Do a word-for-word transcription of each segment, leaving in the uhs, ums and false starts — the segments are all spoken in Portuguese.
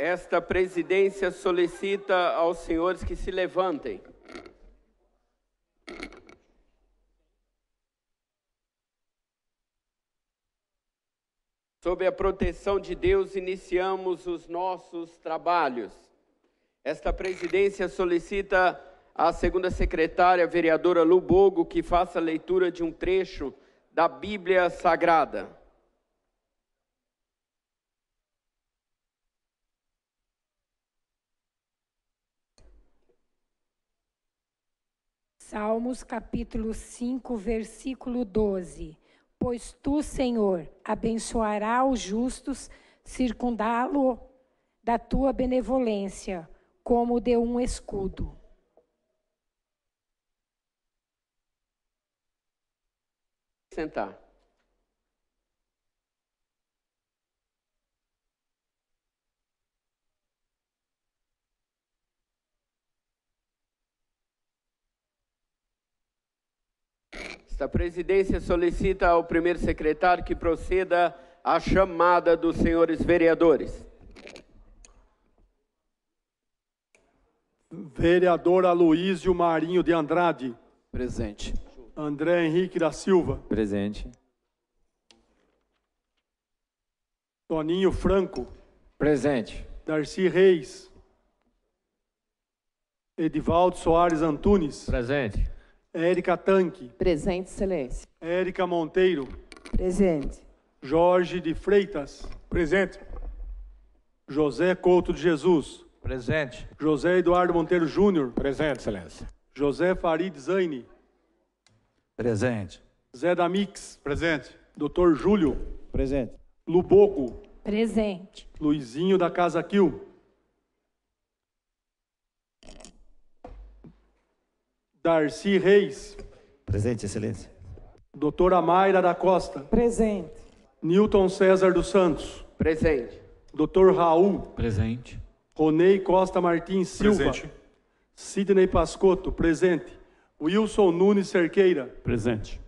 Esta presidência solicita aos senhores que se levantem. Sob a proteção de Deus, iniciamos os nossos trabalhos. Esta presidência solicita à segunda secretária, vereadora Lu Bogo, que faça a leitura de um trecho da Bíblia Sagrada. Salmos capítulo cinco, versículo doze. Pois tu, Senhor, abençoará os justos, circundá-lo da tua benevolência, como de um escudo. Sentar. Esta presidência solicita ao primeiro secretário que proceda à chamada dos senhores vereadores. Vereador Aloísio Marinho de Andrade. Presente. André Henrique da Silva. Presente. Toninho Franco. Presente. Darcy Reis. Edivaldo Soares Antunes. Presente. Érica Tanque. Presente, excelência. Érica Monteiro. Presente. Jorge de Freitas. Presente. José Couto de Jesus. Presente. José Eduardo Monteiro Júnior. Presente, excelência. José Farid Zaine. Presente. Zé Damix. Presente. doutor Júlio. Presente. Lubogo. Presente. Luizinho da Casa Quil. Darcy Reis. Presente, excelência. doutora Mayra da Costa. Presente. Newton César dos Santos. Presente. doutor Raul. Presente. Ronei Costa Martins Silva. Presente. Sidney Pascotto. Presente. Wilson Nunes Cerqueira. Presente.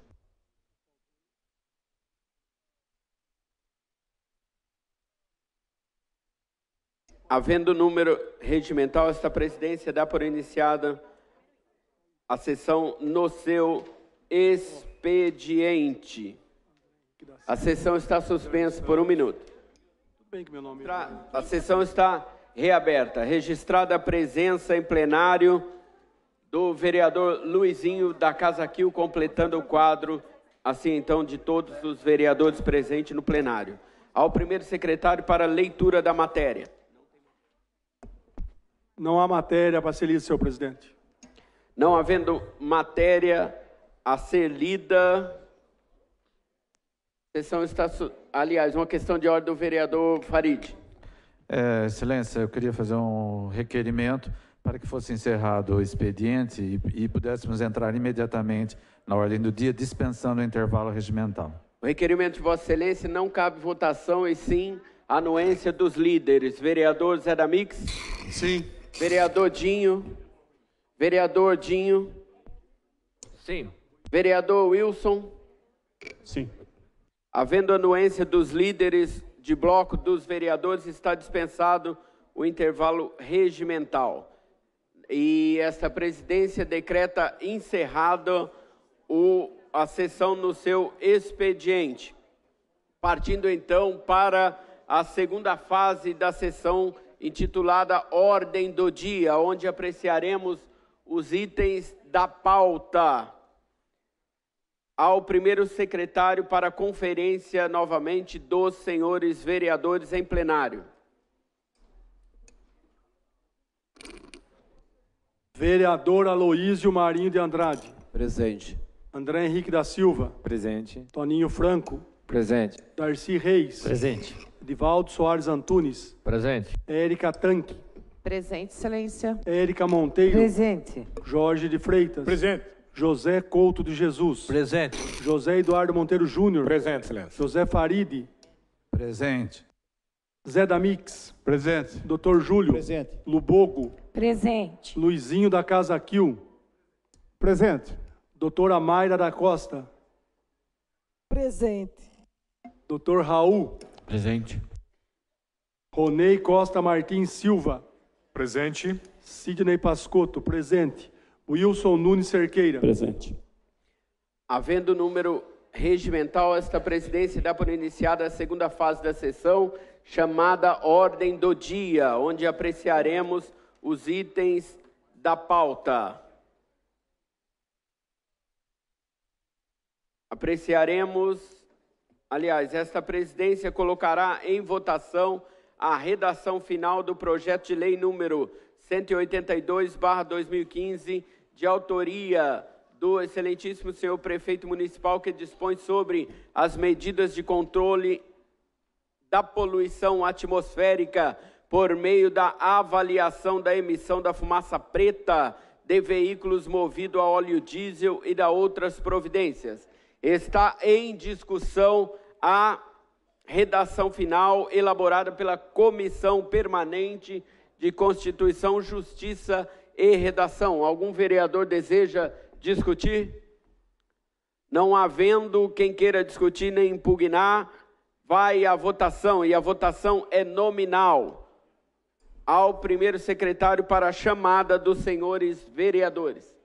Havendo número regimental, esta presidência dá por iniciada a sessão no seu expediente. A sessão está suspensa por um minuto. Tudo bem que meu nome... A sessão está reaberta. Registrada a presença em plenário do vereador Luizinho da Casa Quil, completando o quadro, assim então, de todos os vereadores presentes no plenário. Ao primeiro secretário para leitura da matéria. Não há matéria para ser lida, senhor presidente. Não havendo matéria a ser lida, a sessão está... Aliás, uma questão de ordem do vereador Farid. É, excelência, eu queria fazer um requerimento para que fosse encerrado o expediente e, e pudéssemos entrar imediatamente na ordem do dia, dispensando o intervalo regimental. O requerimento de Vossa Excelência não cabe votação, e sim anuência dos líderes. Vereador Zé Damix? Sim. Vereador Dinho? Vereador Dinho? Sim. Vereador Wilson? Sim. Havendo anuência dos líderes de bloco dos vereadores, está dispensado o intervalo regimental. E esta presidência decreta encerrada o, a sessão no seu expediente. Partindo então para a segunda fase da sessão, intitulada Ordem do Dia, onde apreciaremos os itens da pauta. Ao primeiro secretário para a conferência, novamente, dos senhores vereadores em plenário. Vereador Aloísio Marinho de Andrade. Presente. André Henrique da Silva. Presente. Toninho Franco. Presente. Darcy Reis. Presente. Edivaldo Soares Antunes. Presente. Érica Tanque. Presente, excelência. Érica Monteiro. Presente. Jorge de Freitas. Presente. José Couto de Jesus. Presente. José Eduardo Monteiro Júnior. Presente, excelência. José Farid. Presente. Zé Damix. Presente. doutor Júlio. Presente. Lubogo. Presente. Luizinho da Casa Quil. Presente. doutora Mayra da Costa. Presente. doutor Raul. Presente. Ronei Costa Martins Silva. Presente. Sidney Pascotto, presente. Wilson Nunes Cerqueira. Presente. Havendo número regimental, esta presidência dá por iniciada a segunda fase da sessão, chamada Ordem do Dia, onde apreciaremos os itens da pauta. Apreciaremos, aliás, esta presidência colocará em votação a redação final do projeto de lei número cento e oitenta e dois barra dois mil e quinze, de autoria do excelentíssimo senhor prefeito municipal, que dispõe sobre as medidas de controle da poluição atmosférica por meio da avaliação da emissão da fumaça preta de veículos movidos a óleo diesel e da outras providências. Está em discussão a redação final elaborada pela Comissão Permanente de Constituição, Justiça e Redação. Algum vereador deseja discutir? Não havendo quem queira discutir nem impugnar, vai à votação, e a votação é nominal. Ao primeiro secretário para a chamada dos senhores vereadores.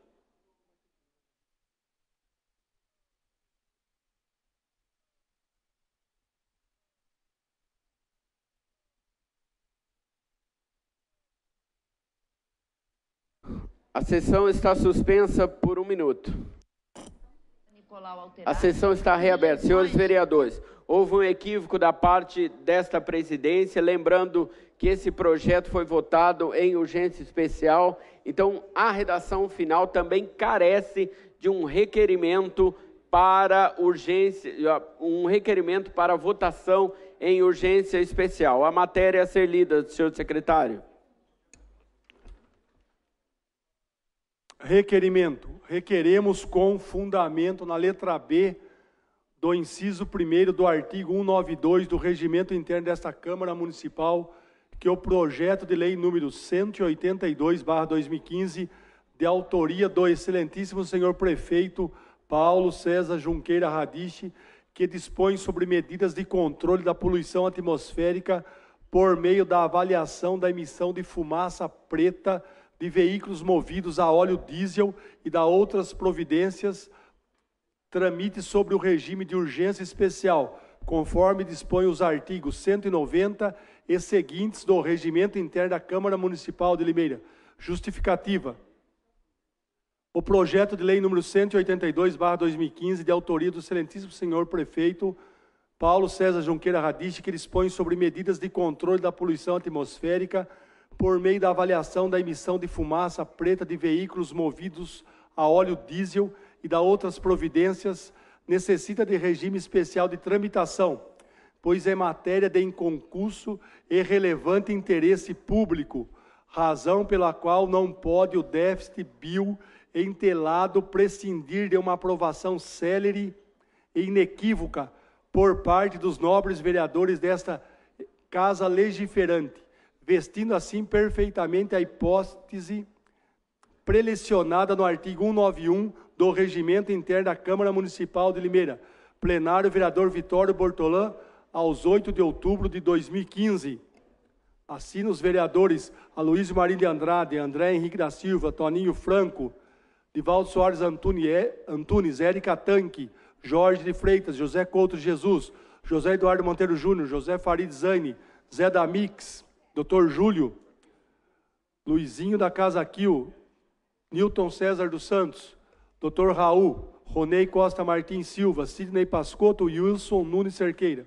A sessão está suspensa por um minuto. A sessão está reaberta. Senhores vereadores, houve um equívoco da parte desta presidência, lembrando que esse projeto foi votado em urgência especial, então a redação final também carece de um requerimento para urgência, um requerimento para votação em urgência especial. A matéria a ser lida, senhor secretário. Requerimento. Requeremos com fundamento na letra B do inciso primeiro do artigo cento e noventa e dois do Regimento Interno desta Câmara Municipal, que o projeto de lei número cento e oitenta e dois barra dois mil e quinze, de autoria do excelentíssimo senhor prefeito Paulo César Junqueira Radiche, que dispõe sobre medidas de controle da poluição atmosférica por meio da avaliação da emissão de fumaça preta de veículos movidos a óleo diesel e da outras providências, tramite sobre o regime de urgência especial, conforme dispõe os artigos cento e noventa e seguintes do Regimento Interno da Câmara Municipal de Limeira. Justificativa. O projeto de lei número cento e oitenta e dois barra dois mil e quinze, de autoria do excelentíssimo senhor prefeito Paulo César Junqueira Radiche, que dispõe sobre medidas de controle da poluição atmosférica por meio da avaliação da emissão de fumaça preta de veículos movidos a óleo diesel e da outras providências, necessita de regime especial de tramitação, pois é matéria de inconcurso e relevante interesse público, razão pela qual não pode o déficit bio entelado prescindir de uma aprovação célere e inequívoca por parte dos nobres vereadores desta Casa Legiferante, vestindo assim perfeitamente a hipótese prelecionada no artigo cento e noventa e um do Regimento Interno da Câmara Municipal de Limeira. Plenário, vereador Vitório Bortolã, aos oito de outubro de dois mil e quinze. Assina os vereadores Aloysio Marinho de Andrade, André Henrique da Silva, Toninho Franco, Divaldo Soares Antunes, Érica Tanque, Jorge de Freitas, José Couto de Jesus, José Eduardo Monteiro Júnior, José Farid Zaine, Zé Damix, doutor Júlio, Luizinho da Casa Quil, Newton César dos Santos, doutor Raul, Ronei Costa Martins Silva, Sidney Pascotto e Wilson Nunes Cerqueira.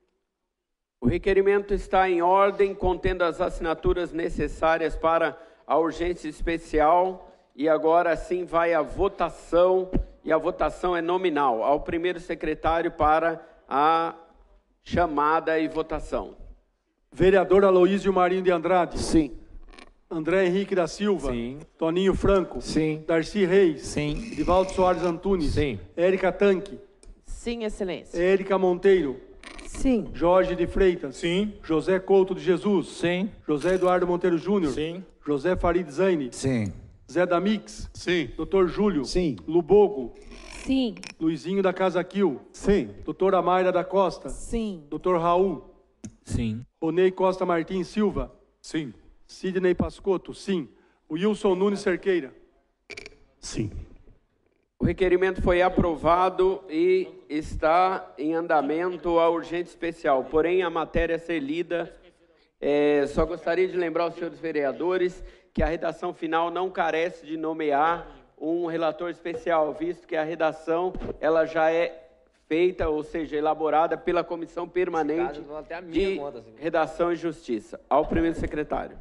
O requerimento está em ordem, contendo as assinaturas necessárias para a urgência especial, e agora sim vai a votação, e a votação é nominal. Ao primeiro secretário para a chamada e votação. Vereador Aloysio Marinho de Andrade. Sim. André Henrique da Silva. Sim. Toninho Franco. Sim. Darcy Reis. Sim. Divaldo Soares Antunes. Sim. Érica Tanque. Sim, excelência. Érica Monteiro. Sim. Jorge de Freitas. Sim. José Couto de Jesus. Sim. José Eduardo Monteiro Júnior. Sim. José Farid Zaine. Sim. Zé Damix. Sim. doutor Júlio. Sim. Lubogo. Sim. Luizinho da Casa Quil. Sim. doutora Mayra da Costa. Sim. doutor Raul. Sim. Ronei Costa Martins Silva. Sim. Sidney Pascotto, sim. Wilson Nunes Cerqueira. Sim. O requerimento foi aprovado e está em andamento a urgente especial. Porém, a matéria a ser lida, é, só gostaria de lembrar aos senhores vereadores que a redação final não carece de nomear um relator especial, visto que a redação ela já é feita, ou seja, elaborada pela Comissão Permanente de Redação e Justiça. Ao primeiro secretário.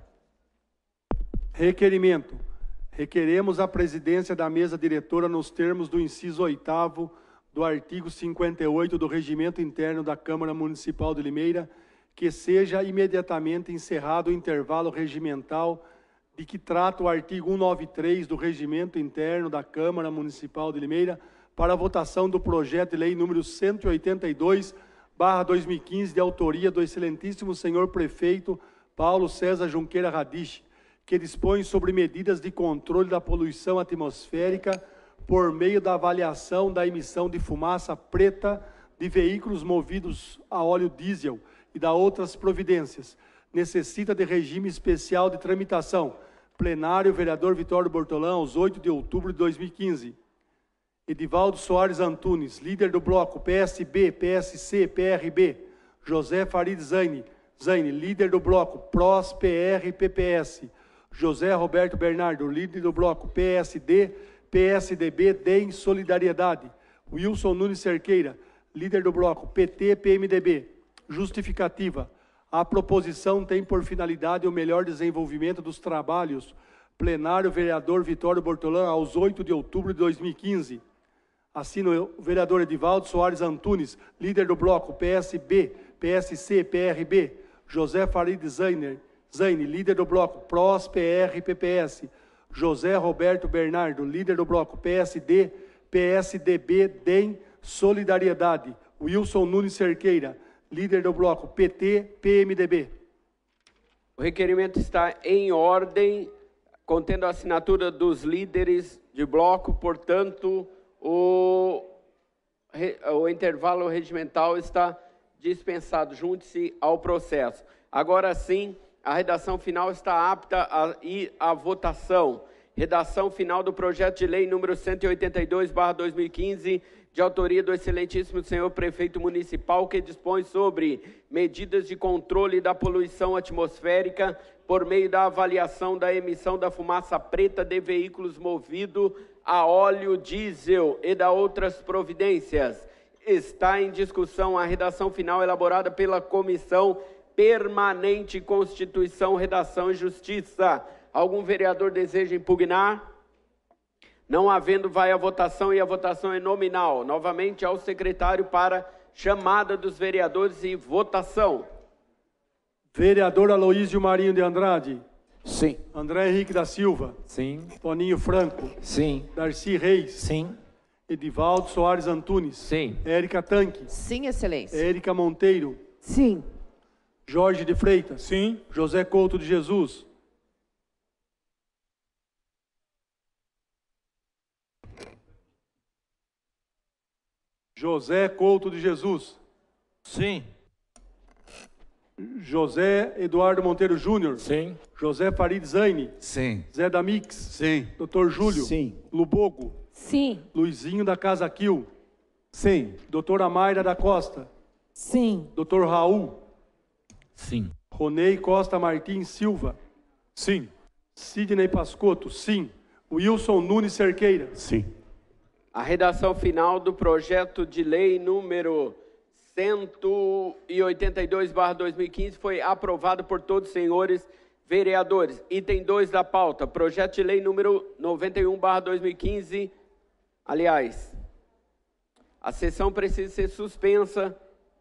Requerimento. Requeremos a presidência da mesa diretora nos termos do inciso oitavo do artigo cinquenta e oito do Regimento Interno da Câmara Municipal de Limeira, que seja imediatamente encerrado o intervalo regimental de que trata o artigo cento e noventa e três do Regimento Interno da Câmara Municipal de Limeira, para a votação do projeto de lei número cento e oitenta e dois, barra dois mil e quinze, de autoria do excelentíssimo senhor prefeito Paulo César Junqueira Radiche, que dispõe sobre medidas de controle da poluição atmosférica por meio da avaliação da emissão de fumaça preta de veículos movidos a óleo diesel e da outras providências. Necessita de regime especial de tramitação. Plenário, vereador Vitório Bortolão, aos oito de outubro de dois mil e quinze. Edivaldo Soares Antunes, líder do bloco P S B, P S C, P R B. José Farid Zaine, Zaine, líder do bloco P R O S, P R e P P S. José Roberto Bernardo, líder do bloco P S D, P S D B, D E M Solidariedade. Wilson Nunes Cerqueira, líder do bloco P T, P M D B. Justificativa. A proposição tem por finalidade o melhor desenvolvimento dos trabalhos. Plenário, vereador Vitório Bortolão, aos oito de outubro de dois mil e quinze. Assino o vereador Edivaldo Soares Antunes, líder do bloco P S B, P S C, P R B. José Farid Zaine, Zaine, líder do bloco P R O S, P R e P P S. José Roberto Bernardo, líder do bloco P S D, P S D B, D E M Solidariedade. Wilson Nunes Cerqueira, líder do bloco P T, P M D B. O requerimento está em ordem, contendo a assinatura dos líderes de bloco, portanto, o, o intervalo regimental está dispensado. Junte-se ao processo. Agora sim, a redação final está apta a ir à votação. Redação final do projeto de lei número cento e oitenta e dois, barra dois mil e quinze, de autoria do excelentíssimo senhor prefeito municipal, que dispõe sobre medidas de controle da poluição atmosférica por meio da avaliação da emissão da fumaça preta de veículos movidos a óleo diesel e da outras providências. Está em discussão a redação final elaborada pela Comissão Permanente Constituição, Redação e Justiça. Algum vereador deseja impugnar? Não havendo, vai a votação, e a votação é nominal. Novamente ao secretário para chamada dos vereadores e votação. Vereador Aloísio Marinho de Andrade. Sim. André Henrique da Silva. Sim. Toninho Franco. Sim. Darcy Reis. Sim. Edivaldo Soares Antunes. Sim. Érica Tanque. Sim, excelência. Érica Monteiro. Sim. Jorge de Freitas. Sim. José Couto de Jesus. José Couto de Jesus. Sim. José Eduardo Monteiro Júnior. Sim. José Farid Zaine. Sim. Zé da Mix. Sim. doutor Júlio. Sim. Lubogo. Sim. Luizinho da Casa Quil. Sim. doutora Mayra da Costa. Sim. doutor Raul. Sim. Ronei Costa Martins Silva. Sim. Sidney Pascotto, sim. Wilson Nunes Cerqueira. Sim. A redação final do projeto de lei número cento e oitenta e dois, barra dois mil e quinze foi aprovado por todos os senhores vereadores. Item dois da pauta, projeto de lei número noventa e um, barra dois mil e quinze. Aliás, a sessão precisa ser suspensa.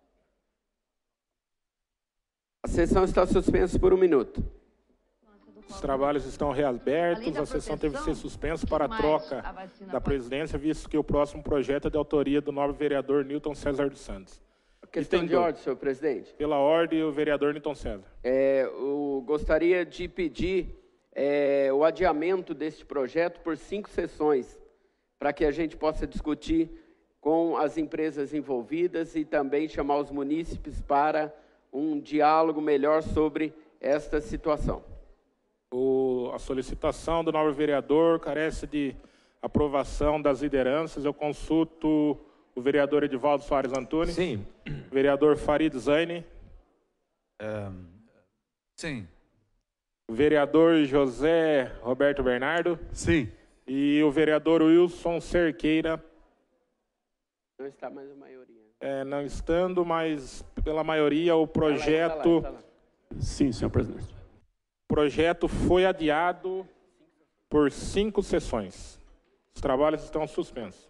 A sessão está suspensa por um minuto. Os trabalhos estão reabertos, a sessão teve que ser suspensa para a troca da presidência, visto que o próximo projeto é de autoria do nobre vereador Newton César dos Santos. Questão Item de dois. ordem, senhor presidente. Pela ordem, o vereador Newton César. É, eu gostaria de pedir é, o adiamento deste projeto por cinco sessões, para que a gente possa discutir com as empresas envolvidas e também chamar os munícipes para um diálogo melhor sobre esta situação. O, a solicitação do nobre vereador carece de aprovação das lideranças. Eu consulto o vereador Edivaldo Soares Antunes. Sim. Vereador Farid Zaini. É, sim. Vereador José Roberto Bernardo. Sim. E o vereador Wilson Cerqueira. Não está mais a maioria. É, não estando, mas pela maioria o projeto... Está lá, está lá, está lá. Sim, senhor presidente. O projeto foi adiado por cinco sessões. Os trabalhos estão suspensos.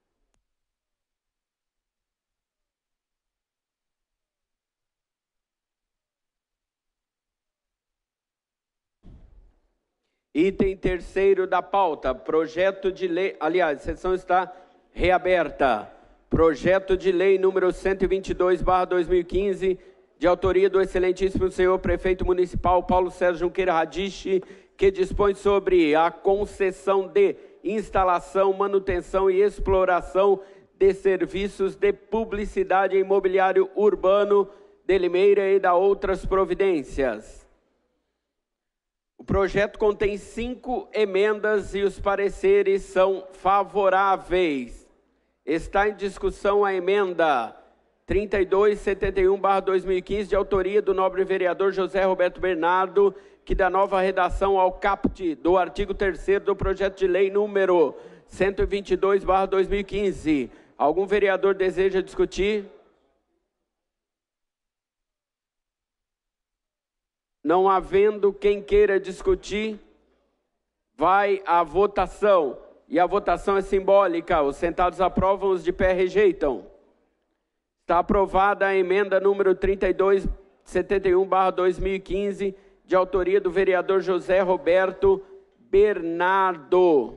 Item terceiro da pauta, projeto de lei, aliás, a sessão está reaberta. Projeto de lei número cento e vinte e dois barra dois mil e quinze, de autoria do excelentíssimo senhor prefeito municipal Paulo Sérgio Junqueira Radiche, que dispõe sobre a concessão de instalação, manutenção e exploração de serviços de publicidade imobiliário urbano de Limeira e da outras providências. O projeto contém cinco emendas e os pareceres são favoráveis. Está em discussão a emenda trinta e dois setenta e um barra dois mil e quinze, de autoria do nobre vereador José Roberto Bernardo, que dá nova redação ao caput do artigo terceiro do projeto de lei número cento e vinte e dois barra dois mil e quinze. Algum vereador deseja discutir? Não havendo quem queira discutir, vai à votação. E a votação é simbólica. Os sentados aprovam, os de pé rejeitam. Está aprovada a emenda número trinta e dois setenta e um barra dois mil e quinze, de autoria do vereador José Roberto Bernardo.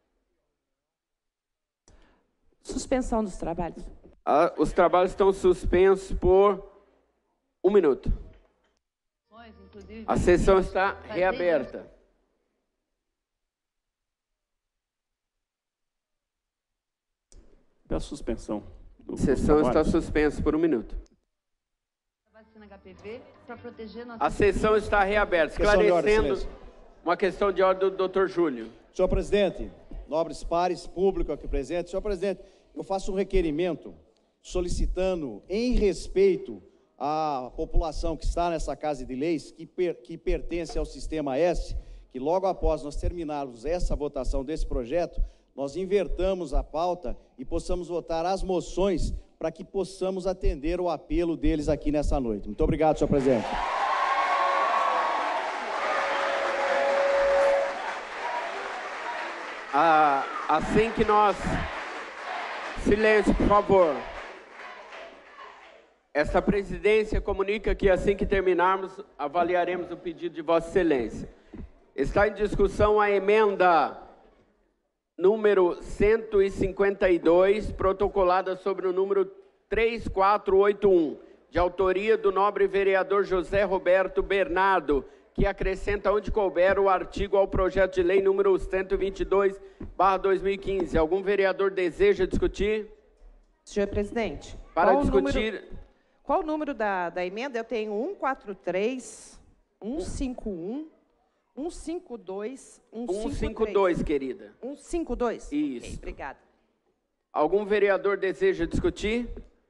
Suspensão dos trabalhos. Ah, os trabalhos estão suspensos por um minuto. A sessão está reaberta. Peço suspensão. A sessão está suspensa por um minuto. A sessão está reaberta, esclarecendo uma questão de ordem do doutor Júlio. Senhor presidente, nobres pares, público aqui presente, senhor presidente, eu faço um requerimento solicitando, em respeito à população que está nessa Casa de Leis, que, per, que pertence ao Sistema S, que logo após nós terminarmos essa votação desse projeto, nós invertamos a pauta e possamos votar as moções para que possamos atender o apelo deles aqui nessa noite. Muito obrigado, senhor presidente. Ah, assim que nós... Silêncio, por favor. Esta presidência comunica que assim que terminarmos, avaliaremos o pedido de Vossa Excelência. Está em discussão a emenda número cento e cinquenta e dois, protocolada sobre o número três quatro oito um, de autoria do nobre vereador José Roberto Bernardo, que acrescenta onde couber o artigo ao projeto de lei número cento e vinte e dois barra dois mil e quinze. Algum vereador deseja discutir? Senhor presidente. Para discutir... Número, qual o número da, da emenda? Eu tenho cento e quarenta e três, cento e cinquenta e um, cento e cinquenta e dois, cento e cinquenta e dois, querida. cento e cinquenta e dois? Isso. Okay, obrigada. Algum vereador deseja discutir?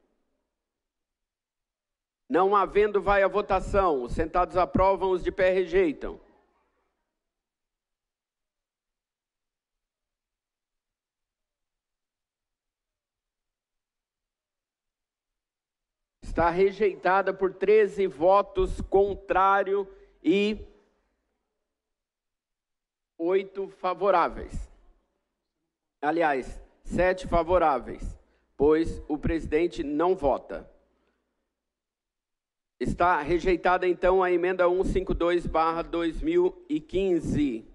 Não havendo, vai à votação. Os sentados aprovam, os de pé rejeitam. Está rejeitada por treze votos contrário e oito favoráveis. Aliás, sete favoráveis, pois o presidente não vota. Está rejeitada, então, a emenda cento e cinquenta e dois barra dois mil e quinze.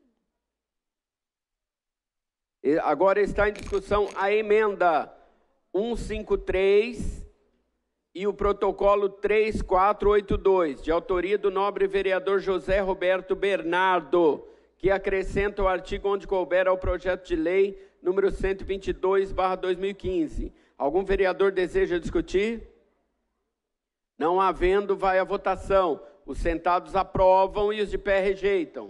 Agora está em discussão a emenda cento e cinquenta e três e o protocolo três quatro oito dois, de autoria do nobre vereador José Roberto Bernardo, que acrescenta o artigo onde couber ao projeto de lei número cento e vinte e dois barra dois mil e quinze. Algum vereador deseja discutir? Não havendo, vai à votação. Os sentados aprovam e os de pé rejeitam.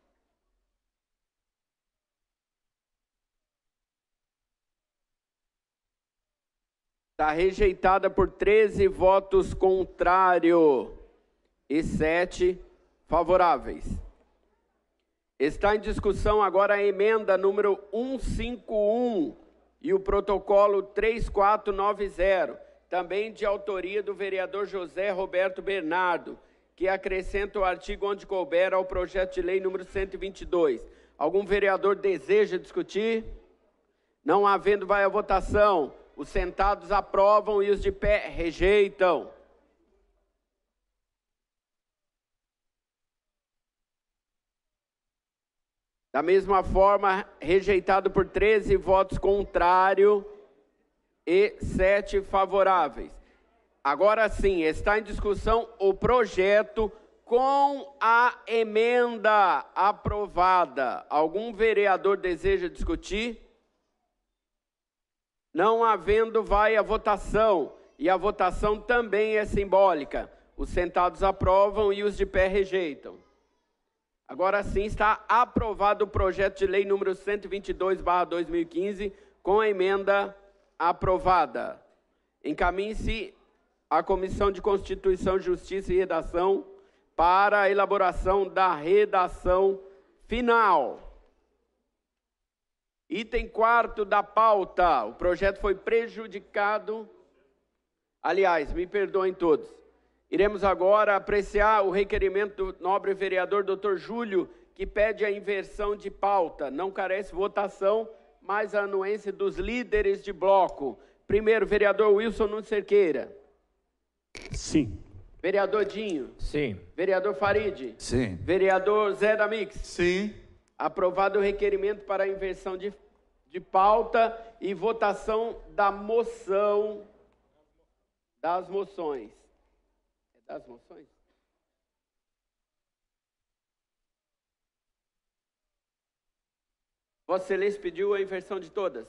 Está rejeitada por treze votos contrários e sete favoráveis. Está em discussão agora a emenda número cento e cinquenta e um e o protocolo três quatro nove zero, também de autoria do vereador José Roberto Bernardo, que acrescenta o artigo onde couber ao projeto de lei número cento e vinte e dois. Algum vereador deseja discutir? Não havendo, vai à votação. Os sentados aprovam e os de pé rejeitam. Da mesma forma, rejeitado por treze votos contrários e sete favoráveis. Agora sim, está em discussão o projeto com a emenda aprovada. Algum vereador deseja discutir? Não havendo, vai à votação. E a votação também é simbólica. Os sentados aprovam e os de pé rejeitam. Agora sim está aprovado o projeto de lei número cento e vinte e dois barra dois mil e quinze com a emenda aprovada. Encaminhe-se à Comissão de Constituição, Justiça e Redação para a elaboração da redação final. Item quarto da pauta. O projeto foi prejudicado. Aliás, me perdoem todos. Iremos agora apreciar o requerimento do nobre vereador doutor Júlio, que pede a inversão de pauta. Não carece votação, mas a anuência dos líderes de bloco. Primeiro, vereador Wilson Nunes Cerqueira. Sim. Vereador Dinho. Sim. Vereador Farid. Sim. Vereador Zé da Mix. Sim. Aprovado o requerimento para a inversão de, de pauta e votação da moção, das moções. É das moções? Vossa Excelência pediu a inversão de todas?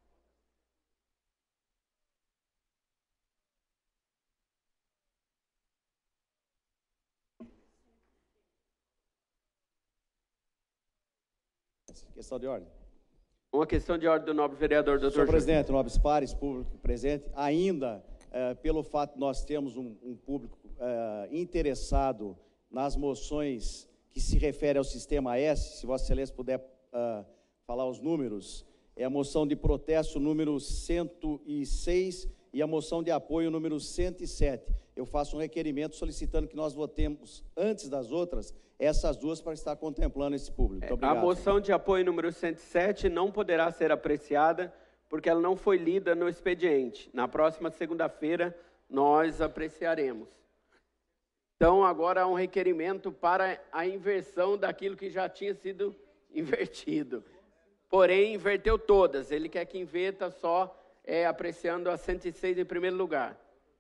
Questão de ordem. Uma questão de ordem do nobre vereador, doutor Senhor presidente, nobres pares, público presente, ainda eh, pelo fato de nós termos um, um público eh, interessado nas moções que se referem ao sistema S, se Vossa Excelência puder uh, falar os números, é a moção de protesto número cento e seis e a moção de apoio número cento e sete. Eu faço um requerimento solicitando que nós votemos antes das outras, essas duas, para estar contemplando esse público. Muito obrigado. A moção de apoio número cento e sete não poderá ser apreciada porque ela não foi lida no expediente. Na próxima segunda-feira nós apreciaremos. Então agora há um requerimento para a inversão daquilo que já tinha sido invertido. Porém, inverteu todas. Ele quer que inverta só é, apreciando a cento e seis em primeiro lugar.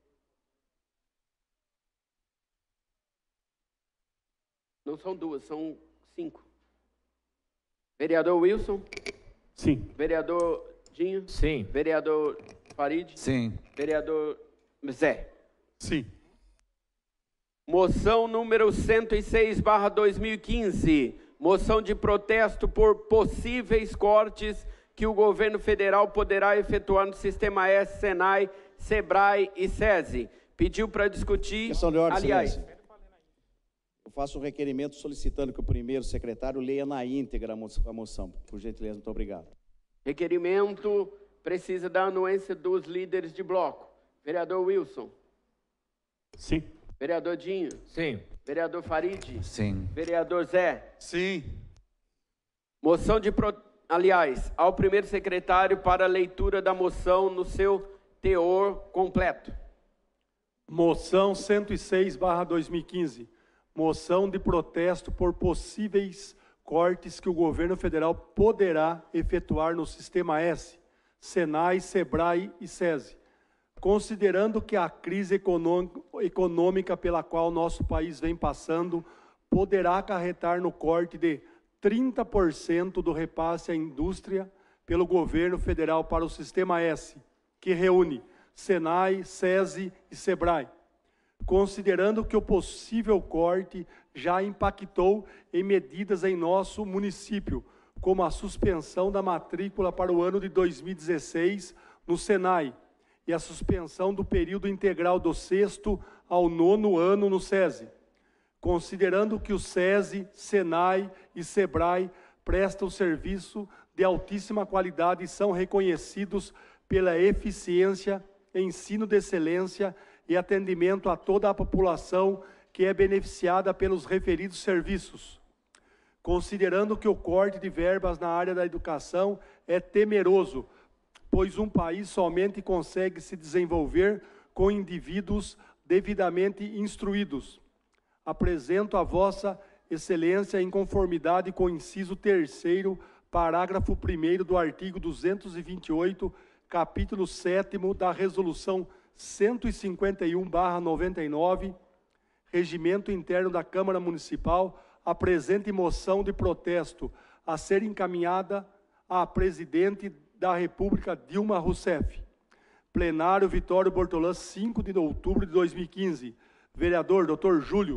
Não são duas, são cinco. Vereador Wilson? Sim. Vereador Dinho? Sim. Vereador Farid? Sim. Vereador Zé? Sim. Moção número cento e seis barra dois mil e quinze. Moção de protesto por possíveis cortes que o governo federal poderá efetuar no Sistema S, Senai, Sebrae e SESI. Pediu para discutir... Questão de ordem, aliás, Excelência. Eu faço um requerimento solicitando que o primeiro secretário leia na íntegra a moção. Por gentileza, muito obrigado. requerimento precisa da anuência dos líderes de bloco. Vereador Wilson. Sim. Vereador Dinho. Sim. Vereador Farid. Sim. Vereador Zé. Sim. Moção de... Pro... Aliás, ao primeiro secretário para a leitura da moção no seu teor completo. Moção cento e seis barra dois mil e quinze. Moção de protesto por possíveis cortes que o governo federal poderá efetuar no Sistema S, Senai, Sebrae e SESI, considerando que a crise econômica pela qual nosso país vem passando poderá acarretar no corte de trinta por cento do repasse à indústria pelo governo federal para o Sistema S, que reúne Senai, SESI e Sebrae. considerando que o possível corte já impactou em medidas em nosso município, como a suspensão da matrícula para o ano de dois mil e dezesseis no Senai e a suspensão do período integral do sexto ao nono ano no SESI, considerando que o SESI, Senai e SEBRAE prestam serviço de altíssima qualidade e são reconhecidos pela eficiência, ensino de excelência e atendimento a toda a população que é beneficiada pelos referidos serviços. Considerando que o corte de verbas na área da educação é temeroso, pois um país somente consegue se desenvolver com indivíduos devidamente instruídos. Apresento a Vossa Excelência em conformidade com o inciso terceiro, parágrafo primeiro do artigo duzentos e vinte e oito, capítulo sétimo da Resolução cento e cinquenta e um barra noventa e nove, Regimento Interno da Câmara Municipal, a presente moção de protesto a ser encaminhada à Presidente da República Dilma Rousseff. Plenário Vitório Bortolã, cinco de outubro de dois mil e quinze. Vereador doutor Júlio.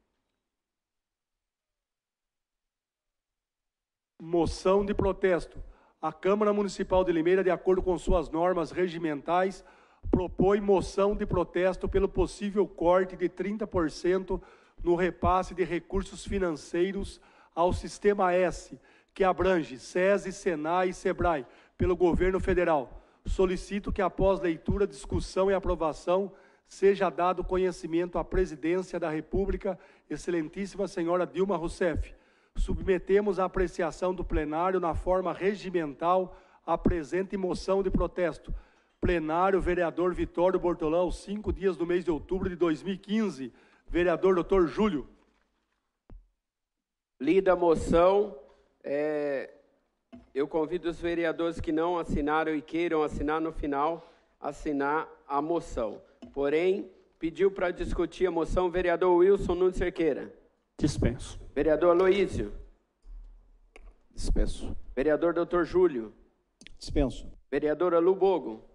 Moção de protesto. A Câmara Municipal de Limeira, de acordo com suas normas regimentais, propõe moção de protesto pelo possível corte de trinta por cento no repasse de recursos financeiros ao Sistema S, que abrange SESI, Senai e SEBRAE, pelo Governo Federal. Solicito que, após leitura, discussão e aprovação, seja dado conhecimento à Presidência da República, Excelentíssima Senhora Dilma Rousseff. Submetemos à apreciação do plenário, na forma regimental, a presente moção de protesto. Plenário, vereador Vitório Bortolã, aos cinco dias do mês de outubro de dois mil e quinze. Vereador doutor Júlio. Lida a moção, é, eu convido os vereadores que não assinaram e queiram assinar no final, assinar a moção. Porém, pediu para discutir a moção o vereador Wilson Nunes Cerqueira. Dispenso. Vereador Aloísio. Dispenso. Vereador doutor Júlio. Dispenso. Vereadora Lubogo.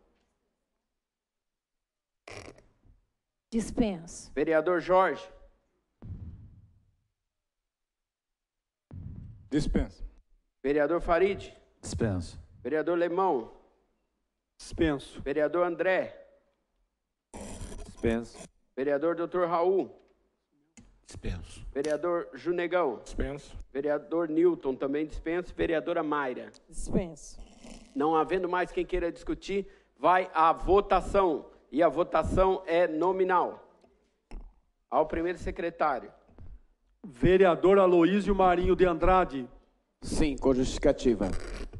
Dispenso. Vereador Jorge. Dispenso. Vereador Farid. Dispenso. Vereador Lemão. Dispenso. Vereador André. Dispenso. Vereador doutor Raul. Dispenso. Vereador Junegão. Dispenso. Vereador Newton, também dispenso. Vereadora Mayra. Dispenso. Não havendo mais quem queira discutir, vai à votação. E a votação é nominal. Ao primeiro secretário. Vereador Aloísio Marinho de Andrade. Sim, com justificativa.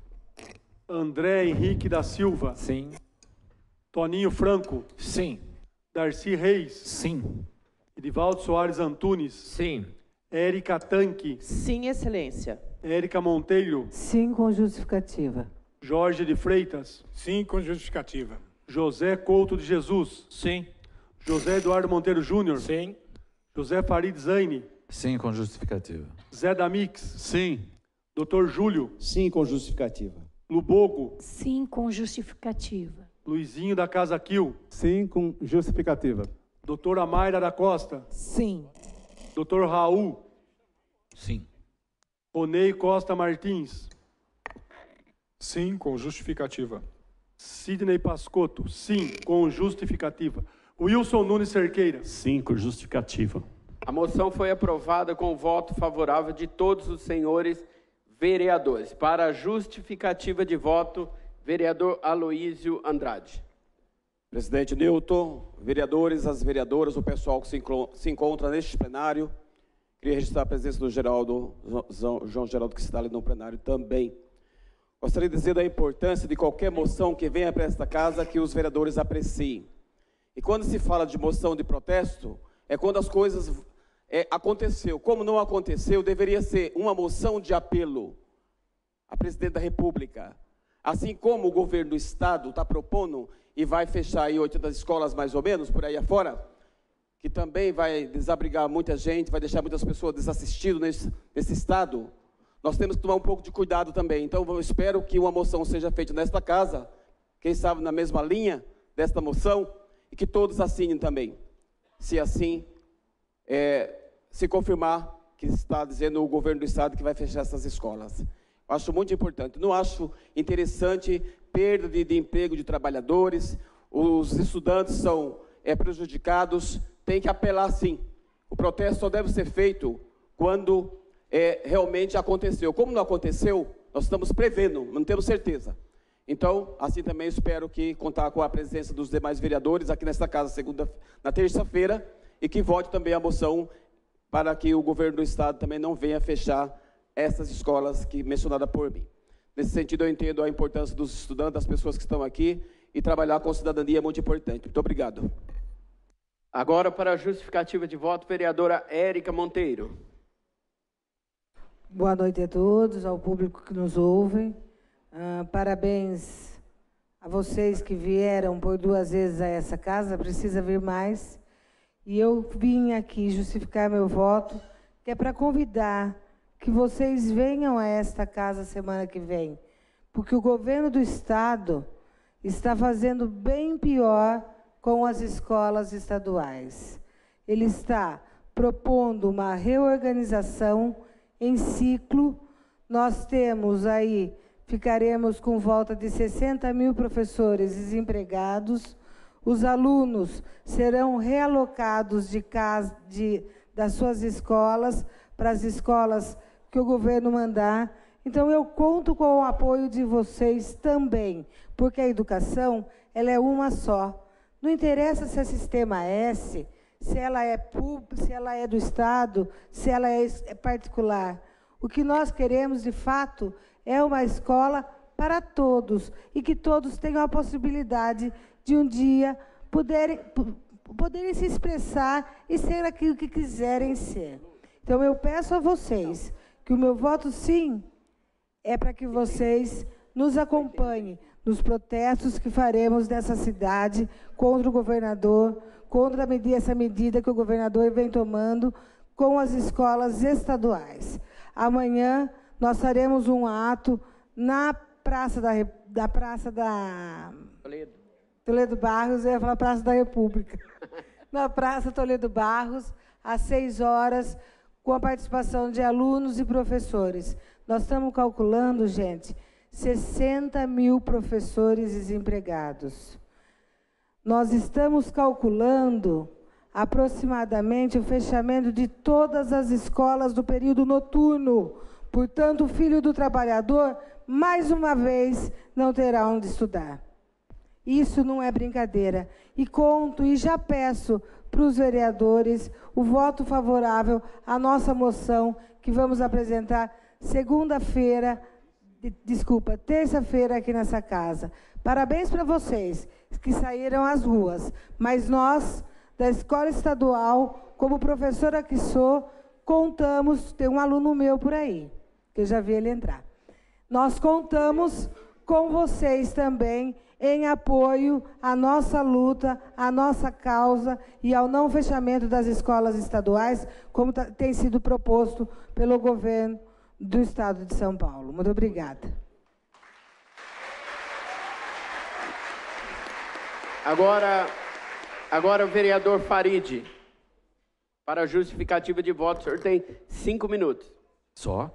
André Henrique da Silva. Sim. Toninho Franco. Sim. Darcy Reis. Sim. Edivaldo Soares Antunes. Sim. Érica Tanque. Sim, Excelência. Érica Monteiro. Sim, com justificativa. Jorge de Freitas. Sim, com justificativa. José Couto de Jesus. Sim. José Eduardo Monteiro Júnior. Sim. José Farid Zaine. Sim, com justificativa. Zé Damix. Sim. doutor Júlio. Sim, com justificativa. Lubogo. Sim, com justificativa. Luizinho da Casa Quil. Sim, com justificativa. doutora Mayra da Costa. Sim. doutor Raul. Sim. Ronei Costa Martins. Sim, com justificativa. Sidney Pascotto. Sim, com justificativa. Wilson Nunes Cerqueira. Sim, com justificativa. A moção foi aprovada com o voto favorável de todos os senhores vereadores. Para a justificativa de voto, vereador Aloísio Andrade. Presidente Newton, vereadores, as vereadoras, o pessoal que se, se encontra neste plenário, queria registrar a presença do Geraldo, João Geraldo, que está ali no plenário também. Gostaria de dizer da importância de qualquer moção que venha para esta casa que os vereadores apreciem. E quando se fala de moção de protesto, é quando as coisas é, aconteceu. Como não aconteceu, deveria ser uma moção de apelo à Presidente da República. Assim como o governo do Estado está propondo e vai fechar aí oitocentas escolas mais ou menos, por aí afora, que também vai desabrigar muita gente, vai deixar muitas pessoas desassistidas nesse, nesse Estado, nós temos que tomar um pouco de cuidado também. Então, eu espero que uma moção seja feita nesta casa, quem sabe na mesma linha desta moção, e que todos assinem também. se assim é, se confirmar que está dizendo o governo do estado que vai fechar essas escolas. Acho muito importante. Não acho interessante perda de, de emprego de trabalhadores, os estudantes são é, prejudicados, tem que apelar sim. O protesto só deve ser feito quando é, realmente aconteceu. Como não aconteceu, nós estamos prevendo, não temos certeza. Então, assim também espero que contar com a presença dos demais vereadores aqui nesta casa segunda, na terça-feira, e que vote também a moção para que o governo do estado também não venha fechar essas escolas que mencionadas por mim. Nesse sentido, eu entendo a importância dos estudantes, das pessoas que estão aqui, e trabalhar com cidadania é muito importante. Muito obrigado. Agora, para a justificativa de voto, vereadora Érica Monteiro. Boa noite a todos, ao público que nos ouve. Uh, parabéns a vocês que vieram por duas vezes a essa casa, precisa vir mais. E eu vim aqui justificar meu voto, que é para convidar que vocês venham a esta casa semana que vem, porque o governo do estado está fazendo bem pior com as escolas estaduais. Ele está propondo uma reorganização em ciclo. Nós temos aí, ficaremos com volta de sessenta mil professores desempregados, os alunos serão realocados de casa, de, das suas escolas para as escolas que o governo mandar. Então, eu conto com o apoio de vocês também, porque a educação ela é uma só. Não interessa se é sistema S, se ela é pública, se ela é do Estado, se ela é particular. O que nós queremos, de fato, é uma escola para todos, e que todos tenham a possibilidade de um dia poderem, poderem se expressar e ser aquilo que quiserem ser. Então, eu peço a vocês que o meu voto, sim, é para que vocês nos acompanhem nos protestos que faremos nessa cidade contra o governador, contra a medida, essa medida que o governador vem tomando com as escolas estaduais. Amanhã nós faremos um ato na Praça da, da Praça da Toledo. Toledo Barros, eu ia falar Praça da República. Na Praça Toledo Barros, às seis horas, com a participação de alunos e professores. Nós estamos calculando, gente, sessenta mil professores desempregados. Nós estamos calculando aproximadamente o fechamento de todas as escolas do período noturno. Portanto, o filho do trabalhador, mais uma vez, não terá onde estudar. Isso não é brincadeira. E conto e já peço para os vereadores o voto favorável à nossa moção, que vamos apresentar segunda-feira, de, desculpa, terça-feira aqui nessa casa. Parabéns para vocês que saíram às ruas, mas nós, da Escola Estadual, como professora que sou, contamos, tem um aluno meu por aí, que eu já vi ele entrar. Nós contamos com vocês também em apoio à nossa luta, à nossa causa e ao não fechamento das escolas estaduais, como tem sido proposto pelo governo do Estado de São Paulo. Muito obrigada. Agora, agora o vereador Farid, para a justificativa de voto, o senhor tem cinco minutos. Só?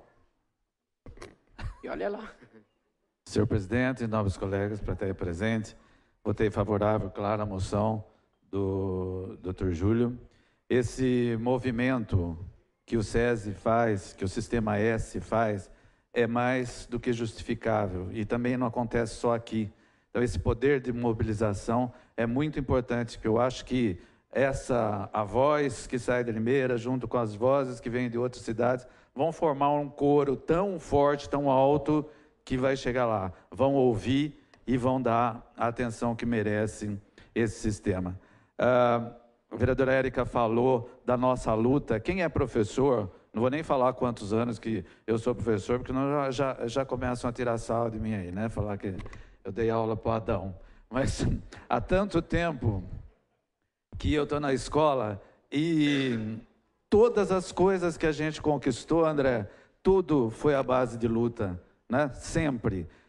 E olha lá. Senhor presidente, nobres colegas, plateia presente, votei favorável, claro, à moção do doutor Júlio. Esse movimento que o SESI faz, que o Sistema S faz, é mais do que justificável e também não acontece só aqui. Então, esse poder de mobilização é muito importante, porque eu acho que essa, a voz que sai de Limeira, junto com as vozes que vêm de outras cidades, vão formar um coro tão forte, tão alto, que vai chegar lá. Vão ouvir e vão dar a atenção que merece esse sistema. Uh, a vereadora Érica falou da nossa luta. Quem é professor, não vou nem falar quantos anos que eu sou professor, porque não, já, já começam a tirar sal de mim aí, né? Falar que eu dei aula para o Adão. Mas há tanto tempo que eu estou na escola e todas as coisas que a gente conquistou, André, tudo foi à base de luta, né? Sempre.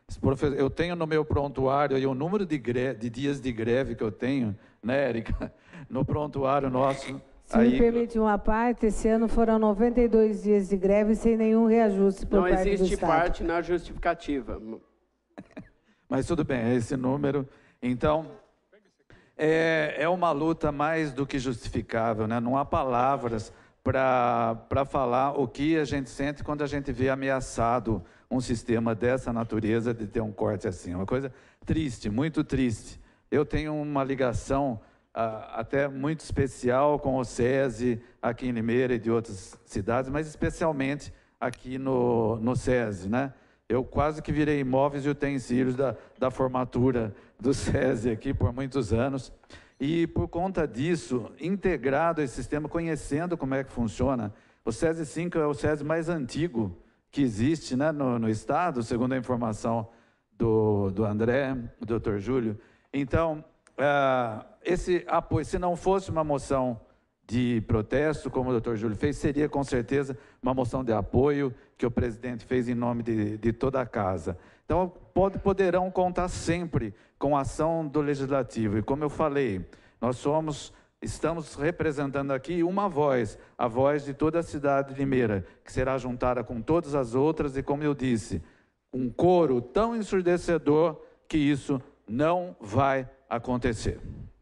Eu tenho no meu prontuário aí o número de, greve, de dias de greve que eu tenho, né, Érica? No prontuário nosso. Se aí... me permite uma parte, esse ano foram noventa e dois dias de greve sem nenhum reajuste por Não parte do Estado. Não existe parte na justificativa. Mas tudo bem, é esse número. Então, é, é uma luta mais do que justificável, né? Não há palavras para falar o que a gente sente quando a gente vê ameaçado um sistema dessa natureza de ter um corte assim. É uma coisa triste, muito triste. Eu tenho uma ligação ah, até muito especial com o SESI, aqui em Limeira e de outras cidades, mas especialmente aqui no, no SESI, né? Eu quase que virei imóveis e utensílios da, da formatura do SESI aqui por muitos anos. E, por conta disso, integrado a esse sistema, conhecendo como é que funciona, o SESI cinco é o SESI mais antigo que existe, né, no, no Estado, segundo a informação do, do André, do doutor Júlio. Então, uh, esse apoio, se não fosse uma moção de protesto, como o doutor Júlio fez, seria com certeza uma moção de apoio que o presidente fez em nome de, de toda a casa. Então, pode, poderão contar sempre com a ação do Legislativo. E como eu falei, nós somos, estamos representando aqui uma voz, a voz de toda a cidade de Limeira, que será juntada com todas as outras e, como eu disse, um coro tão ensurdecedor que isso não vai acontecer.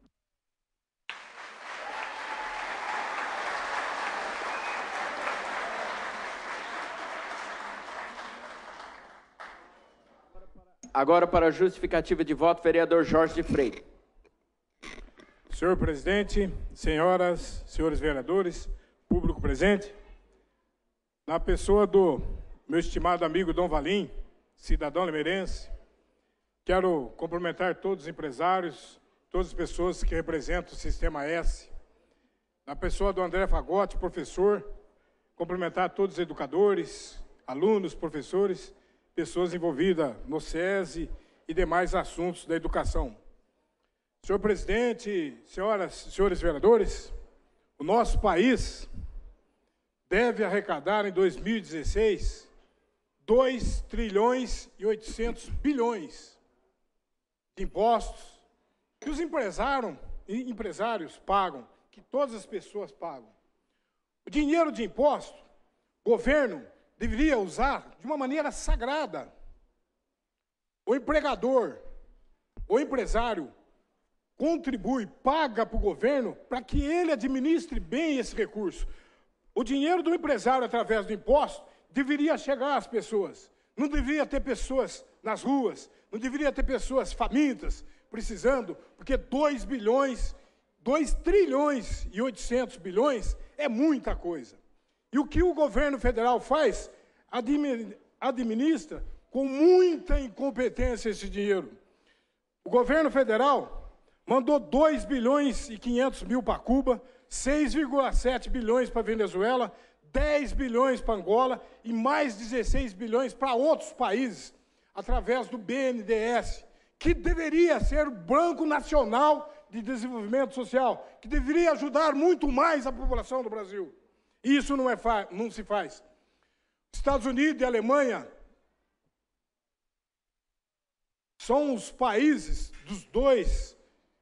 Agora, para a justificativa de voto, vereador Jorge de Freitas. Senhor presidente, senhoras, senhores vereadores, público presente, na pessoa do meu estimado amigo Dom Valim, cidadão limeirense, quero cumprimentar todos os empresários, todas as pessoas que representam o Sistema S. Na pessoa do André Fagotti, professor, cumprimentar todos os educadores, alunos, professores, pessoas envolvidas no SESI e demais assuntos da educação. Senhor presidente, senhoras, senhores vereadores, o nosso país deve arrecadar em dois mil e dezesseis dois trilhões e oitocentos bilhões de impostos que os empresários, empresários pagam, que todas as pessoas pagam. O dinheiro de imposto, o governo deveria usar de uma maneira sagrada. O empregador, o empresário, contribui, paga para o governo para que ele administre bem esse recurso. O dinheiro do empresário, através do imposto, deveria chegar às pessoas. Não deveria ter pessoas nas ruas, não deveria ter pessoas famintas, precisando, porque dois bilhões, dois trilhões e oitocentos bilhões é muita coisa. E o que o governo federal faz? Administra com muita incompetência esse dinheiro. O governo federal mandou dois bilhões e quinhentos mil para Cuba, seis vírgula sete bilhões para Venezuela, dez bilhões para Angola e mais dezesseis bilhões para outros países, através do B N D E S, que deveria ser o Banco Nacional de Desenvolvimento Social, que deveria ajudar muito mais a população do Brasil. Isso não, é não se faz. Estados Unidos e Alemanha são os países dos dois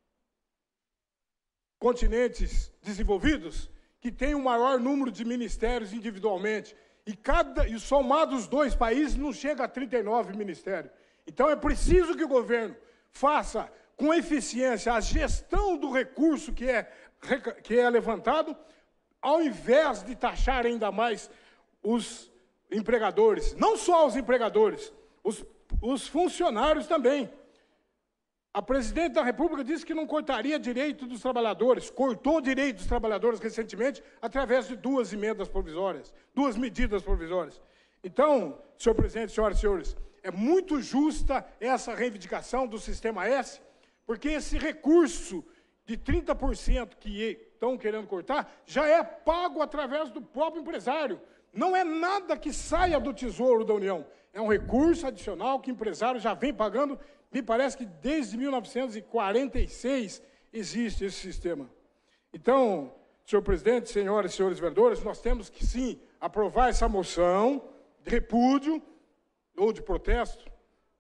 continentes desenvolvidos que têm o maior número de ministérios individualmente. E, cada, e somados os dois países não chega a trinta e nove ministérios. Então é preciso que o governo faça com eficiência a gestão do recurso que é, que é levantado, ao invés de taxar ainda mais os empregadores, não só os empregadores, os, os funcionários também. A presidente da República disse que não cortaria direito dos trabalhadores, cortou o direito dos trabalhadores recentemente através de duas emendas provisórias, duas medidas provisórias. Então, senhor presidente, senhoras e senhores, é muito justa essa reivindicação do Sistema S, porque esse recurso de trinta por cento que estão querendo cortar já é pago através do próprio empresário. Não é nada que saia do Tesouro da União. É um recurso adicional que o empresário já vem pagando. Me parece que desde mil novecentos e quarenta e seis existe esse sistema. Então, senhor presidente, senhoras e senhores vereadores, nós temos que, sim, aprovar essa moção de repúdio ou de protesto,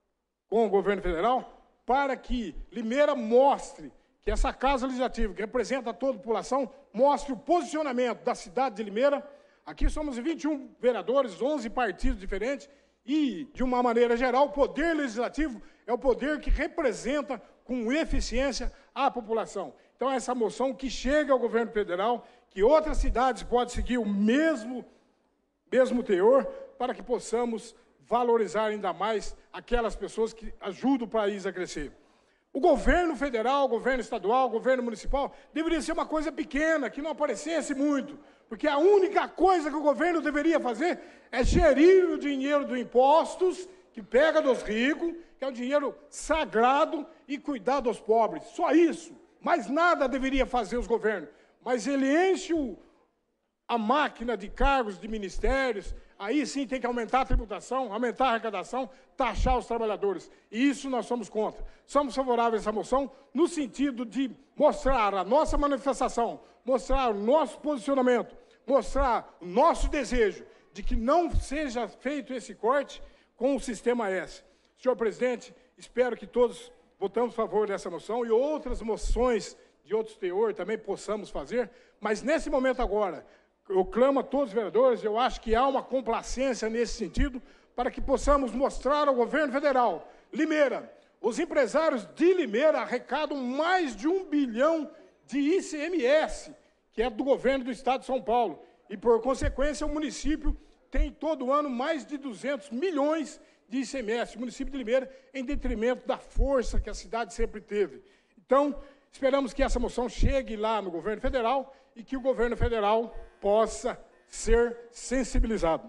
com o governo federal para que Limeira mostre, que essa Casa Legislativa, que representa toda a população, mostre o posicionamento da cidade de Limeira. Aqui somos vinte e um vereadores, onze partidos diferentes, e, de uma maneira geral, o poder legislativo é o poder que representa com eficiência a população. Então, essa moção que chega ao governo federal, que outras cidades podem seguir o mesmo, mesmo teor, para que possamos valorizar ainda mais aquelas pessoas que ajudam o país a crescer. O governo federal, o governo estadual, o governo municipal, deveria ser uma coisa pequena, que não aparecesse muito, porque a única coisa que o governo deveria fazer é gerir o dinheiro dos impostos, que pega dos ricos, que é um dinheiro sagrado, e cuidar dos pobres. Só isso. Mais nada deveria fazer os governos. Mas ele enche o, a máquina de cargos, de ministérios, aí sim tem que aumentar a tributação, aumentar a arrecadação, taxar os trabalhadores. E isso nós somos contra. Somos favoráveis a essa moção no sentido de mostrar a nossa manifestação, mostrar o nosso posicionamento, mostrar o nosso desejo de que não seja feito esse corte com o Sistema S. Senhor presidente, espero que todos votamos a favor dessa moção e outras moções de outros teor também possamos fazer, mas nesse momento agora, eu clamo a todos os vereadores, eu acho que há uma complacência nesse sentido, para que possamos mostrar ao governo federal, Limeira, os empresários de Limeira arrecadam mais de um bilhão de I C M S, que é do governo do estado de São Paulo, e por consequência o município tem todo ano mais de duzentos milhões de I C M S, o município de Limeira, em detrimento da força que a cidade sempre teve. Então, esperamos que essa moção chegue lá no governo federal e que o governo federal possa ser sensibilizado.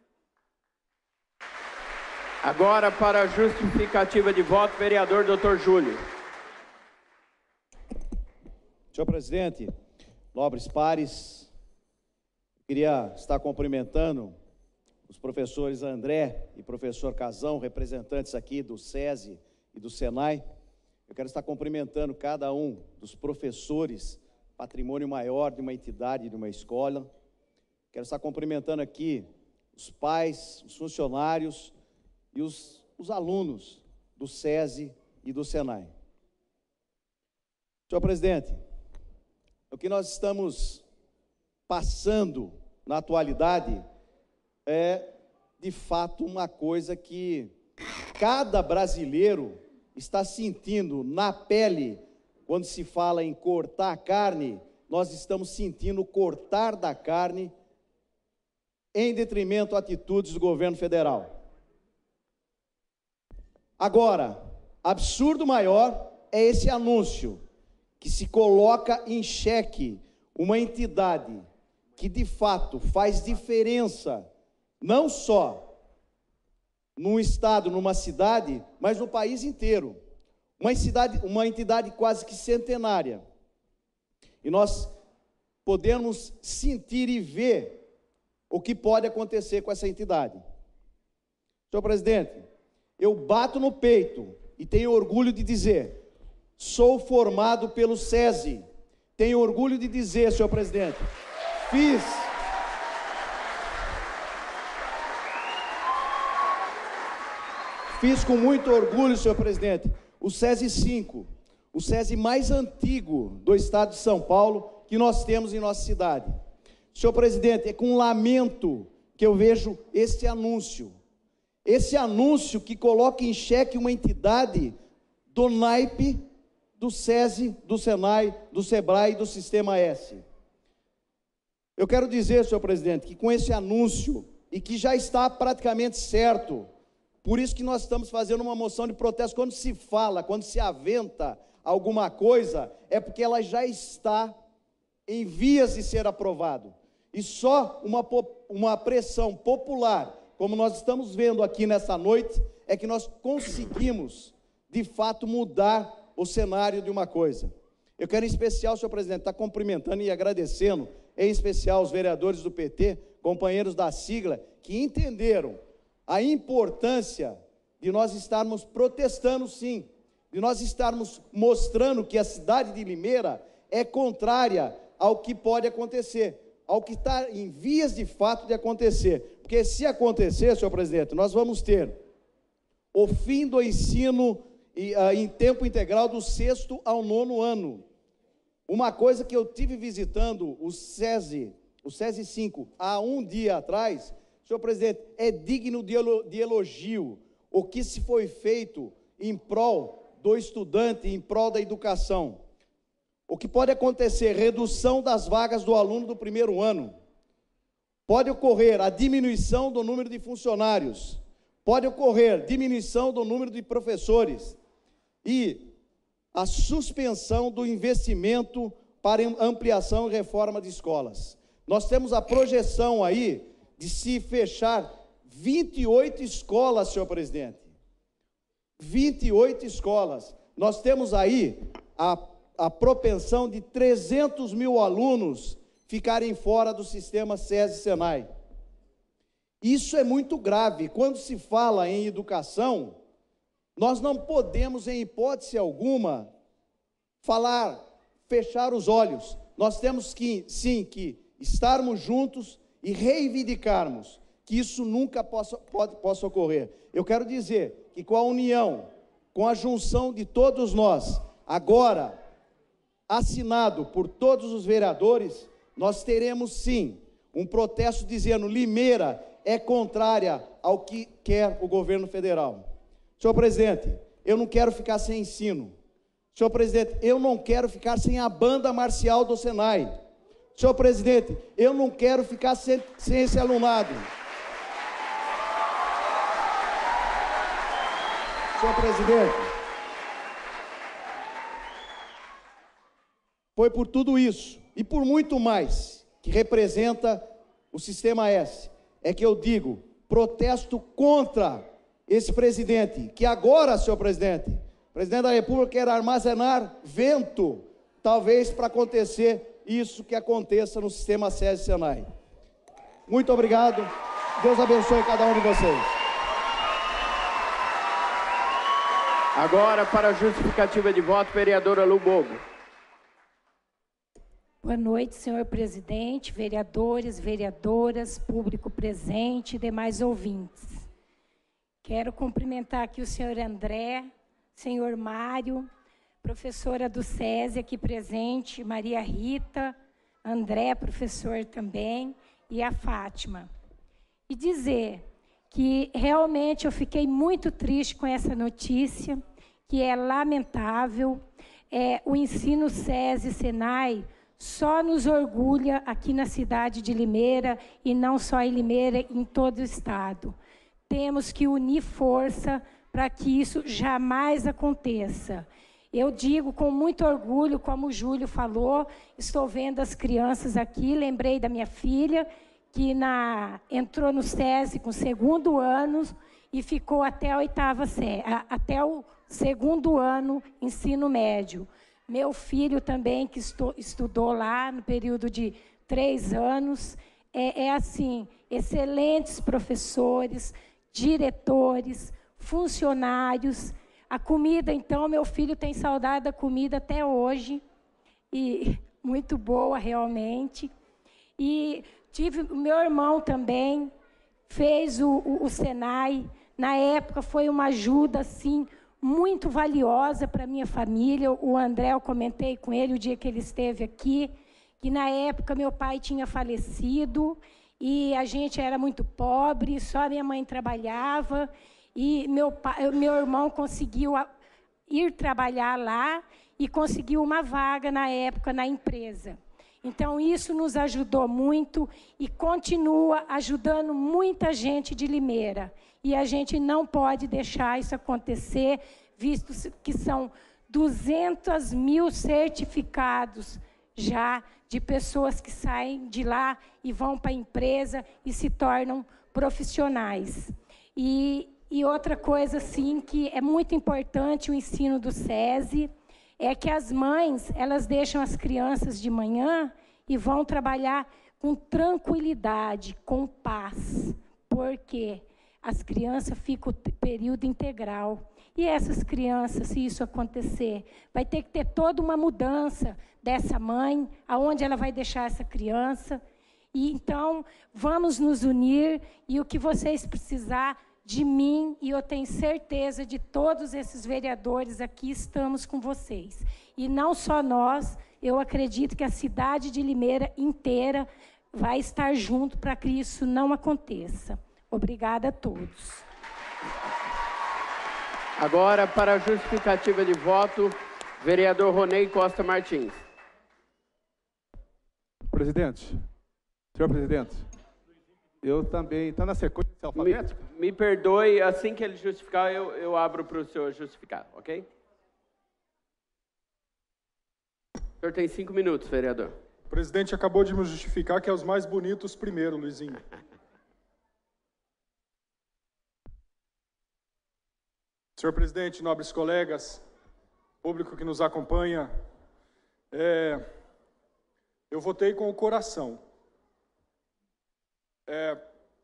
Agora, para a justificativa de voto, vereador doutor Júlio. Senhor presidente, nobres pares, queria estar cumprimentando os professores André e professor Casão, representantes aqui do SESI e do SENAI. Eu quero estar cumprimentando cada um dos professores, patrimônio maior de uma entidade, de uma escola. Quero estar cumprimentando aqui os pais, os funcionários e os, os alunos do SESI e do SENAI. Senhor presidente, o que nós estamos passando na atualidade é, de fato, uma coisa que cada brasileiro está sentindo na pele. Quando se fala em cortar a carne, nós estamos sentindo cortar da carne em detrimento a atitudes do governo federal. Agora, absurdo maior é esse anúncio que se coloca em xeque uma entidade que, de fato, faz diferença, não só num estado, numa cidade, mas no país inteiro. Uma entidade, uma entidade quase que centenária. E nós podemos sentir e ver o que pode acontecer com essa entidade. Senhor presidente, eu bato no peito e tenho orgulho de dizer, sou formado pelo SESI. Tenho orgulho de dizer, senhor presidente, fiz... Fiz com muito orgulho, senhor presidente, o SESI cinco, o SESI mais antigo do estado de São Paulo que nós temos em nossa cidade. Senhor presidente, é com lamento que eu vejo esse anúncio. Esse anúncio que coloca em xeque uma entidade do naipe do SESI, do SENAI, do SEBRAE e do Sistema S. Eu quero dizer, senhor presidente, que com esse anúncio, e que já está praticamente certo, por isso que nós estamos fazendo uma moção de protesto. Quando se fala, quando se aventa alguma coisa, é porque ela já está em vias de ser aprovado. E só uma, uma pressão popular, como nós estamos vendo aqui nessa noite, é que nós conseguimos, de fato, mudar o cenário de uma coisa. Eu quero, em especial, senhor presidente, estar cumprimentando e agradecendo, em especial, os vereadores do P T, companheiros da sigla, que entenderam a importância de nós estarmos protestando, sim, de nós estarmos mostrando que a cidade de Limeira é contrária ao que pode acontecer, ao que está em vias de fato de acontecer. Porque se acontecer, senhor presidente, nós vamos ter o fim do ensino em tempo integral do sexto ao nono ano. Uma coisa que eu tive visitando o SESI, o SESI cinco, há um dia atrás, senhor presidente, é digno de elogio o que se foi feito em prol do estudante, em prol da educação. O que pode acontecer? Redução das vagas do aluno do primeiro ano. Pode ocorrer a diminuição do número de funcionários. Pode ocorrer diminuição do número de professores. E a suspensão do investimento para ampliação e reforma de escolas. Nós temos a projeção aí de se fechar vinte e oito escolas, senhor presidente. vinte e oito escolas. Nós temos aí a, a propensão de trezentos mil alunos ficarem fora do sistema SESI-SENAI. Isso é muito grave. Quando se fala em educação, nós não podemos, em hipótese alguma, falar, fechar os olhos. Nós temos que, sim, que estarmos juntos e reivindicarmos que isso nunca possa, pode, possa ocorrer. Eu quero dizer que com a união, com a junção de todos nós, agora assinado por todos os vereadores, nós teremos sim um protesto dizendo: Limeira é contrária ao que quer o governo federal. Senhor presidente, eu não quero ficar sem ensino. Senhor presidente, eu não quero ficar sem a banda marcial do Senai. Senhor presidente, eu não quero ficar sem, sem esse alunado. Senhor presidente, foi por tudo isso e por muito mais que representa o Sistema S, é que eu digo, protesto contra esse presidente, que agora, senhor presidente, o presidente da República quer armazenar vento, talvez para acontecer isso que aconteça no sistema SESI-SENAI. Muito obrigado, Deus abençoe cada um de vocês. Agora, para a justificativa de voto, vereadora Lu Bogo. Boa noite, senhor presidente, vereadores, vereadoras, público presente e demais ouvintes. Quero cumprimentar aqui o senhor André, senhor Mário, professora do SESI aqui presente, Maria Rita, André, professor também, e a Fátima. E dizer que realmente eu fiquei muito triste com essa notícia, que é lamentável. É, o ensino SESI-SENAI só nos orgulha aqui na cidade de Limeira, e não só em Limeira, em todo o estado. Temos que unir força para que isso jamais aconteça. Eu digo com muito orgulho, como o Júlio falou, estou vendo as crianças aqui, lembrei da minha filha, que na, entrou no SESI com o segundo ano e ficou até a oitava série, até o segundo ano ensino médio. Meu filho também, que estu, estudou lá no período de três anos, é, é assim, excelentes professores, diretores, funcionários. A comida, então, meu filho tem saudade da comida até hoje, e muito boa realmente. E tive o meu irmão também, fez o, o, o Senai, na época foi uma ajuda, assim, muito valiosa para a minha família. O André, eu comentei com ele o dia que ele esteve aqui, que na época meu pai tinha falecido, e a gente era muito pobre, só minha mãe trabalhava, e meu, pai, meu irmão conseguiu ir trabalhar lá e conseguiu uma vaga na época na empresa. Então, isso nos ajudou muito e continua ajudando muita gente de Limeira. E a gente não pode deixar isso acontecer, visto que são duzentos mil certificados já de pessoas que saem de lá e vão para a empresa e se tornam profissionais. E, e outra coisa, sim, que é muito importante o ensino do SESI, é que as mães, elas deixam as crianças de manhã e vão trabalhar com tranquilidade, com paz. Por quê? As crianças ficam o período integral. E essas crianças, se isso acontecer, vai ter que ter toda uma mudança dessa mãe, aonde ela vai deixar essa criança. E então, vamos nos unir, e o que vocês precisar, de mim, e eu tenho certeza de todos esses vereadores aqui estamos com vocês. E não só nós, eu acredito que a cidade de Limeira inteira vai estar junto para que isso não aconteça. Obrigada a todos. Agora, para a justificativa de voto, vereador Ronei Costa Martins. Presidente, senhor presidente, eu também, está na sequência alfabética? Me, me perdoe, assim que ele justificar, eu, eu abro para o senhor justificar, ok? O senhor tem cinco minutos, vereador. O presidente acabou de me justificar que é os mais bonitos primeiro, Luizinho. Senhor presidente, nobres colegas, público que nos acompanha, é, eu votei com o coração. É,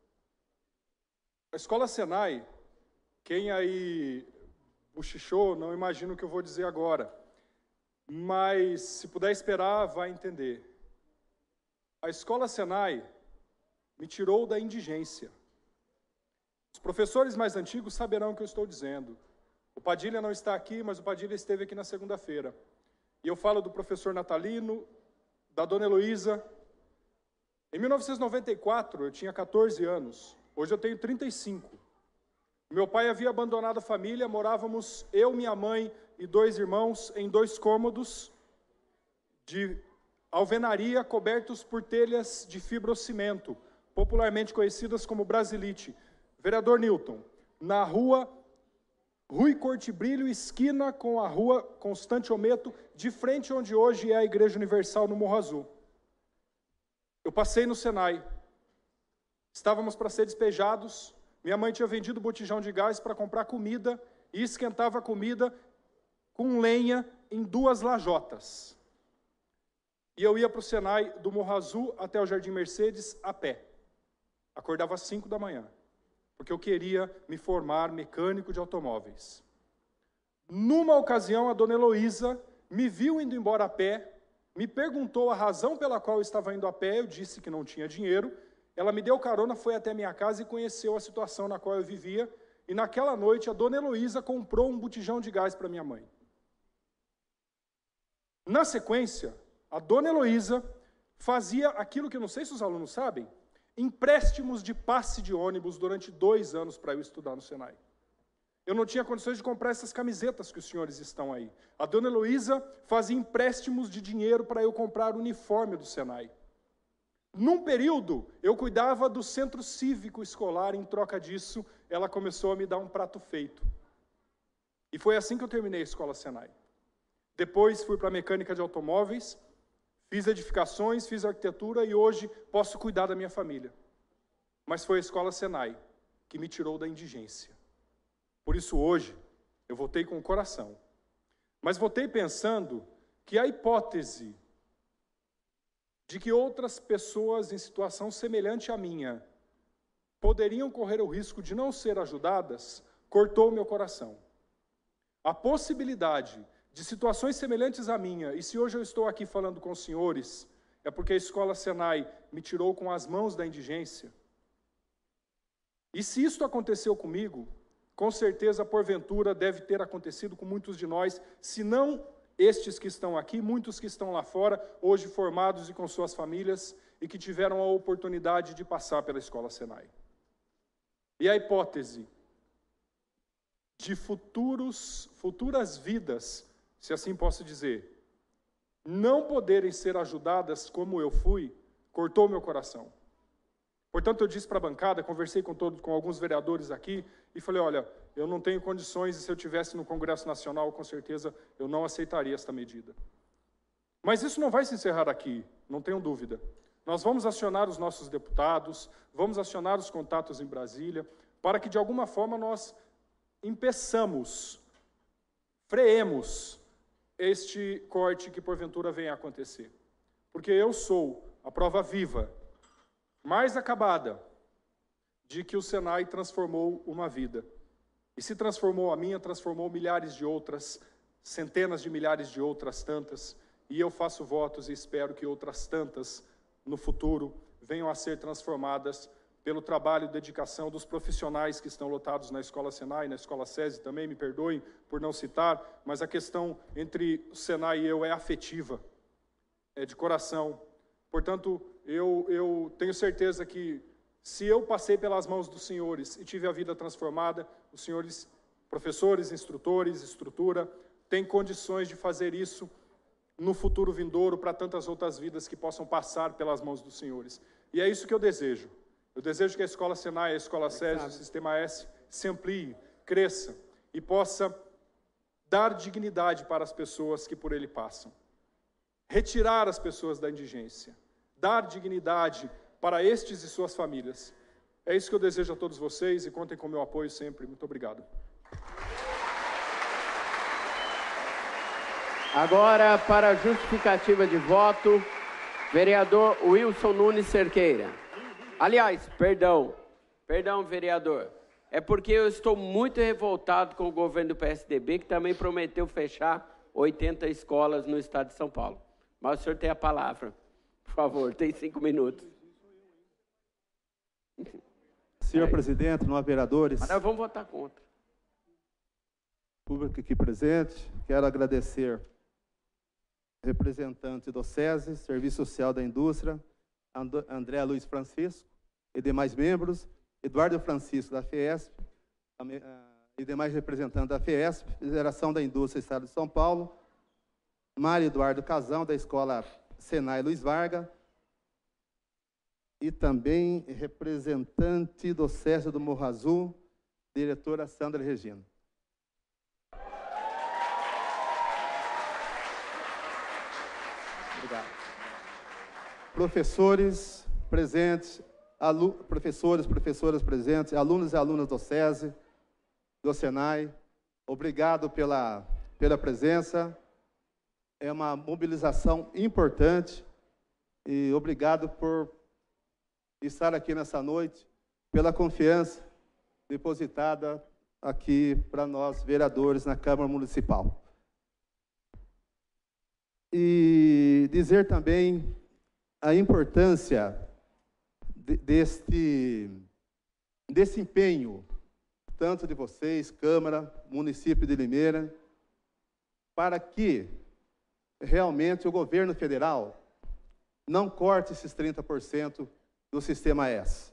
a Escola Senai, quem aí bochichou, não imagino o que eu vou dizer agora, mas se puder esperar, vai entender. A Escola Senai me tirou da indigência. Os professores mais antigos saberão o que eu estou dizendo. O Padilha não está aqui, mas o Padilha esteve aqui na segunda-feira. E eu falo do professor Natalino, da dona Heloísa. Em mil novecentos e noventa e quatro, eu tinha quatorze anos. Hoje eu tenho trinta e cinco. Meu pai havia abandonado a família, morávamos eu, minha mãe e dois irmãos em dois cômodos de alvenaria cobertos por telhas de fibrocimento, popularmente conhecidas como brasilite. Vereador Newton, na rua Rui Cortibrilho, esquina com a rua Constante Ometo, de frente onde hoje é a Igreja Universal no Morro Azul. Eu passei no Senai. Estávamos para ser despejados. Minha mãe tinha vendido botijão de gás para comprar comida e esquentava a comida com lenha em duas lajotas. E eu ia para o Senai do Morro Azul até o Jardim Mercedes a pé. Acordava às cinco da manhã. Porque eu queria me formar mecânico de automóveis. Numa ocasião, a dona Heloísa me viu indo embora a pé, me perguntou a razão pela qual eu estava indo a pé, eu disse que não tinha dinheiro, ela me deu carona, foi até minha casa e conheceu a situação na qual eu vivia, e naquela noite a dona Heloísa comprou um botijão de gás para minha mãe. Na sequência, a dona Heloísa fazia aquilo que eu não sei se os alunos sabem, empréstimos de passe de ônibus durante dois anos para eu estudar no Senai. Eu não tinha condições de comprar essas camisetas que os senhores estão aí. A dona Heloísa fazia empréstimos de dinheiro para eu comprar o uniforme do Senai. Num período, eu cuidava do centro cívico escolar, em troca disso, ela começou a me dar um prato feito. E foi assim que eu terminei a escola Senai. Depois fui para a mecânica de automóveis, fiz edificações, fiz arquitetura e hoje posso cuidar da minha família. Mas foi a escola Senai que me tirou da indigência. Por isso hoje eu votei com o coração. Mas votei pensando que a hipótese de que outras pessoas em situação semelhante à minha poderiam correr o risco de não ser ajudadas, cortou meu coração. A possibilidade de situações semelhantes à minha, e se hoje eu estou aqui falando com os senhores, é porque a escola Senai me tirou com as mãos da indigência. E se isto aconteceu comigo, com certeza, porventura, deve ter acontecido com muitos de nós, se não estes que estão aqui, muitos que estão lá fora, hoje formados e com suas famílias, e que tiveram a oportunidade de passar pela escola Senai. E a hipótese de futuros, futuras vidas, se assim posso dizer, não poderem ser ajudadas como eu fui, cortou meu coração. Portanto, eu disse para a bancada, conversei com, todo, com alguns vereadores aqui, e falei, olha, eu não tenho condições, e se eu estivesse no Congresso Nacional, com certeza, eu não aceitaria esta medida. Mas isso não vai se encerrar aqui, não tenho dúvida. Nós vamos acionar os nossos deputados, vamos acionar os contatos em Brasília, para que, de alguma forma, nós impeçamos, freemos este corte que porventura venha a acontecer. Porque eu sou a prova viva, mais acabada, de que o Senai transformou uma vida. E se transformou a minha, transformou milhares de outras, centenas de milhares de outras tantas, e eu faço votos e espero que outras tantas, no futuro, venham a ser transformadas pelo trabalho e dedicação dos profissionais que estão lotados na Escola Senai, na Escola SESI também, me perdoem por não citar, mas a questão entre o Senai e eu é afetiva, é de coração. Portanto, eu, eu tenho certeza que, se eu passei pelas mãos dos senhores e tive a vida transformada, os senhores, professores, instrutores, estrutura, têm condições de fazer isso no futuro vindouro para tantas outras vidas que possam passar pelas mãos dos senhores. E é isso que eu desejo. Eu desejo que a Escola Senai, a Escola SESI, o Sistema S se amplie, cresça e possa dar dignidade para as pessoas que por ele passam. Retirar as pessoas da indigência, dar dignidade para estes e suas famílias. É isso que eu desejo a todos vocês e contem com o meu apoio sempre. Muito obrigado. Agora, para a justificativa de voto, vereador Wilson Nunes Cerqueira. Aliás, perdão, perdão, vereador. É porque eu estou muito revoltado com o governo do P S D B, que também prometeu fechar oitenta escolas no estado de São Paulo. Mas o senhor tem a palavra. Por favor, tem cinco minutos. Senhor é. presidente, nós vereadores... Mas nós vamos votar contra. Público aqui presente, quero agradecer representante do SESI, Serviço Social da Indústria, And André Luiz Francisco e demais membros, Eduardo Francisco da FIESP e demais representantes da FIESP, Federação da Indústria do Estado de São Paulo, Mário Eduardo Casão, da Escola Senai Luiz Vargas, e também representante do SESI do Morro Azul, diretora Sandra Regina. Obrigado. Professores presentes, alu professores, professoras presentes, alunos e alunas do SESI, do Senai, obrigado pela, pela presença. É uma mobilização importante e obrigado por estar aqui nessa noite, pela confiança depositada aqui para nós, vereadores, na Câmara Municipal. E dizer também a importância de, deste, desse empenho, tanto de vocês, Câmara, município de Limeira, para que realmente o governo federal não corte esses trinta por cento do Sistema S.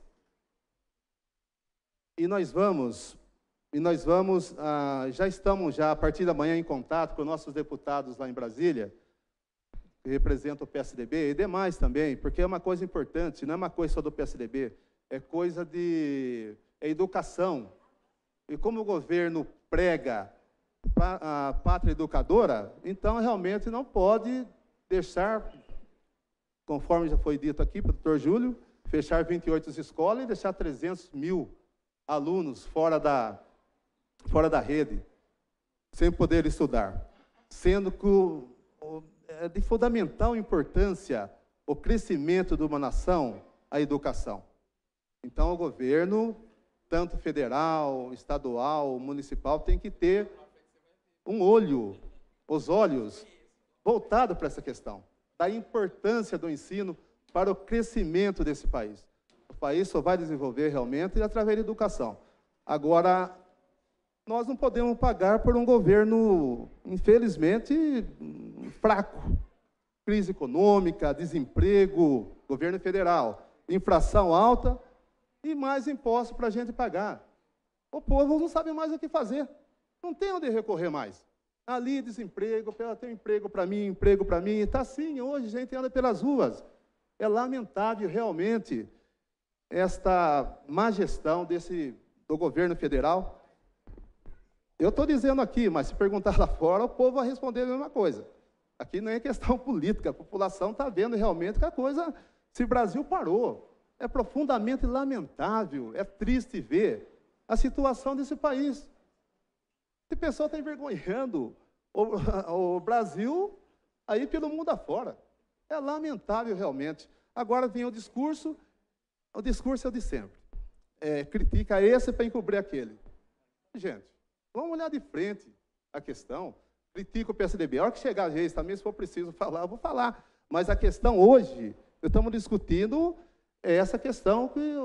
E nós vamos, e nós vamos ah, já estamos já a partir da manhã em contato com nossos deputados lá em Brasília, que representam o P S D B e demais também, porque é uma coisa importante, não é uma coisa só do P S D B, é coisa de é educação. E como o governo prega a pátria educadora, então realmente não pode deixar, conforme já foi dito aqui pelo doutor Júlio, fechar vinte e oito escolas e deixar trezentos mil alunos fora da, fora da rede, sem poder estudar. Sendo que o, o, é de fundamental importância o crescimento de uma nação, a educação. Então, o governo, tanto federal, estadual, municipal, tem que ter um olho, os olhos, voltados para essa questão, da importância do ensino para o crescimento desse país. O país só vai desenvolver realmente através da educação. Agora, nós não podemos pagar por um governo, infelizmente, fraco. Crise econômica, desemprego, governo federal, inflação alta e mais impostos para a gente pagar. O povo não sabe mais o que fazer. Não tem onde recorrer mais. Ali, desemprego, tem um emprego para mim, emprego para mim. Está assim, hoje a gente anda pelas ruas. É lamentável, realmente, esta má gestão desse, do governo federal. Eu estou dizendo aqui, mas se perguntar lá fora, o povo vai responder a mesma coisa. Aqui não é questão política, a população está vendo realmente que a coisa, se o Brasil parou. É profundamente lamentável, é triste ver a situação desse país. Esse pessoal está envergonhando o, o Brasil aí pelo mundo afora. É lamentável realmente. Agora vem o discurso, o discurso é o de sempre. É, critica esse para encobrir aquele. Gente, vamos olhar de frente a questão. Critica o P S D B. A hora que chegar a vez também, se for preciso falar, eu vou falar. Mas a questão hoje, estamos discutindo essa questão que o,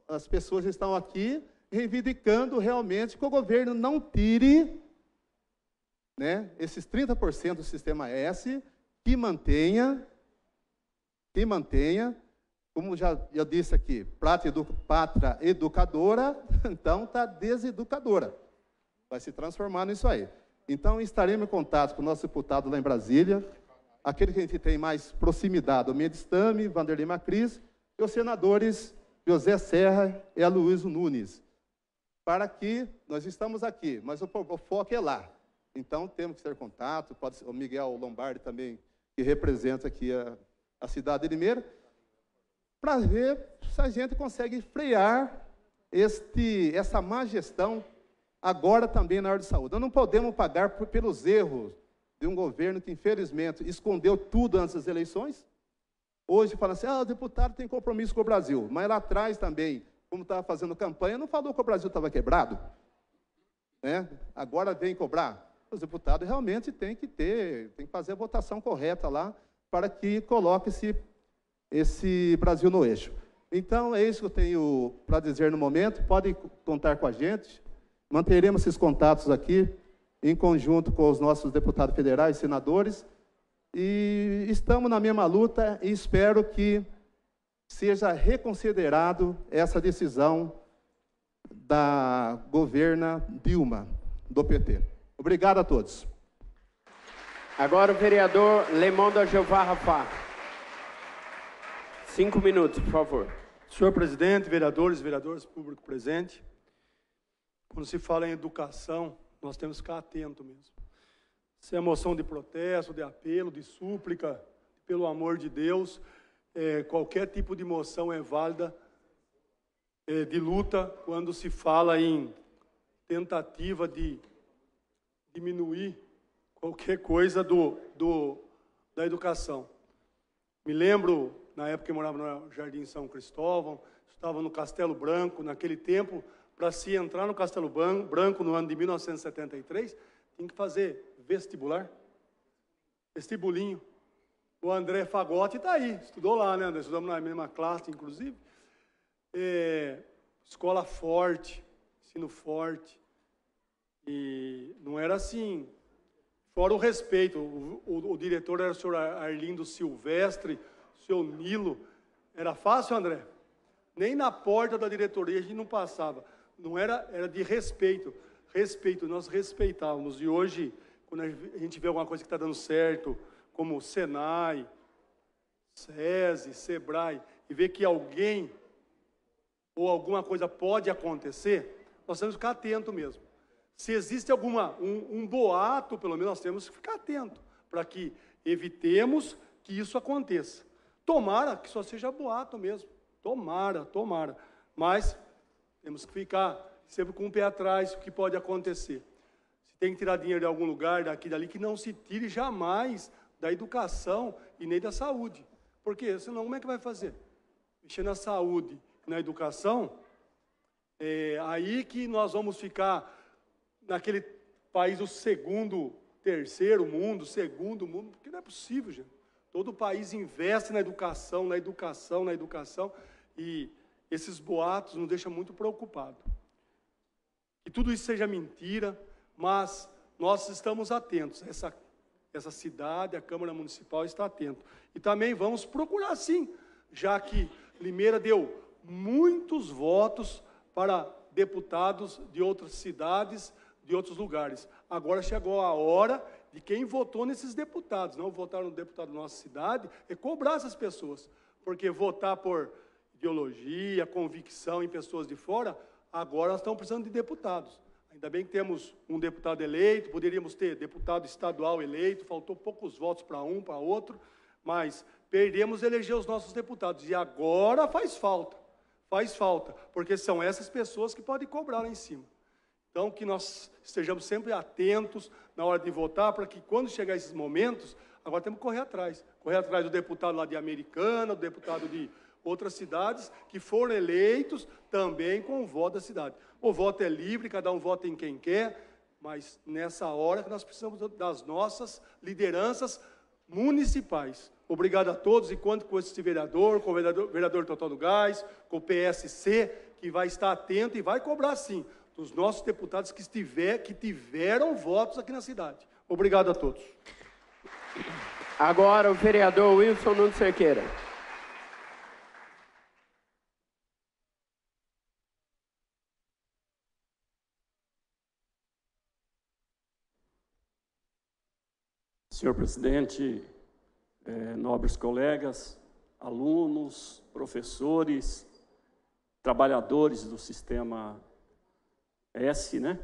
as pessoas estão aqui reivindicando realmente que o governo não tire, né, esses trinta por cento do Sistema S, que mantenha, que mantenha, como já eu disse aqui, pátria, edu, pátria educadora, então está deseducadora. Vai se transformar nisso aí. Então, estaremos em contato com o nosso deputado lá em Brasília, aquele que a gente tem mais proximidade, o Mendes Tame, Vanderlei Macris, e os senadores José Serra e Aloysio Nunes, para que nós estamos aqui, mas o, o foco é lá. Então, temos que ter contato, pode ser o Miguel Lombardi também, que representa aqui a, a cidade de Limeira, para ver se a gente consegue frear este, essa má gestão agora também na área de saúde. Nós não podemos pagar por, pelos erros de um governo que, infelizmente, escondeu tudo antes das eleições. Hoje fala assim, ah, o deputado tem compromisso com o Brasil. Mas lá atrás também, como estava fazendo campanha, não falou que o Brasil estava quebrado. Né? Agora vem cobrar. Os deputados realmente têm que ter, têm que fazer a votação correta lá para que coloque esse, esse Brasil no eixo. Então, é isso que eu tenho para dizer no momento. Podem contar com a gente. Manteremos esses contatos aqui, em conjunto com os nossos deputados federais, senadores, e estamos na mesma luta e espero que seja reconsiderado essa decisão da governa Dilma, do P T. Obrigado a todos. Agora o vereador Lemão da Jeová Rafá. Cinco minutos, por favor. Senhor presidente, vereadores, vereadoras, público presente, quando se fala em educação, nós temos que ficar atento mesmo. Se é moção de protesto, de apelo, de súplica, pelo amor de Deus, é, qualquer tipo de moção é válida, é, de luta, quando se fala em tentativa de diminuir qualquer coisa do, do, da educação. Me lembro, na época que eu morava no Jardim São Cristóvão, estava no Castelo Branco, naquele tempo, para se entrar no Castelo Branco no ano de mil novecentos e setenta e três, tinha que fazer vestibular, vestibulinho. O André Fagotti está aí, estudou lá, né? Nós estudamos na mesma classe, inclusive. É, escola forte, ensino forte. E não era assim, fora o respeito. O, o, o diretor era o senhor Arlindo Silvestre, o senhor Nilo. Era fácil, André? Nem na porta da diretoria a gente não passava. Não era, era de respeito. Respeito, nós respeitávamos. E hoje, quando a gente vê alguma coisa que está dando certo, como Senai, SESI, Sebrae, e vê que alguém ou alguma coisa pode acontecer, nós temos que ficar atento mesmo. Se existe alguma, um, um boato, pelo menos nós temos que ficar atento, para que evitemos que isso aconteça. Tomara que só seja boato mesmo. Tomara, tomara. Mas temos que ficar sempre com o pé atrás, o que pode acontecer. Se tem que tirar dinheiro de algum lugar, daqui, dali, que não se tire jamais da educação e nem da saúde. Porque senão como é que vai fazer? Mexer na saúde e na educação, é aí que nós vamos ficar naquele país, o segundo, terceiro mundo, segundo mundo, porque não é possível, gente. Todo país investe na educação, na educação, na educação, e esses boatos nos deixam muito preocupados. Que tudo isso seja mentira, mas nós estamos atentos. Essa, essa cidade, a Câmara Municipal está atenta. E também vamos procurar, sim, já que Limeira deu muitos votos para deputados de outras cidades, de outros lugares. Agora chegou a hora de quem votou nesses deputados, não votar no deputado da nossa cidade, é cobrar essas pessoas. Porque votar por ideologia, convicção em pessoas de fora, agora nós estamos precisando de deputados. Ainda bem que temos um deputado eleito, poderíamos ter deputado estadual eleito, faltou poucos votos para um, para outro, mas perdemos eleger os nossos deputados. E agora faz falta, faz falta, porque são essas pessoas que podem cobrar lá em cima. Então, que nós estejamos sempre atentos na hora de votar, para que quando chegar esses momentos, agora temos que correr atrás. Correr atrás do deputado lá de Americana, do deputado de outras cidades, que foram eleitos também com o voto da cidade. O voto é livre, cada um vota em quem quer, mas nessa hora que nós precisamos das nossas lideranças municipais. Obrigado a todos, e conto com esse vereador, com o vereador, vereador Totó do Gás, com o P S C, que vai estar atento e vai cobrar, sim, dos nossos deputados que, estiver, que tiveram votos aqui na cidade. Obrigado a todos. Agora o vereador Wilson Nunes Cerqueira. Senhor presidente, eh, nobres colegas, alunos, professores, trabalhadores do sistema S, né?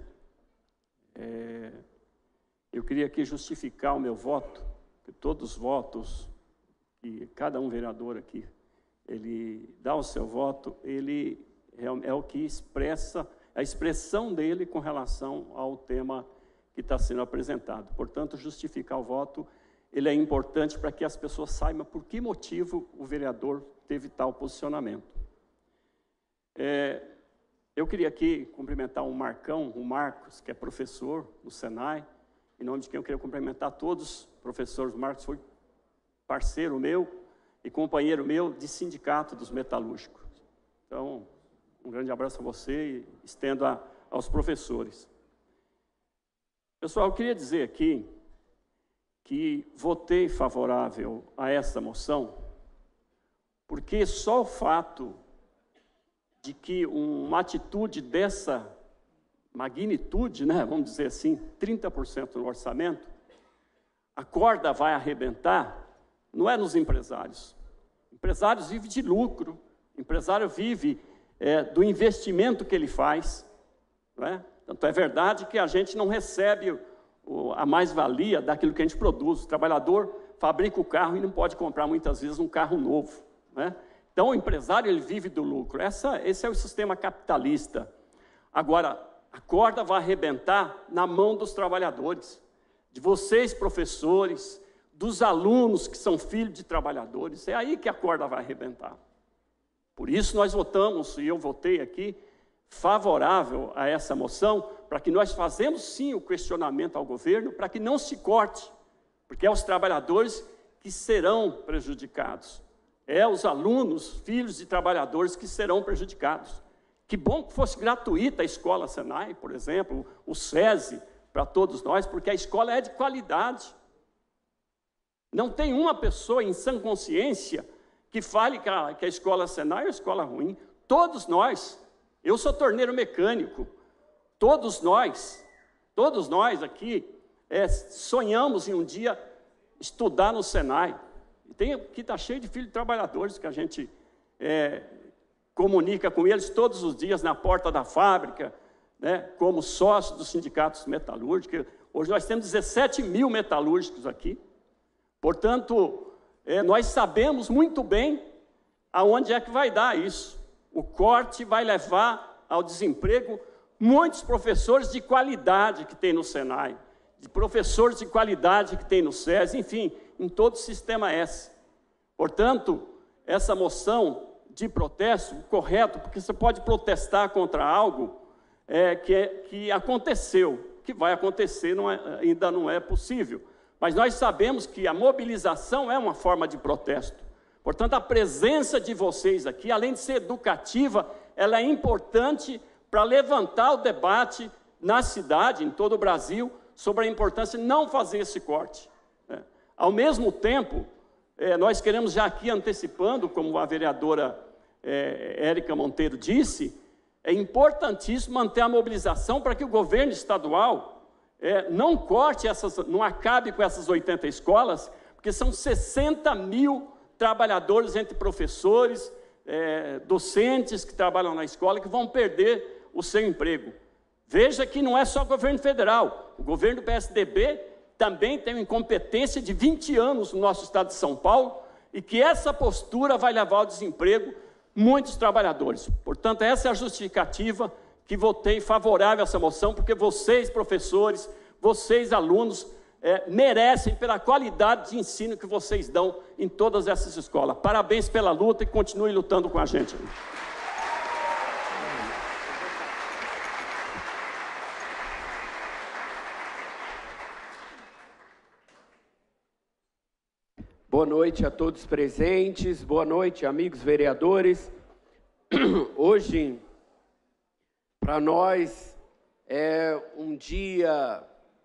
É, eu queria aqui justificar o meu voto, que todos os votos, que cada um vereador aqui, ele dá o seu voto, ele é, é o que expressa, a expressão dele com relação ao tema que está sendo apresentado. Portanto, justificar o voto, ele é importante para que as pessoas saibam por que motivo o vereador teve tal posicionamento. É, eu queria aqui cumprimentar o Marcão, o Marcos, que é professor no Senai, em nome de quem eu queria cumprimentar todos os professores. O Marcos foi parceiro meu e companheiro meu de sindicato dos metalúrgicos. Então, um grande abraço a você e estendo a, aos professores. Pessoal, eu queria dizer aqui que votei favorável a essa moção, porque só o fato de que uma atitude dessa magnitude, né, vamos dizer assim, trinta por cento no orçamento, a corda vai arrebentar, não é nos empresários. Empresários vivem de lucro, empresário vive é, do investimento que ele faz, não é? Tanto é verdade que a gente não recebe o, a mais-valia daquilo que a gente produz. O trabalhador fabrica o carro e não pode comprar, muitas vezes, um carro novo, né? Então, o empresário, ele vive do lucro. Essa, esse é o sistema capitalista. Agora, a corda vai arrebentar na mão dos trabalhadores, de vocês, professores, dos alunos que são filhos de trabalhadores. É aí que a corda vai arrebentar. Por isso, nós votamos, e eu votei aqui, favorável a essa moção, para que nós façamos, sim, o questionamento ao governo, para que não se corte, porque é os trabalhadores que serão prejudicados. É os alunos, filhos de trabalhadores que serão prejudicados. Que bom que fosse gratuita a escola Senai, por exemplo, o SESI, para todos nós, porque a escola é de qualidade. Não tem uma pessoa em sã consciência que fale que a, que a escola Senai é uma escola ruim. Todos nós, eu sou torneiro mecânico, todos nós, todos nós aqui é, sonhamos em um dia estudar no Senai. E tem, aqui está cheio de filhos de trabalhadores que a gente é, comunica com eles todos os dias na porta da fábrica, né, como sócio dos sindicatos metalúrgicos. Hoje nós temos dezessete mil metalúrgicos aqui. Portanto, é, nós sabemos muito bem aonde é que vai dar isso. O corte vai levar ao desemprego muitos professores de qualidade que tem no Senai, de professores de qualidade que tem no SESI, enfim, em todo o sistema S. Portanto, essa moção de protesto, correto, porque você pode protestar contra algo é, que, é, que aconteceu, que vai acontecer, não é, ainda não é possível. Mas nós sabemos que a mobilização é uma forma de protesto. Portanto, a presença de vocês aqui, além de ser educativa, ela é importante para levantar o debate na cidade, em todo o Brasil, sobre a importância de não fazer esse corte. Né? Ao mesmo tempo, é, nós queremos já aqui antecipando, como a vereadora é, Érica Monteiro disse, é importantíssimo manter a mobilização para que o governo estadual é, não corte essas, não acabe com essas oitenta escolas, porque são sessenta mil trabalhadores entre professores, é, docentes que trabalham na escola, que vão perder o seu emprego. Veja que não é só o governo federal, o governo do P S D B também tem uma incompetência de vinte anos no nosso estado de São Paulo, e que essa postura vai levar ao desemprego muitos trabalhadores. Portanto, essa é a justificativa que votei favorável a essa moção, porque vocês, professores, vocês, alunos, é, merecem pela qualidade de ensino que vocês dão em todas essas escolas. Parabéns pela luta e continue lutando com a gente. Boa noite a todos presentes, boa noite, amigos vereadores. Hoje Para nós é um dia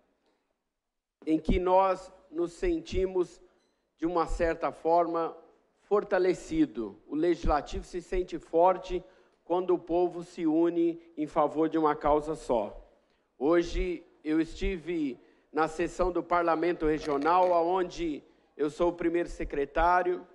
em que nós nos sentimos, de uma certa forma, fortalecido. O Legislativo se sente forte quando o povo se une em favor de uma causa só. Hoje eu estive na sessão do Parlamento Regional, onde eu sou o primeiro secretário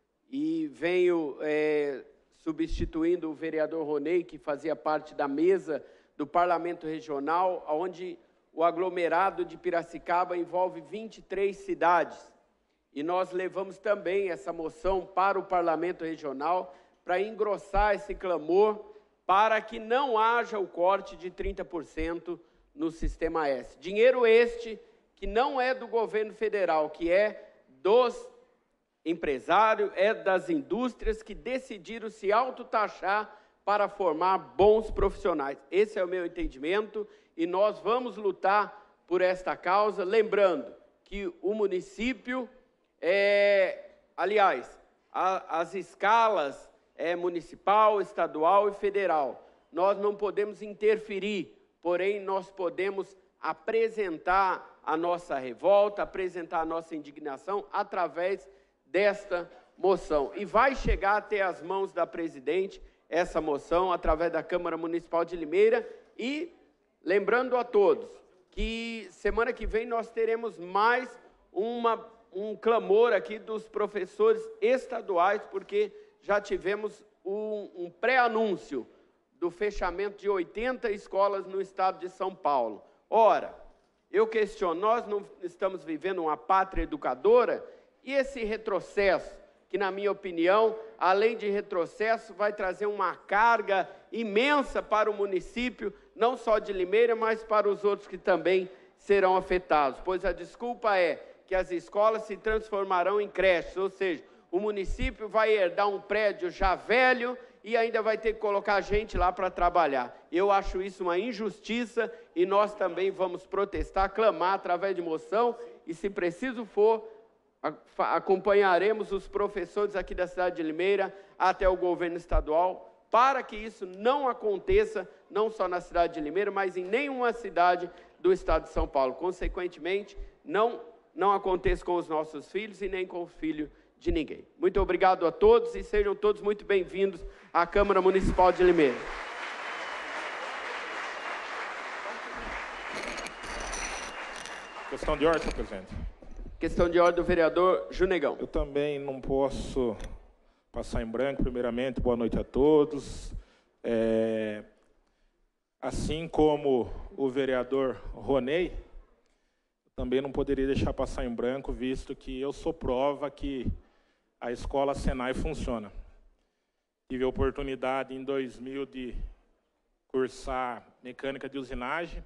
e venho é, substituindo o vereador Ronei, que fazia parte da mesa do Parlamento Regional, onde o aglomerado de Piracicaba envolve vinte e três cidades. E nós levamos também essa moção para o Parlamento Regional para engrossar esse clamor para que não haja o corte de trinta por cento no Sistema S. Dinheiro este que não é do governo federal, que é dos empresários, é das indústrias que decidiram se autotaxar para formar bons profissionais. Esse é o meu entendimento e nós vamos lutar por esta causa, lembrando que o município, é, aliás, a, as escalas é, municipal, estadual e federal, nós não podemos interferir, porém nós podemos apresentar a nossa revolta, apresentar a nossa indignação através desta moção. E vai chegar até as mãos da presidente essa moção através da Câmara Municipal de Limeira e lembrando a todos que semana que vem nós teremos mais uma, um clamor aqui dos professores estaduais, porque já tivemos um, um pré-anúncio do fechamento de oitenta escolas no estado de São Paulo. Ora, eu questiono, nós não estamos vivendo uma pátria educadora e esse retrocesso, que na minha opinião, além de retrocesso, vai trazer uma carga imensa para o município, não só de Limeira, mas para os outros que também serão afetados, pois a desculpa é que as escolas se transformarão em creches, ou seja, o município vai herdar um prédio já velho e ainda vai ter que colocar gente lá para trabalhar. Eu acho isso uma injustiça e nós também vamos protestar, clamar através de moção e, se preciso for, acompanharemos os professores aqui da cidade de Limeira até o governo estadual para que isso não aconteça, não só na cidade de Limeira, mas em nenhuma cidade do estado de São Paulo. Consequentemente, não, não aconteça com os nossos filhos e nem com o filho de ninguém. Muito obrigado a todos e sejam todos muito bem-vindos à Câmara Municipal de Limeira. Questão de ordem, senhor presidente. Questão de ordem do vereador Junegão. Eu também não posso passar em branco. Primeiramente, boa noite a todos. É, assim como o vereador Ronei, também não poderia deixar passar em branco, visto que eu sou prova que a escola Senai funciona. Tive a oportunidade em dois mil de cursar mecânica de usinagem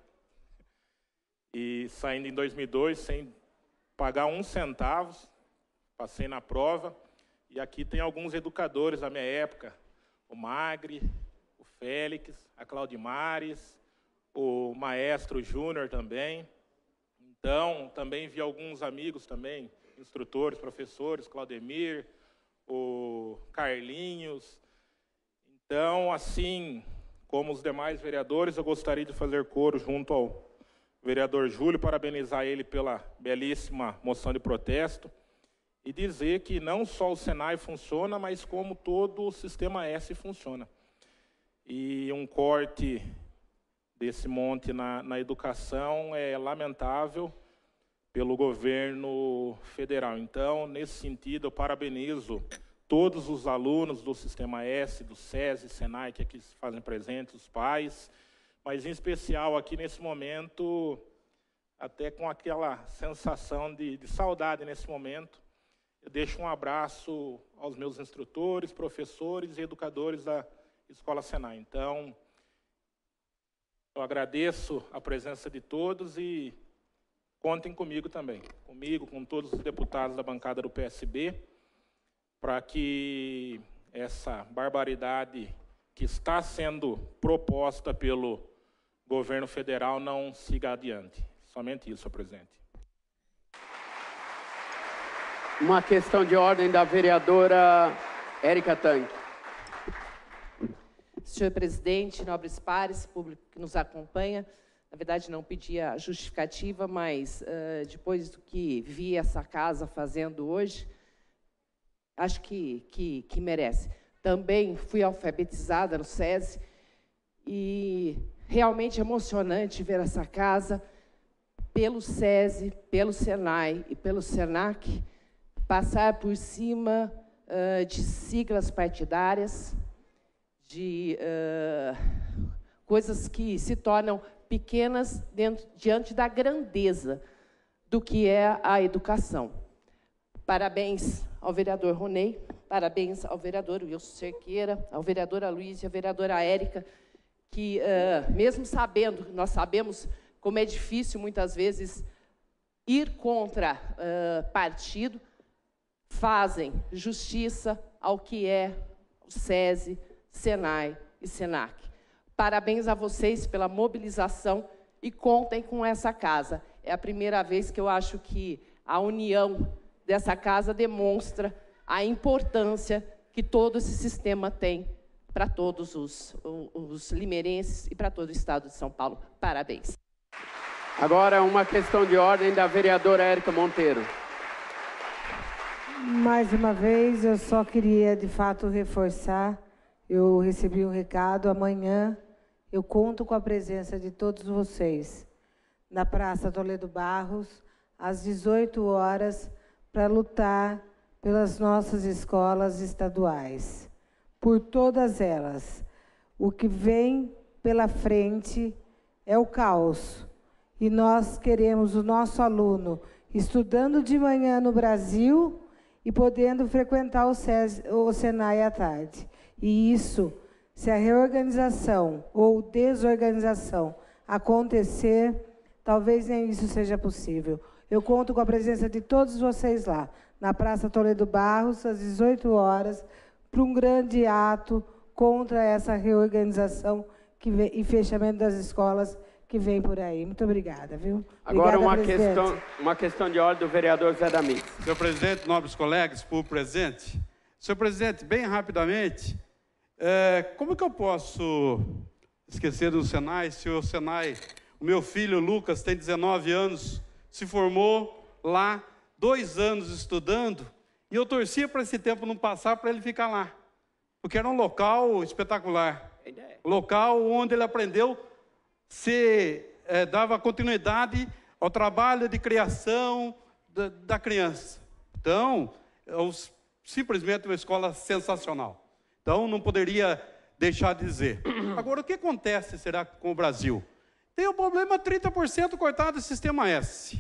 e saindo em dois mil e dois sem pagar um centavo, passei na prova, e aqui tem alguns educadores da minha época, o Magri, o Félix, a Claudimares, o Maestro Júnior também. Então, também vi alguns amigos também, instrutores, professores, Claudemir, o Carlinhos. Então, assim como os demais vereadores, eu gostaria de fazer coro junto ao vereador Júlio, parabenizar ele pela belíssima moção de protesto e dizer que não só o Senai funciona, mas como todo o Sistema S funciona. E um corte desse monte na, na educação é lamentável pelo governo federal. Então, nesse sentido, eu parabenizo todos os alunos do Sistema S, do SESI, Senai, que aqui se fazem presentes, os pais, mas em especial aqui nesse momento, até com aquela sensação de, de saudade nesse momento, eu deixo um abraço aos meus instrutores, professores e educadores da Escola Senai. Então, eu agradeço a presença de todos e contem comigo também, comigo, com todos os deputados da bancada do P S B, para que essa barbaridade que está sendo proposta pelo governo federal não siga adiante. Somente isso, senhor presidente. Uma questão de ordem da vereadora Érica Tanque. senhor presidente, nobres pares, público que nos acompanha. Na verdade, não pedi a justificativa, mas uh, depois do que vi essa casa fazendo hoje, acho que, que, que merece. Também fui alfabetizada no SESI e realmente emocionante ver essa casa, pelo SESI, pelo SENAI e pelo SENAC, passar por cima uh, de siglas partidárias, de uh, coisas que se tornam pequenas dentro, diante da grandeza do que é a educação. Parabéns ao vereador Ronei, parabéns ao vereador Wilson Cerqueira, ao vereadora Luiz e à vereadora Érica, que, uh, mesmo sabendo, nós sabemos como é difícil, muitas vezes, ir contra uh, partido, fazem justiça ao que é o SESI, SENAI e SENAC. Parabéns a vocês pela mobilização e contem com essa casa. É a primeira vez que eu acho que a união dessa casa demonstra a importância que todo esse sistema tem para todos os, os limeirenses e para todo o estado de São Paulo. Parabéns. Agora, uma questão de ordem da vereadora Érica Monteiro. Mais uma vez, eu só queria, de fato, reforçar. Eu recebi um recado. Amanhã, eu conto com a presença de todos vocês na Praça Toledo Barros, às dezoito horas, para lutar pelas nossas escolas estaduais, por todas elas. O que vem pela frente é o caos. E nós queremos o nosso aluno estudando de manhã no Brasil e podendo frequentar o, SES, o SENAI à tarde. E isso, se a reorganização ou desorganização acontecer, talvez nem isso seja possível. Eu conto com a presença de todos vocês lá, na Praça Toledo Barros, às dezoito horas, para um grande ato contra essa reorganização que vem, e fechamento das escolas que vem por aí. Muito obrigada, viu? Agora, obrigada, uma presidente. questão, uma questão de ordem do vereador Zé Damis. Senhor presidente, nobres colegas, público presente. Senhor presidente, bem rapidamente, é, como que eu posso esquecer do Senai, se o Senai, o meu filho Lucas tem dezenove anos, se formou lá, dois anos estudando, e eu torcia para esse tempo não passar para ele ficar lá, porque era um local espetacular, local onde ele aprendeu se é, dava continuidade ao trabalho de criação da, da criança. Então, é simplesmente uma escola sensacional. Então, não poderia deixar de dizer. Agora, o que acontece, será, com o Brasil? Tem o problema trinta por cento cortado do Sistema S.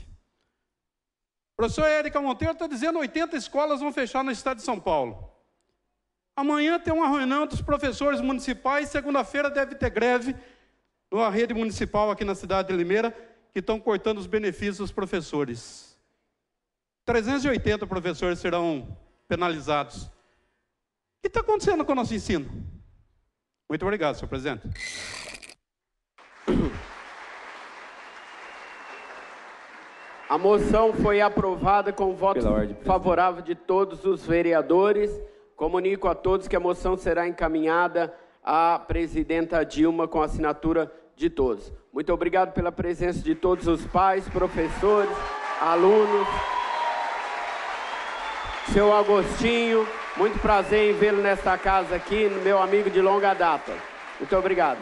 A professora Érica Monteiro está dizendo que oitenta escolas vão fechar no estado de São Paulo. Amanhã tem uma reunião dos professores municipais, segunda-feira deve ter greve numa rede municipal aqui na cidade de Limeira, que estão cortando os benefícios dos professores. trezentos e oitenta professores serão penalizados. O que está acontecendo com o nosso ensino? Muito obrigado, senhor presidente. A moção foi aprovada com voto favorável de todos os vereadores. Comunico a todos que a moção será encaminhada à presidenta Dilma com a assinatura de todos. Muito obrigado pela presença de todos os pais, professores, alunos. Seu Agostinho, muito prazer em vê-lo nesta casa aqui, meu amigo de longa data. Muito obrigado.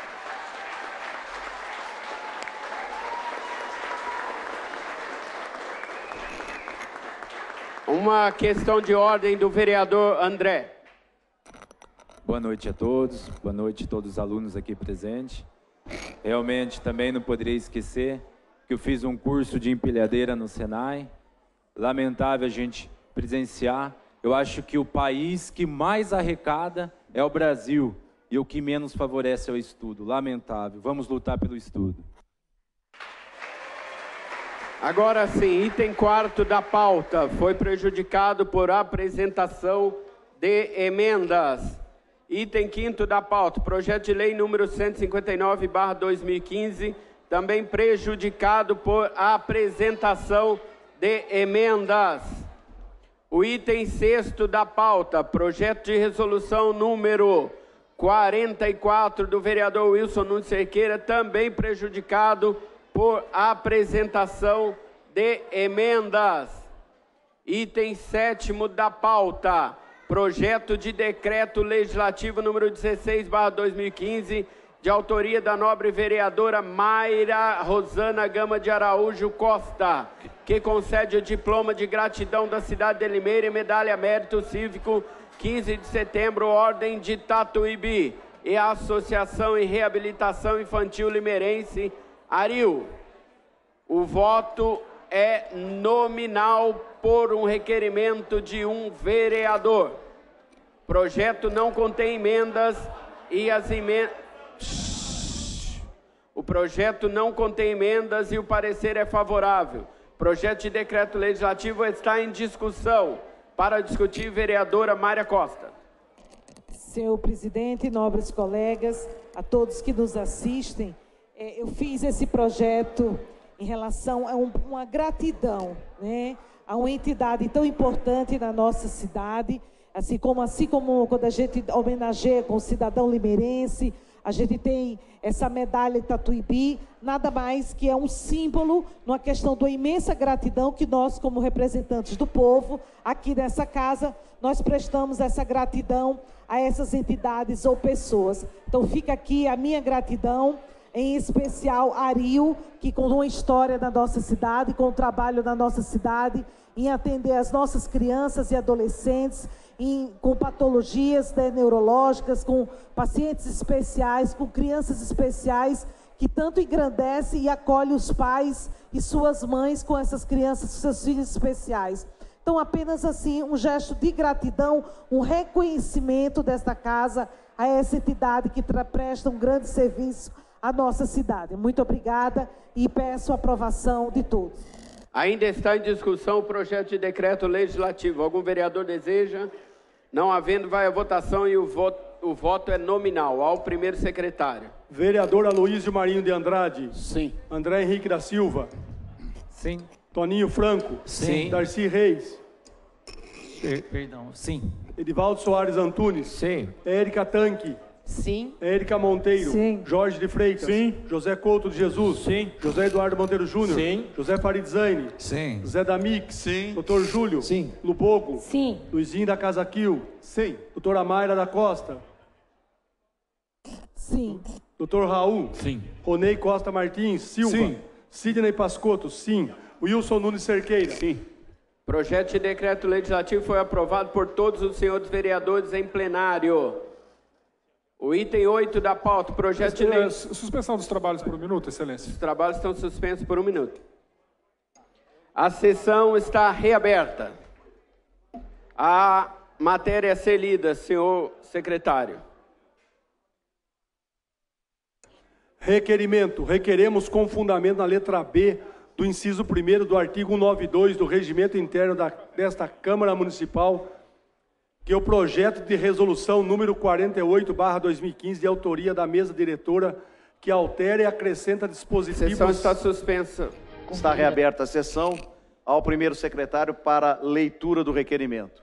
Uma questão de ordem do vereador André. Boa noite a todos, boa noite a todos os alunos aqui presentes. Realmente também não poderia esquecer que eu fiz um curso de empilhadeira no Senai. Lamentável a gente presenciar. Eu acho que o país que mais arrecada é o Brasil e o que menos favorece é o estudo. Lamentável. Vamos lutar pelo estudo. Agora sim, item quarto da pauta foi prejudicado por apresentação de emendas. Item quinto da pauta, projeto de lei número cento e cinquenta e nove barra dois mil e quinze, também prejudicado por apresentação de emendas. O item sexto da pauta, projeto de resolução número quarenta e quatro do vereador Wilson Nunes Cerqueira, também prejudicado por apresentação de emendas. Item sétimo da pauta, projeto de decreto legislativo número dezesseis barra dois mil e quinze, de autoria da nobre vereadora Mayra Rosana Gama de Araújo Costa, que concede o diploma de gratidão da cidade de Limeira e medalha mérito cívico quinze de setembro, Ordem de Tatuíbi, e a Associação e Reabilitação Infantil Limeirense, ARIL. O voto é nominal por um requerimento de um vereador. Projeto não contém emendas e as emendas... O projeto não contém emendas e o parecer é favorável. Projeto de decreto legislativo está em discussão. Para discutir, vereadora Mária Costa. Senhor presidente, nobres colegas, a todos que nos assistem, é, eu fiz esse projeto em relação a um, uma gratidão, né, a uma entidade tão importante na nossa cidade, assim como, assim como quando a gente homenageia com o cidadão limeirense, a gente tem essa medalha de Tatuíbi, nada mais que é um símbolo numa questão da imensa gratidão que nós, como representantes do povo, aqui nessa casa, nós prestamos essa gratidão a essas entidades ou pessoas. Então fica aqui a minha gratidão, em especial a ARIL, que com uma história da nossa cidade, com o trabalho da nossa cidade, em atender as nossas crianças e adolescentes, em, com patologias, né, neurológicas, com pacientes especiais, com crianças especiais, que tanto engrandece e acolhe os pais e suas mães com essas crianças, seus filhos especiais. Então, apenas assim, um gesto de gratidão, um reconhecimento desta casa a essa entidade que presta um grande serviço à nossa cidade. Muito obrigada e peço a aprovação de todos. Ainda está em discussão o projeto de decreto legislativo. Algum vereador deseja? Não havendo, vai à votação e o voto, o voto é nominal. Ao primeiro secretário. Vereador Aloísio Marinho de Andrade. Sim. André Henrique da Silva. Sim. Toninho Franco. Sim. Darcy Reis. Per perdão, sim. Edivaldo Soares Antunes. Sim. Érica Tanque. Sim. Érica Monteiro. Sim. Jorge de Freitas. Sim. José Couto de Jesus. Sim. José Eduardo Monteiro Júnior. Sim. José Faridzaine. Sim. José Damix. Sim. Doutor Júlio. Sim. Lubogo. Sim. Luizinho da Casa Quil. Sim. Doutora Mayra da Costa. Sim. Doutor Raul. Sim. Ronei Costa Martins. Silva. Sim. Sidney Pascotto. Sim. Wilson Nunes Cerqueira. Sim. Projeto de decreto legislativo foi aprovado por todos os senhores vereadores em plenário. O item oito da pauta, projeto de lei... Suspensão dos trabalhos por um minuto, excelência. Os trabalhos estão suspensos por um minuto. A sessão está reaberta. A matéria a ser lida, senhor secretário. Requerimento. Requeremos com fundamento na letra B do inciso primeiro do artigo cento e noventa e dois do Regimento Interno da, desta Câmara Municipal, que o projeto de resolução número quarenta e oito barra dois mil e quinze, de autoria da mesa diretora, que altera e acrescenta dispositivos... A sessão está suspensa. Está reaberta a sessão. Ao primeiro secretário para leitura do requerimento.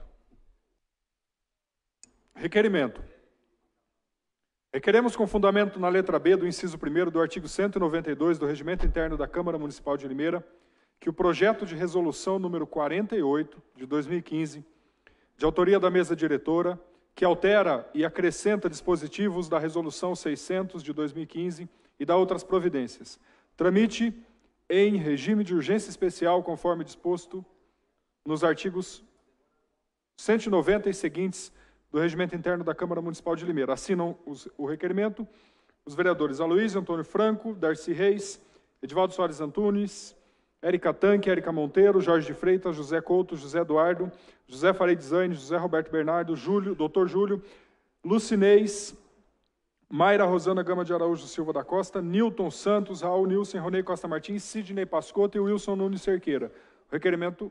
Requerimento. Requeremos com fundamento na letra B do inciso primeiro do artigo cento e noventa e dois do Regimento Interno da Câmara Municipal de Limeira, que o projeto de resolução número quarenta e oito de dois mil e quinze, de autoria da mesa diretora, que altera e acrescenta dispositivos da resolução seiscentos de dois mil e quinze e da outras providências, tramite em regime de urgência especial, conforme disposto nos artigos cento e noventa e seguintes do Regimento Interno da Câmara Municipal de Limeira. Assinam os, o requerimento os vereadores Aloísio Antônio Franco, Darcy Reis, Edivaldo Soares Antunes, Érica Tanque, Érica Monteiro, Jorge de Freitas, José Couto, José Eduardo, José Faridzaine, José Roberto Bernardo, Júlio, doutor Júlio, Lucinês, Mayra Rosana Gama de Araújo Silva da Costa, Nilton Santos, Raul Nilson, Ronei Costa Martins, Sidney Pascotto e Wilson Nunes Cerqueira. O requerimento...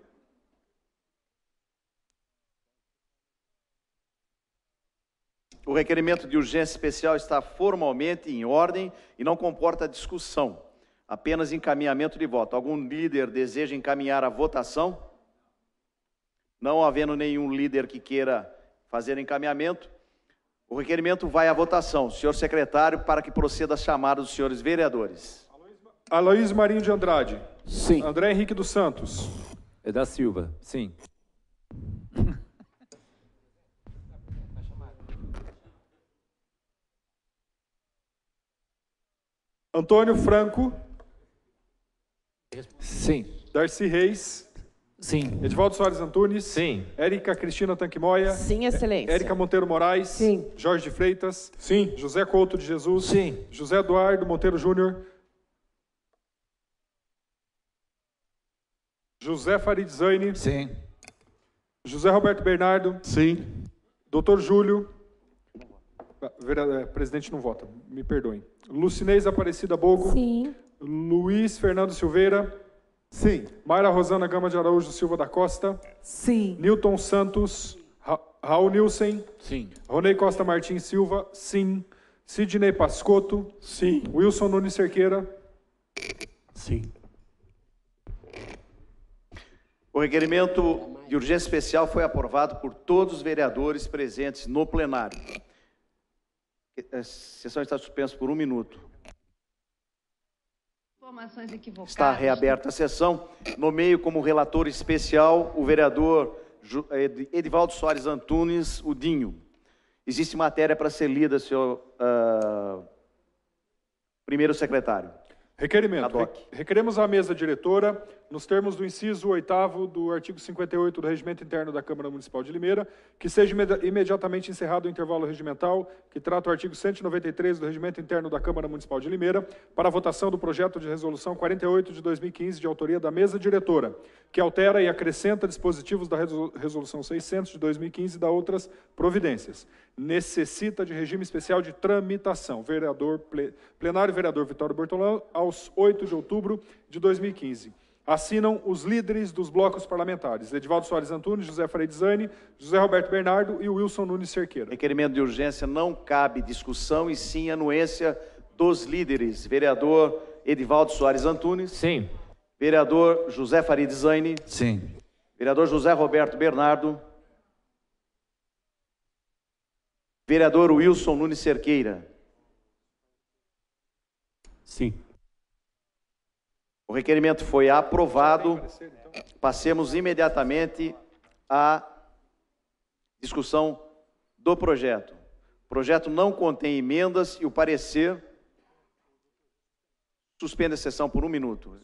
O requerimento de urgência especial está formalmente em ordem e não comporta discussão, apenas encaminhamento de voto. Algum líder deseja encaminhar a votação? Não havendo nenhum líder que queira fazer encaminhamento, O requerimento vai à votação. Senhor secretário, para que proceda a chamada dos senhores vereadores. Aloysio Marinho de Andrade. Sim. André Henrique dos Santos. É da Silva. Sim. Antônio Franco. Sim. Darcy Reis. Sim. Edivaldo Soares Antunes. Sim. Érica Cristina Tanquimoia. Sim, excelência. Érica Monteiro Moraes. Sim. Jorge de Freitas. Sim. José Couto de Jesus. Sim. José Eduardo Monteiro Júnior. José Farid Zaine. Sim. José Roberto Bernardo. Sim. Doutor Júlio. Vereador, presidente não vota, me perdoem. Lucinês Aparecida Bogo. Sim. Luiz Fernando Silveira. Sim. Mayra Rosana Gama de Araújo Silva da Costa. Sim. Newton Santos. Ra Raul Nilsen. Sim. Ronei Costa Martins Silva. Sim. Sidney Pascotto. Sim. Wilson Nunes Cerqueira. Sim. O requerimento de urgência especial foi aprovado por todos os vereadores presentes no plenário. A sessão está suspensa por um minuto. Informações equivocadas. Está reaberta a sessão. Nomeio como relator especial o vereador Edivaldo Soares Antunes, o Dinho. Existe matéria para ser lida, senhor uh, primeiro secretário. Requerimento. Re requeremos à mesa diretora, nos termos do inciso oitavo do artigo cinquenta e oito do Regimento Interno da Câmara Municipal de Limeira, que seja imediatamente encerrado o intervalo regimental, que trata o artigo cento e noventa e três do Regimento Interno da Câmara Municipal de Limeira, para a votação do projeto de resolução quarenta e oito de dois mil e quinze, de autoria da mesa diretora, que altera e acrescenta dispositivos da resolução seiscentos de dois mil e quinze e da outras providências. Necessita de regime especial de tramitação. Vereador, plenário vereador Vitório Bortolão, aos oito de outubro de dois mil e quinze. Assinam os líderes dos blocos parlamentares: Edivaldo Soares Antunes, José Farid Zaine, José Roberto Bernardo e Wilson Nunes Cerqueira. Requerimento de urgência não cabe discussão e sim anuência dos líderes. Vereador Edivaldo Soares Antunes. Sim. Vereador José Farid Zaine. Sim. Vereador José Roberto Bernardo. Vereador Wilson Nunes Cerqueira. Sim. O requerimento foi aprovado. Passemos imediatamente à discussão do projeto. O projeto não contém emendas e o parecer... Suspende a sessão por um minuto.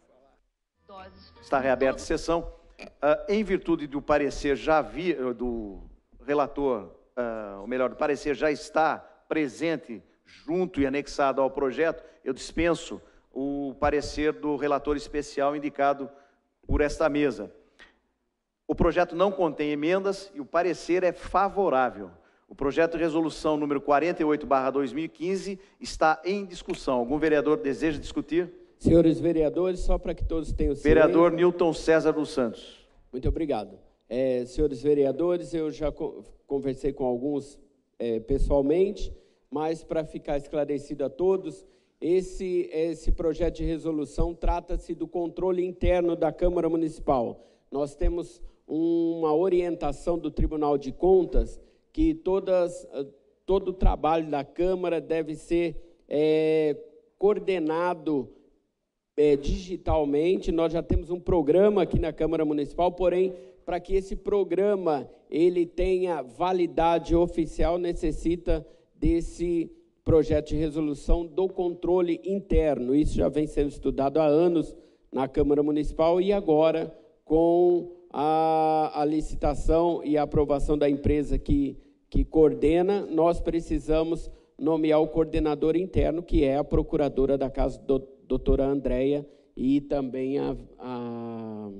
Está reaberta a sessão. Uh, em virtude do parecer já vi, do relator, uh, ou melhor, do parecer já está presente junto e anexado ao projeto, eu dispenso o parecer do relator especial indicado por esta mesa. O projeto não contém emendas e o parecer é favorável. O projeto de resolução número quarenta e oito barra dois mil e quinze está em discussão. Algum vereador deseja discutir? Senhores vereadores, só para que todos tenham ciência... Vereador Newton César dos Santos. Muito obrigado. É, senhores vereadores, eu já co conversei com alguns é, pessoalmente, mas para ficar esclarecido a todos, esse, esse projeto de resolução trata-se do controle interno da Câmara Municipal. Nós temos uma orientação do Tribunal de Contas que todas, todo o trabalho da Câmara deve ser é, coordenado é, digitalmente. Nós já temos um programa aqui na Câmara Municipal, porém, para que esse programa ele tenha validade oficial, necessita desse projeto de resolução do controle interno. Isso já vem sendo estudado há anos na Câmara Municipal e agora, com a, a licitação e a aprovação da empresa que, que coordena, nós precisamos nomear o coordenador interno, que é a procuradora da casa, do, doutora Andréia, e também a, a,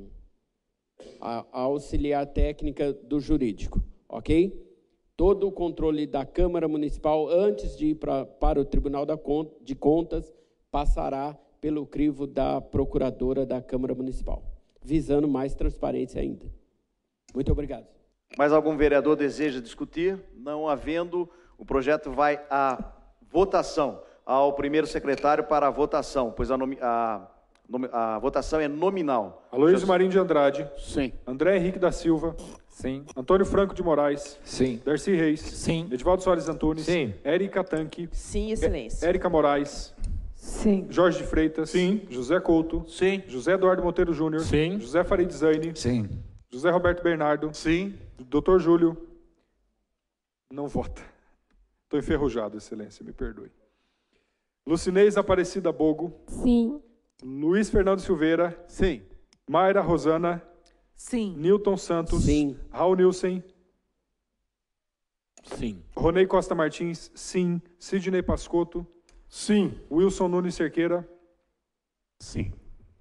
a, a auxiliar técnica do jurídico, ok? Todo o controle da Câmara Municipal, antes de ir pra, para o Tribunal da Conta, de Contas, passará pelo crivo da procuradora da Câmara Municipal, visando mais transparência ainda. Muito obrigado. Mais algum vereador deseja discutir? Não havendo, o projeto vai à votação. Ao primeiro secretário para a votação, pois a, a, a votação é nominal. Aloysio Marinho de Andrade. Sim. André Henrique da Silva. Sim. Antônio Franco de Moraes. Sim. Darcy Reis. Sim. Edivaldo Soares Antunes. Sim. Érica Tanque. Sim, excelência. Érica Moraes. Sim. Jorge de Freitas. Sim. José Couto. Sim. José Eduardo Monteiro Júnior. Sim. José Farid Zaine. Sim. José Roberto Bernardo. Sim. doutor Júlio. Não vota. Estou enferrujado, excelência, me perdoe. Lucinês Aparecida Bogo. Sim. Luiz Fernando Silveira. Sim. Mayra Rosana. Sim. Newton Santos. Sim. Raul Nilsen. Sim. Ronei Costa Martins. Sim. Sidney Pascotto. Sim. Wilson Nunes Cerqueira. Sim.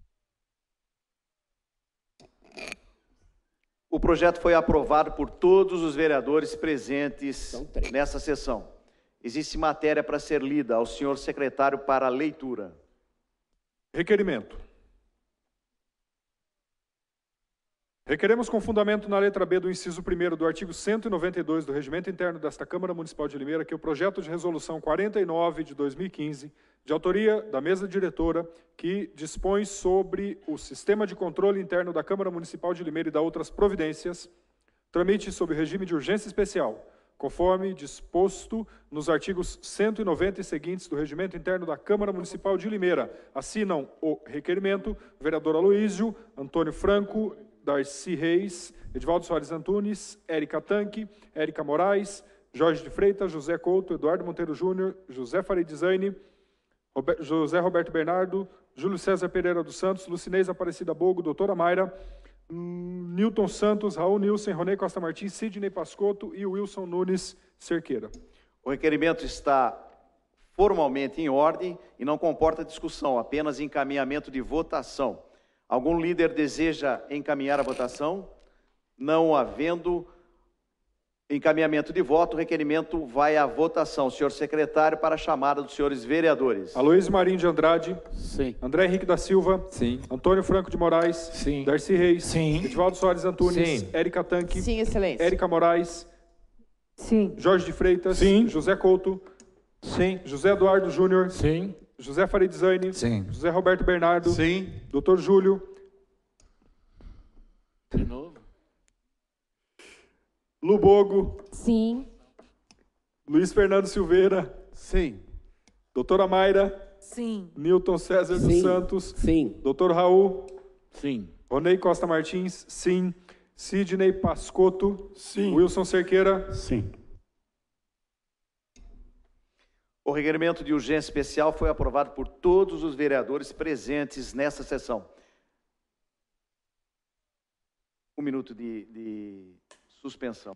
O projeto foi aprovado por todos os vereadores presentes nessa sessão. Existe matéria para ser lida ao senhor secretário para leitura. Requerimento. Requeremos com fundamento na letra B do inciso primeiro do artigo cento e noventa e dois do Regimento Interno desta Câmara Municipal de Limeira que o projeto de resolução quarenta e nove de dois mil e quinze, de autoria da mesa diretora, que dispõe sobre o sistema de controle interno da Câmara Municipal de Limeira e da outras providências, tramite sob regime de urgência especial, conforme disposto nos artigos cento e noventa e seguintes do Regimento Interno da Câmara Municipal de Limeira. Assinam o requerimento o vereador Aloísio, Antônio Franco, Darcy Reis, Edivaldo Soares Antunes, Érica Tanque, Érica Moraes, Jorge de Freitas, José Couto, Eduardo Monteiro Júnior, José Farid Zaine, Robert, José Roberto Bernardo, Júlio César Pereira dos Santos, Lucinês Aparecida Bogo, doutora Mayra, hum, Newton Santos, Raul Nilsen, Ronei Costa Martins, Sidney Pascotto e Wilson Nunes Cerqueira. O requerimento está formalmente em ordem e não comporta discussão, apenas encaminhamento de votação. Algum líder deseja encaminhar a votação? Não havendo encaminhamento de voto, o requerimento vai à votação. Senhor secretário, para a chamada dos senhores vereadores. Aloísio Marinho de Andrade. Sim. André Henrique da Silva. Sim. Antônio Franco de Moraes. Sim. Darcy Reis. Sim. Edivaldo Soares Antunes. Sim. Érica Tanque. Sim, excelência. Érica Moraes. Sim. Jorge de Freitas. Sim. José Couto. Sim. José Eduardo Júnior. Sim. José Farid Zaine. Sim. José Roberto Bernardo. Sim. doutor Júlio. De novo. Lubogo. Sim. Luiz Fernando Silveira. Sim. doutora Mayra. Sim. Newton César dos Sim. Santos. Sim. doutor Raul. Sim. Ronei Costa Martins. Sim. Sidney Pascotto. Sim. Wilson Cerqueira. Sim. O requerimento de urgência especial foi aprovado por todos os vereadores presentes nesta sessão. Um minuto de, de suspensão.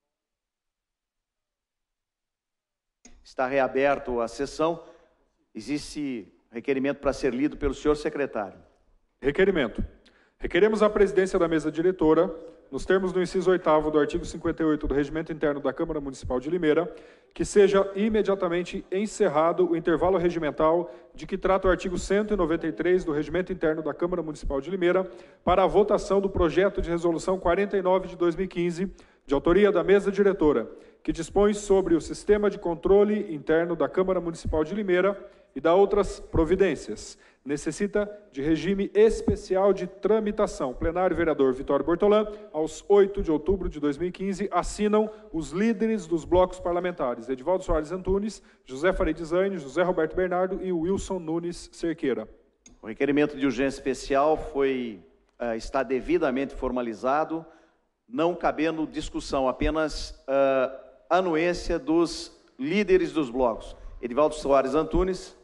Está reaberto a sessão. Existe requerimento para ser lido pelo senhor secretário. Requerimento. Requeremos à presidência da mesa diretora, nos termos do inciso oitavo do artigo cinquenta e oito do Regimento Interno da Câmara Municipal de Limeira, que seja imediatamente encerrado o intervalo regimental de que trata o artigo cento e noventa e três do Regimento Interno da Câmara Municipal de Limeira para a votação do projeto de resolução quarenta e nove de dois mil e quinze, de autoria da mesa diretora, que dispõe sobre o sistema de controle interno da Câmara Municipal de Limeira e da outras providências. Necessita de regime especial de tramitação. Plenário vereador Vitório Bortolã, aos oito de outubro de dois mil e quinze, assinam os líderes dos blocos parlamentares, Edivaldo Soares Antunes, José Farid Zaine, José Roberto Bernardo e Wilson Nunes Cerqueira. O requerimento de urgência especial foi, uh, está devidamente formalizado, não cabendo discussão, apenas uh, anuência dos líderes dos blocos. Edivaldo Soares Antunes.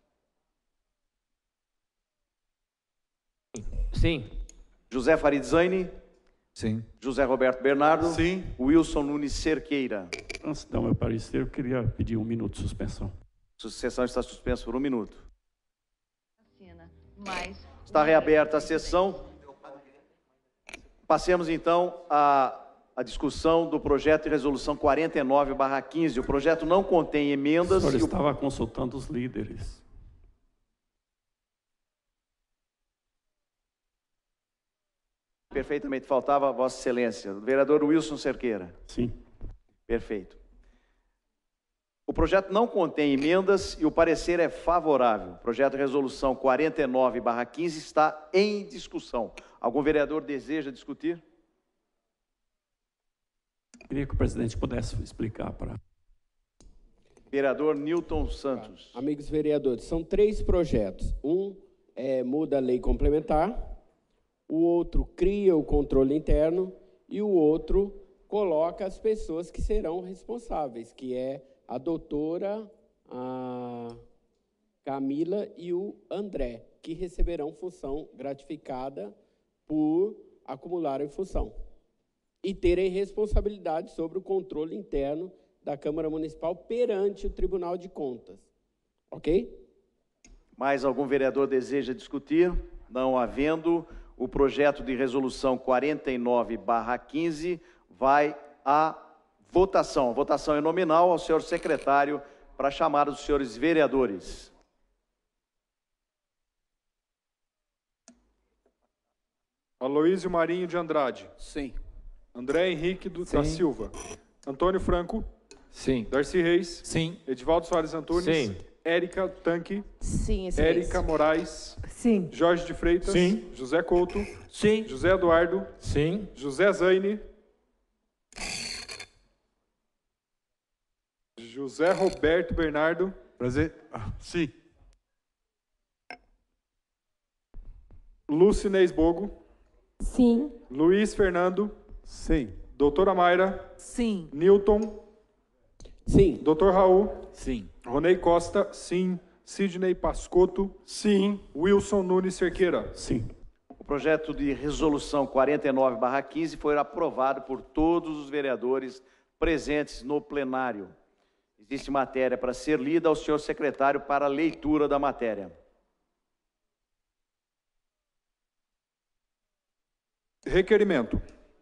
Sim. José Farid Zaine. Sim. José Roberto Bernardo. Sim. Wilson Nunes Cerqueira. Antes de dar meu parecer, eu queria pedir um minuto de suspensão. A sessão está suspensa por um minuto. Mas... Está reaberta a sessão. Passemos então à, à discussão do projeto de resolução quarenta e nove barra quinze. O projeto não contém emendas. O senhor e o... estava consultando os líderes. Perfeitamente, faltava Vossa Excelência. O vereador Wilson Cerqueira. Sim. Perfeito. O projeto não contém emendas e o parecer é favorável. O projeto de resolução quarenta e nove barra quinze está em discussão. Algum vereador deseja discutir? Queria que o presidente pudesse explicar para... Vereador Newton Santos. Amigos vereadores, são três projetos. Um é, muda a lei complementar, o outro cria o controle interno e o outro coloca as pessoas que serão responsáveis, que é a doutora, a Camila e o André, que receberão função gratificada por acumularem função e terem responsabilidade sobre o controle interno da Câmara Municipal perante o Tribunal de Contas. Ok? Mais algum vereador deseja discutir? Não havendo, o projeto de resolução quarenta e nove barra quinze vai à votação. A votação é nominal. Ao senhor secretário para chamar os senhores vereadores. Aloísio Marinho de Andrade. Sim. André Henrique do, Sim. da Silva. Antônio Franco. Sim. Darcy Reis. Sim. Edivaldo Soares Antunes. Sim. Érica Tanque. Sim, excelência. Érica Moraes. Sim. Jorge de Freitas. Sim. José Couto. Sim. José Eduardo. Sim. José Zaine. José Roberto Bernardo. Prazer. Ah, sim. Lucinês Bogo. Sim. Luiz Fernando. Sim. Doutora Mayra. Sim. Newton. Sim. Doutor Raul. Sim. Ronei Costa. Sim. Sidney Pascotto. Sim. Wilson Nunes Cerqueira. Sim. O projeto de resolução quarenta e nove barra quinze foi aprovado por todos os vereadores presentes no plenário. Existe matéria para ser lida ao senhor secretário para a leitura da matéria. Requerimento.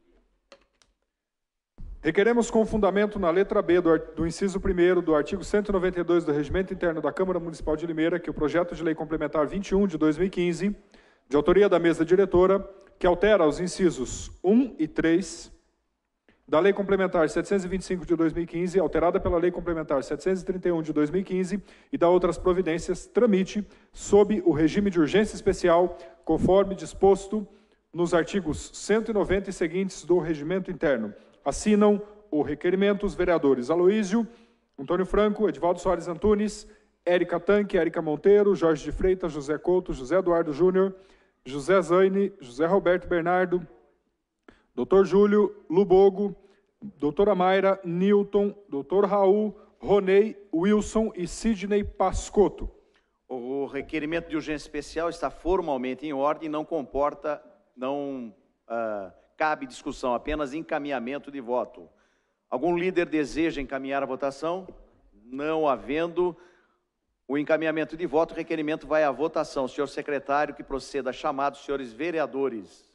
Requeremos com fundamento na letra B do, do inciso primeiro do artigo cento e noventa e dois do Regimento Interno da Câmara Municipal de Limeira que o projeto de lei complementar vinte e um de dois mil e quinze, de autoria da mesa diretora, que altera os incisos um e três da Lei Complementar setecentos e vinte e cinco de dois mil e quinze, alterada pela Lei Complementar setecentos e trinta e um de dois mil e quinze e da outras providências, tramite sob o regime de urgência especial, conforme disposto nos artigos cento e noventa e seguintes do Regimento Interno. Assinam o requerimento os vereadores Aloísio, Antônio Franco, Edivaldo Soares Antunes, Érica Tanque, Érica Monteiro, Jorge de Freitas, José Couto, José Eduardo Júnior, José Zaine, José Roberto Bernardo, doutor Júlio, Lubogo, doutora Mayra, Newton, doutor Raul, Ronei, Wilson e Sidney Pascotto. O requerimento de urgência especial está formalmente em ordem e não comporta, não uh, cabe discussão, apenas encaminhamento de voto. Algum líder deseja encaminhar a votação? Não havendo o encaminhamento de voto, o requerimento vai à votação. Senhor secretário, que proceda a chamar os senhores vereadores.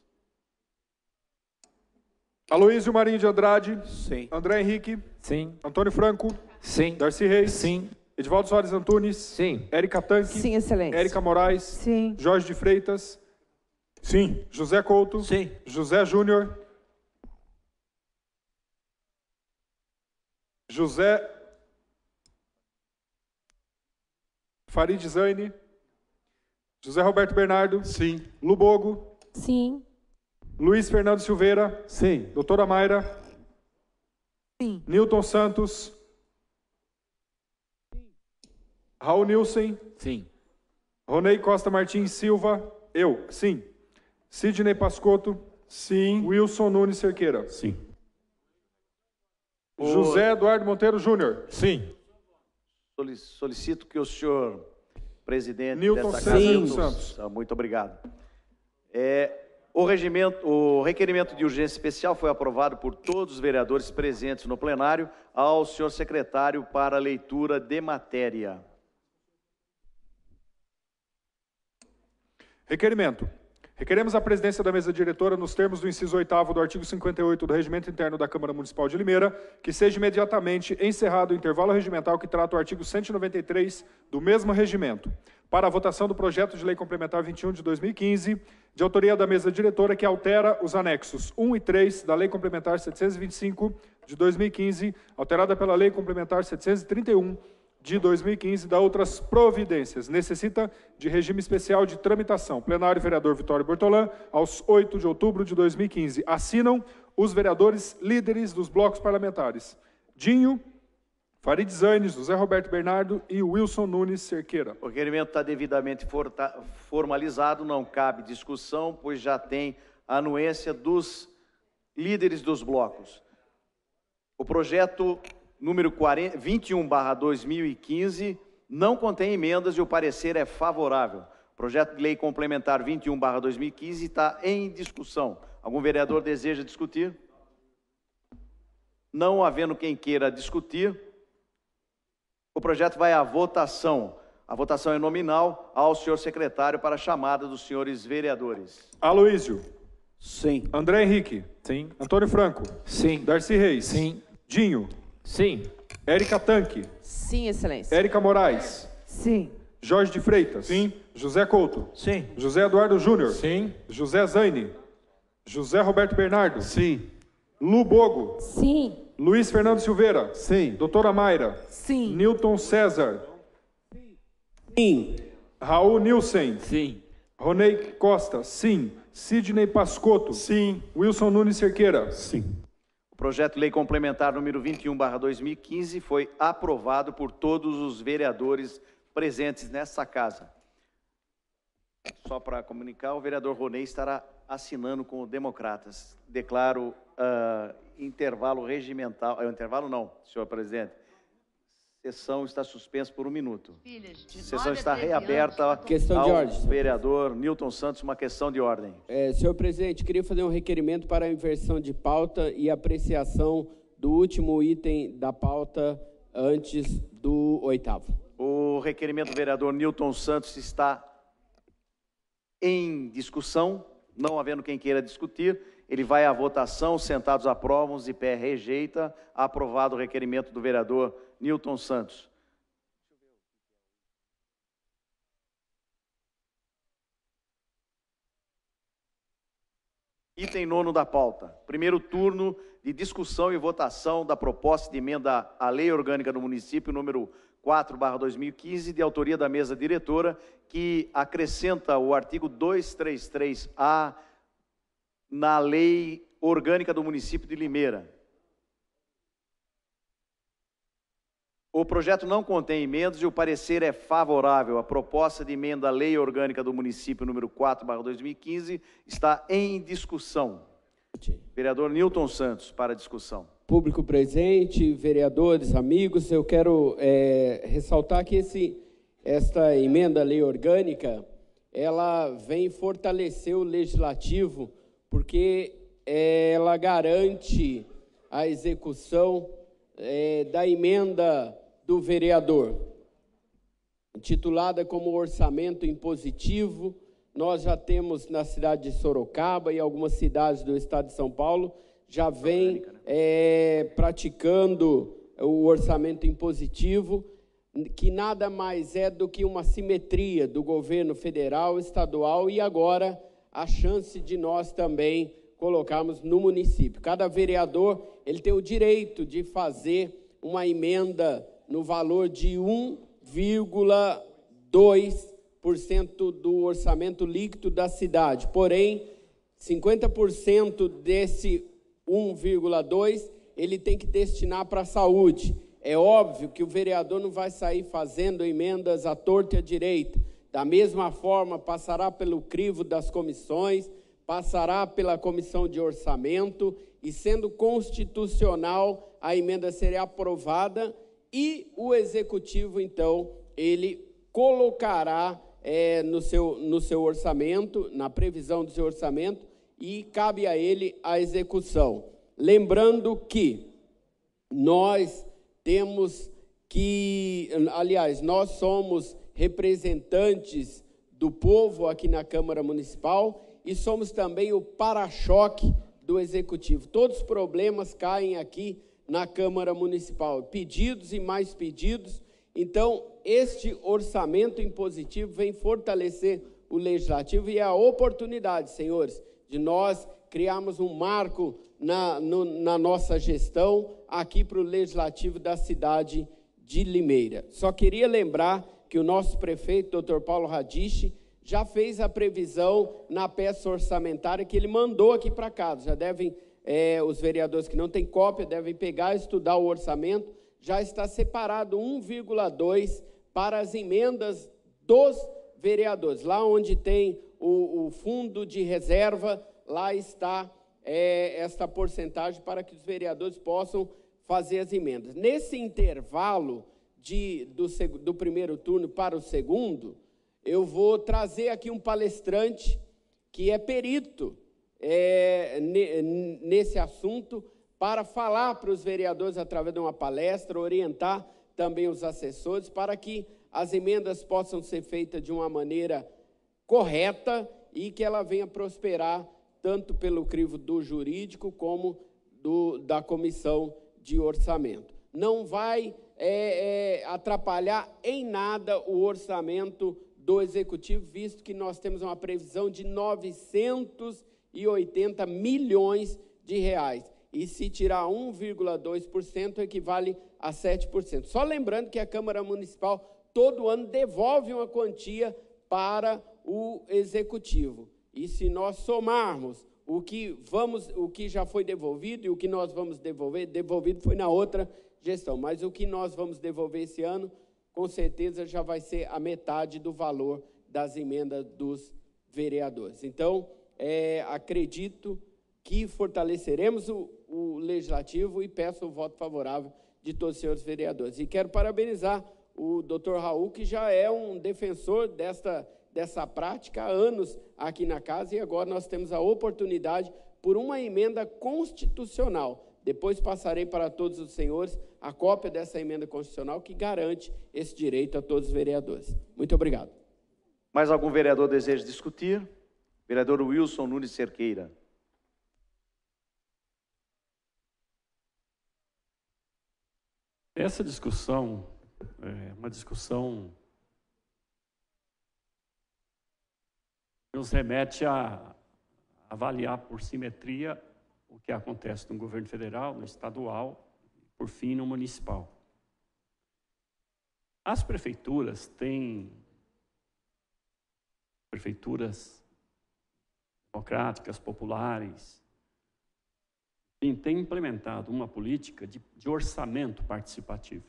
Aloísio Marinho de Andrade. Sim. André Henrique. Sim. Antônio Franco. Sim. Darcy Reis. Sim. Edivaldo Soares Antunes. Sim. Érica Tanque. Sim, excelência. Érica Moraes. Sim. Jorge de Freitas. Sim. José Couto. Sim. José Júnior. José Farid Zaine. José Roberto Bernardo. Sim. Lubogo. Sim. Luiz Fernando Silveira. Sim. Doutora Mayra. Sim. Newton Santos. Raul Nilsen. Sim. Ronei Costa Martins Silva. Eu. Sim. Sidney Pascotto. Sim. Wilson Nunes Cerqueira. Sim. José Eduardo Monteiro Júnior. Sim. Solicito que o senhor presidente Newton dessa César casa... Newton Santos. Muito obrigado. É, o, regimento, o requerimento de urgência especial foi aprovado por todos os vereadores presentes no plenário. Ao senhor secretário para a leitura de matéria. Requerimento. Requeremos a presidência da mesa diretora, nos termos do inciso oitavo do artigo cinquenta e oito do Regimento Interno da Câmara Municipal de Limeira, que seja imediatamente encerrado o intervalo regimental que trata o artigo cento e noventa e três do mesmo regimento, para a votação do projeto de lei complementar vinte e um de dois mil e quinze, de autoria da mesa diretora, que altera os anexos um e três da Lei Complementar setecentos e vinte e cinco de dois mil e quinze, alterada pela Lei Complementar setecentos e trinta e um de dois mil e quinze, da outras providências. Necessita de regime especial de tramitação. Plenário vereador Vitório Bortolã, aos oito de outubro de dois mil e quinze. Assinam os vereadores líderes dos blocos parlamentares. Dinho, Farid Zanes, José Roberto Bernardo e Wilson Nunes Cerqueira. O requerimento está devidamente formalizado, não cabe discussão, pois já tem a anuência dos líderes dos blocos. O projeto número vinte e um barra dois mil e quinze não contém emendas e o parecer é favorável. O projeto de lei complementar vinte e um barra dois mil e quinze está em discussão. Algum vereador deseja discutir? Não havendo quem queira discutir, o projeto vai à votação. A votação é nominal. Ao senhor secretário para a chamada dos senhores vereadores. Aloísio. Sim. André Henrique. Sim. Antônio Franco. Sim. Darcy Reis. Sim. Dinho. Sim. Érica Tanque. Sim, excelência. Érica Moraes. Sim. Jorge de Freitas. Sim. José Couto. Sim. José Eduardo Júnior. Sim. José Zaine. José Roberto Bernardo. Sim. Lu Bogo. Sim. Luiz Fernando Silveira. Sim. Doutora Mayra. Sim. Newton César. Sim. Raul Nilsen. Sim. Ronei Costa. Sim. Sidney Pascotto. Sim. Wilson Nunes Cerqueira. Sim. O projeto de lei complementar número vinte e um barra dois mil e quinze foi aprovado por todos os vereadores presentes nessa casa. Só para comunicar, o vereador Ronei estará assinando com o Democratas. Declaro uh, intervalo regimental. Uh, intervalo não, senhor presidente. Sessão está suspensa por um minuto. Sessão está reaberta. Questão de ordem. Vereador Newton Santos, uma questão de ordem. É, senhor presidente, queria fazer um requerimento para a inversão de pauta e apreciação do último item da pauta antes do oitavo. O requerimento do vereador Newton Santos está em discussão, não havendo quem queira discutir, ele vai à votação, sentados aprovam, de pé rejeita, aprovado o requerimento do vereador Newton Santos. Item nono da pauta. Primeiro turno de discussão e votação da proposta de emenda à Lei Orgânica do Município, número quatro barra dois mil e quinze, de autoria da mesa diretora, que acrescenta o artigo duzentos e trinta e três A na Lei Orgânica do Município de Limeira. O projeto não contém emendas e o parecer é favorável. A proposta de emenda à Lei Orgânica do Município número quatro barra dois mil e quinze está em discussão. Vereador Newton Santos, para discussão. Público presente, vereadores, amigos, eu quero é, ressaltar que esse, esta emenda à Lei Orgânica, ela vem fortalecer o Legislativo, porque ela garante a execução é, da emenda do vereador, intitulada como Orçamento Impositivo. Nós já temos na cidade de Sorocaba e algumas cidades do estado de São Paulo, já vem é, praticando o orçamento impositivo, que nada mais é do que uma simetria do governo federal, estadual e agora a chance de nós também colocarmos no município. Cada vereador ele tem o direito de fazer uma emenda no valor de um vírgula dois por cento do orçamento líquido da cidade. Porém, cinquenta por cento desse um vírgula dois por cento ele tem que destinar para a saúde. É óbvio que o vereador não vai sair fazendo emendas à torta e à direita. Da mesma forma, passará pelo crivo das comissões, passará pela comissão de orçamento e, sendo constitucional, a emenda será aprovada e o executivo, então, ele colocará é, no, seu, no seu orçamento, na previsão do seu orçamento, e cabe a ele a execução. Lembrando que nós temos que, aliás, nós somos representantes do povo aqui na Câmara Municipal e somos também o para-choque do Executivo. Todos os problemas caem aqui na Câmara Municipal, pedidos e mais pedidos. Então, este orçamento impositivo vem fortalecer o Legislativo e é a oportunidade, senhores, de nós criarmos um marco na, no, na nossa gestão aqui para o Legislativo da cidade de Limeira. Só queria lembrar que o nosso prefeito, doutor Paulo Radiche, já fez a previsão na peça orçamentária que ele mandou aqui para casa. Já devem é, os vereadores que não têm cópia devem pegar e estudar o orçamento. Já está separado um vírgula dois para as emendas dos vereadores. Lá onde tem o, o fundo de reserva, lá está é, esta porcentagem para que os vereadores possam fazer as emendas. Nesse intervalo de, do, do primeiro turno para o segundo, eu vou trazer aqui um palestrante que é perito é, nesse assunto, para falar para os vereadores através de uma palestra, orientar também os assessores, para que as emendas possam ser feitas de uma maneira correta e que ela venha prosperar tanto pelo crivo do jurídico como do, da comissão de orçamento. Não vai é, é, atrapalhar em nada o orçamento do Executivo, visto que nós temos uma previsão de novecentos e oitenta milhões de reais. E se tirar um vírgula dois por cento, equivale a sete por cento. Só lembrando que a Câmara Municipal, todo ano, devolve uma quantia para o Executivo. E se nós somarmos o que, vamos, o que já foi devolvido e o que nós vamos devolver, devolvido foi na outra gestão, mas o que nós vamos devolver esse ano, com certeza já vai ser a metade do valor das emendas dos vereadores. Então, é, acredito que fortaleceremos o, o Legislativo e peço o voto favorável de todos os senhores vereadores. E quero parabenizar o doutor Raul, que já é um defensor desta, dessa prática há anos aqui na casa, e agora nós temos a oportunidade, por uma emenda constitucional, depois passarei para todos os senhores a cópia dessa emenda constitucional que garante esse direito a todos os vereadores. Muito obrigado. Mais algum vereador deseja discutir? Vereador Wilson Nunes Cerqueira. Essa discussão é uma discussão que nos remete a avaliar por simetria o que acontece no governo federal, no estadual, por fim, no municipal. As prefeituras têm prefeituras democráticas, populares, e têm implementado uma política de, de orçamento participativo,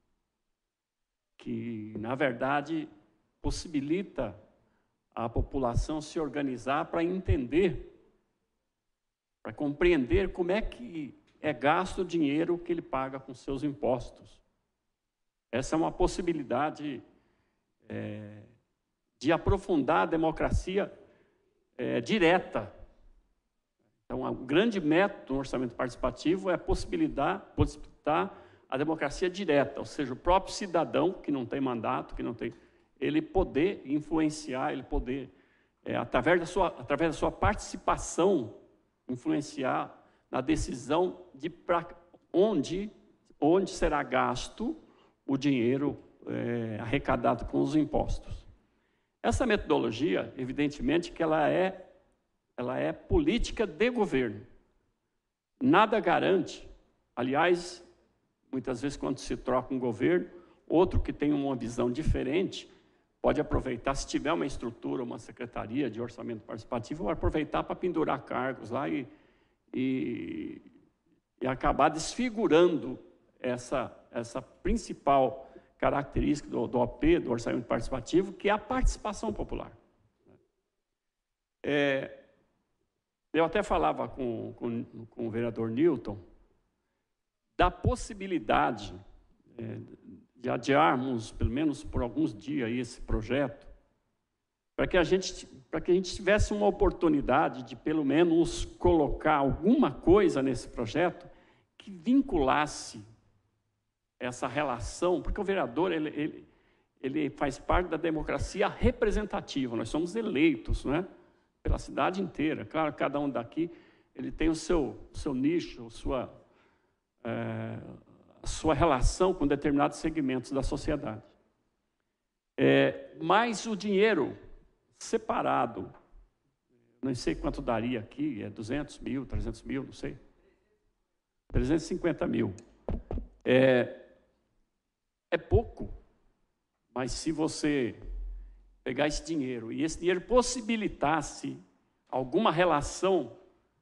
que, na verdade, possibilita a população se organizar para entender, para compreender como é que é gasto o dinheiro que ele paga com seus impostos. Essa é uma possibilidade é, de aprofundar a democracia é, direta. Então, o grande método do orçamento participativo é possibilitar, possibilitar a democracia direta, ou seja, o próprio cidadão, que não tem mandato, que não tem, ele poder influenciar, ele poder, é, através, da sua, através da sua participação, influenciar na decisão de pra onde, onde será gasto o dinheiro é, arrecadado com os impostos. Essa metodologia, evidentemente, que ela é, ela é política de governo. Nada garante, aliás, muitas vezes quando se troca um governo, outro que tem uma visão diferente, pode aproveitar, se tiver uma estrutura, uma secretaria de orçamento participativo, vai aproveitar para pendurar cargos lá e, e, e acabar desfigurando essa, essa principal característica do, do O P, do orçamento participativo, que é a participação popular. É, eu até falava com, com, com o vereador Newton da possibilidade é, de adiarmos, pelo menos por alguns dias, esse projeto, para que a gente, para que a gente tivesse uma oportunidade de, pelo menos, colocar alguma coisa nesse projeto que vinculasse essa relação, porque o vereador ele, ele, ele faz parte da democracia representativa, nós somos eleitos, né, pela cidade inteira. Claro, cada um daqui ele tem o seu, seu nicho, sua... É, a sua relação com determinados segmentos da sociedade. É, mas o dinheiro separado, não sei quanto daria aqui, é duzentos mil, trezentos mil, não sei, trezentos e cinquenta mil. É, é pouco, mas se você pegar esse dinheiro e esse dinheiro possibilitasse alguma relação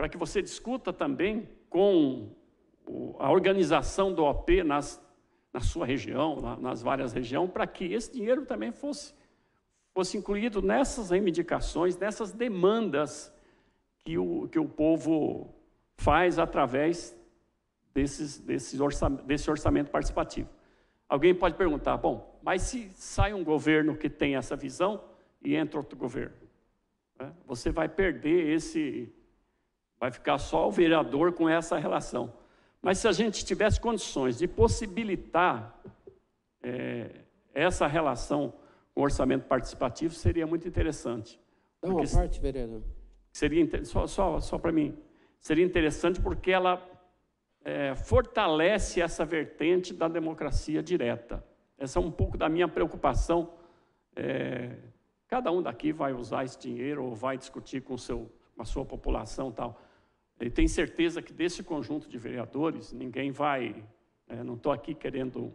para que você discuta também com a organização do O P nas, na sua região, na, nas várias regiões, para que esse dinheiro também fosse, fosse incluído nessas reivindicações, nessas demandas que o, que o povo faz através desses, desses orçamento, desse orçamento participativo. Alguém pode perguntar, bom, mas se sai um governo que tem essa visão e entra outro governo, né? Você vai perder esse... Vai ficar só o vereador com essa relação. Mas se a gente tivesse condições de possibilitar é, essa relação com o orçamento participativo, seria muito interessante. Dá uma parte, vereador. Seria, só só, só para mim, seria interessante porque ela é, fortalece essa vertente da democracia direta. Essa é um pouco da minha preocupação. É, cada um daqui vai usar esse dinheiro ou vai discutir com, o seu, com a sua população e tal. E tenho certeza que desse conjunto de vereadores, ninguém vai... É, não estou aqui querendo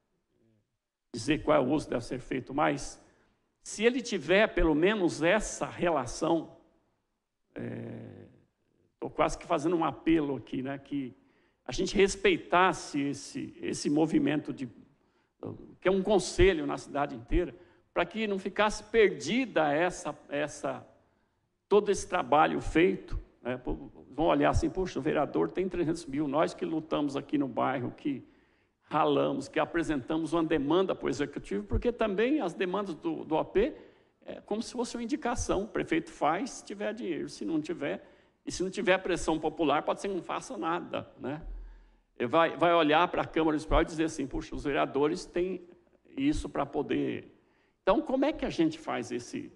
dizer qual é o uso que deve ser feito, mas se ele tiver pelo menos essa relação, estou é, quase que fazendo um apelo aqui, né, que a gente respeitasse esse, esse movimento, de, que é um conselho na cidade inteira, para que não ficasse perdida essa, essa, todo esse trabalho feito. É, vão olhar assim, puxa, o vereador tem trezentos mil, nós que lutamos aqui no bairro, que ralamos, que apresentamos uma demanda para o executivo, porque também as demandas do, do O P é como se fosse uma indicação, o prefeito faz se tiver dinheiro, se não tiver, e se não tiver pressão popular, pode ser que não faça nada, né? Vai, vai olhar para a Câmara Municipal e dizer assim, puxa, os vereadores têm isso para poder... Então, como é que a gente faz esse...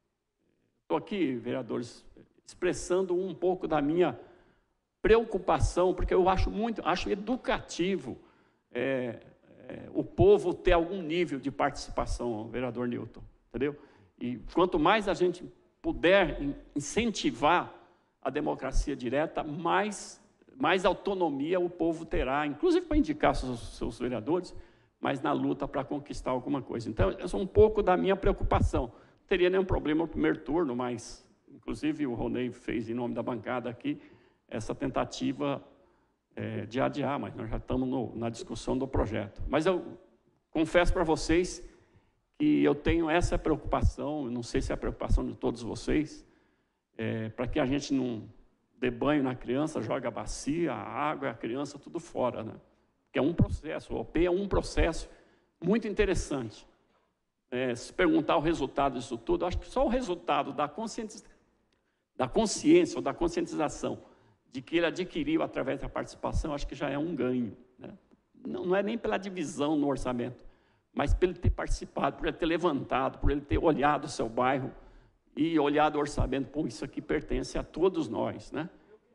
Estou aqui, vereadores, expressando um pouco da minha preocupação, porque eu acho muito, acho educativo é, é, o povo ter algum nível de participação, vereador Newton, entendeu? E quanto mais a gente puder incentivar a democracia direta, mais, mais autonomia o povo terá, inclusive para indicar seus, seus vereadores, mas na luta para conquistar alguma coisa. Então, essa é um pouco da minha preocupação. Não teria nenhum problema no primeiro turno, mas... Inclusive, o Ronei fez, em nome da bancada aqui, essa tentativa é, de adiar, mas nós já estamos no, na discussão do projeto. Mas eu confesso para vocês que eu tenho essa preocupação, não sei se é a preocupação de todos vocês, é, para que a gente não dê banho na criança, joga a bacia, a água, a criança, tudo fora, né? Que é um processo, o O P é um processo muito interessante. É, se perguntar o resultado disso tudo, acho que só o resultado da conscientização, da consciência ou da conscientização de que ele adquiriu através da participação, acho que já é um ganho, né? Não, não é nem pela divisão no orçamento, mas por ele ter participado, por ele ter levantado, por ele ter olhado o seu bairro e olhado o orçamento, pô, isso aqui pertence a todos nós, né?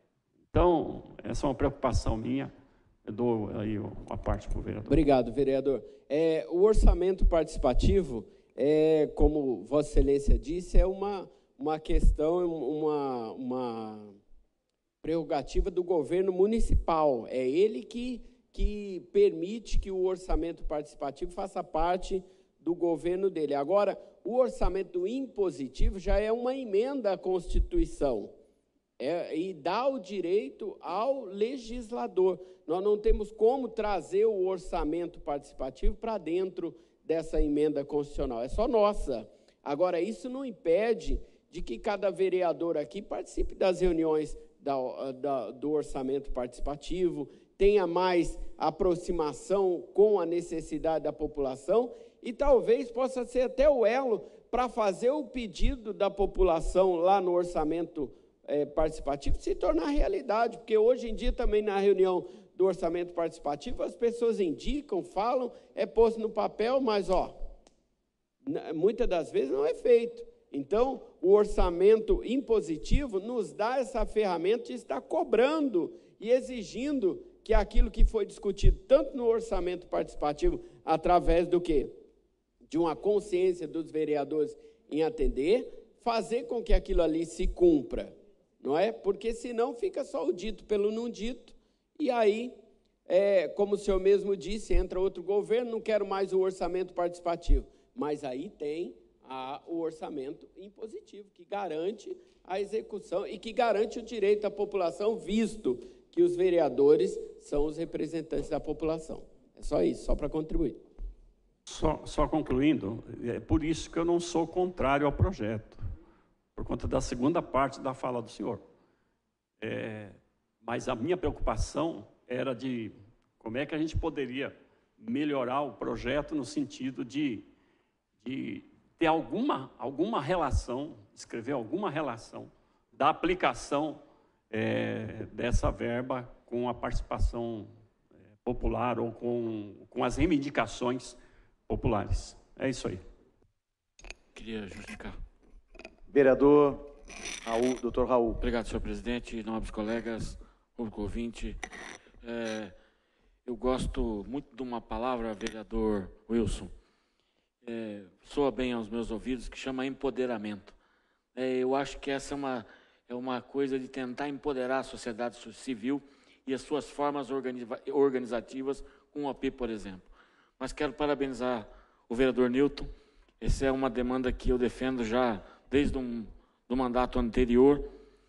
Então, essa é uma preocupação minha, eu dou aí uma parte para o vereador. Obrigado, vereador. É, o orçamento participativo, é, como Vossa Excelência disse, é uma... uma questão, uma, uma prerrogativa do governo municipal. É ele que, que permite que o orçamento participativo faça parte do governo dele. Agora, o orçamento impositivo já é uma emenda à Constituição, é, e dá o direito ao legislador. Nós não temos como trazer o orçamento participativo para dentro dessa emenda constitucional, é só nossa. Agora, isso não impede de que cada vereador aqui participe das reuniões da, da, do orçamento participativo, tenha mais aproximação com a necessidade da população e talvez possa ser até o elo para fazer o pedido da população lá no orçamento é, participativo se tornar realidade, porque hoje em dia também na reunião do orçamento participativo as pessoas indicam, falam, é posto no papel, mas ó, muitas das vezes não é feito. Então, o orçamento impositivo nos dá essa ferramenta de estar cobrando e exigindo que aquilo que foi discutido tanto no orçamento participativo, através do quê? De uma consciência dos vereadores em atender, fazer com que aquilo ali se cumpra, não é? Porque senão fica só o dito pelo não dito, e aí, é, como o senhor mesmo disse, entra outro governo, não quero mais o orçamento participativo, mas aí tem a, o orçamento impositivo, que garante a execução e que garante o direito à população, visto que os vereadores são os representantes da população. É só isso, só para contribuir. Só, só concluindo, é por isso que eu não sou contrário ao projeto, por conta da segunda parte da fala do senhor. É, mas a minha preocupação era de como é que a gente poderia melhorar o projeto no sentido de, de ter alguma, alguma relação, escrever alguma relação da aplicação é, dessa verba com a participação é, popular ou com, com as reivindicações populares. É isso aí. Queria justificar. Vereador Raul, doutor Raul. Obrigado, senhor presidente, nobres colegas, público ouvinte. É, eu gosto muito de uma palavra, vereador Wilson, é, soa bem aos meus ouvidos, que chama empoderamento. É, eu acho que essa é uma, é uma coisa de tentar empoderar a sociedade civil e as suas formas organizativas com o O P, por exemplo. Mas quero parabenizar o vereador Newton. Essa é uma demanda que eu defendo já desde um, do mandato anterior,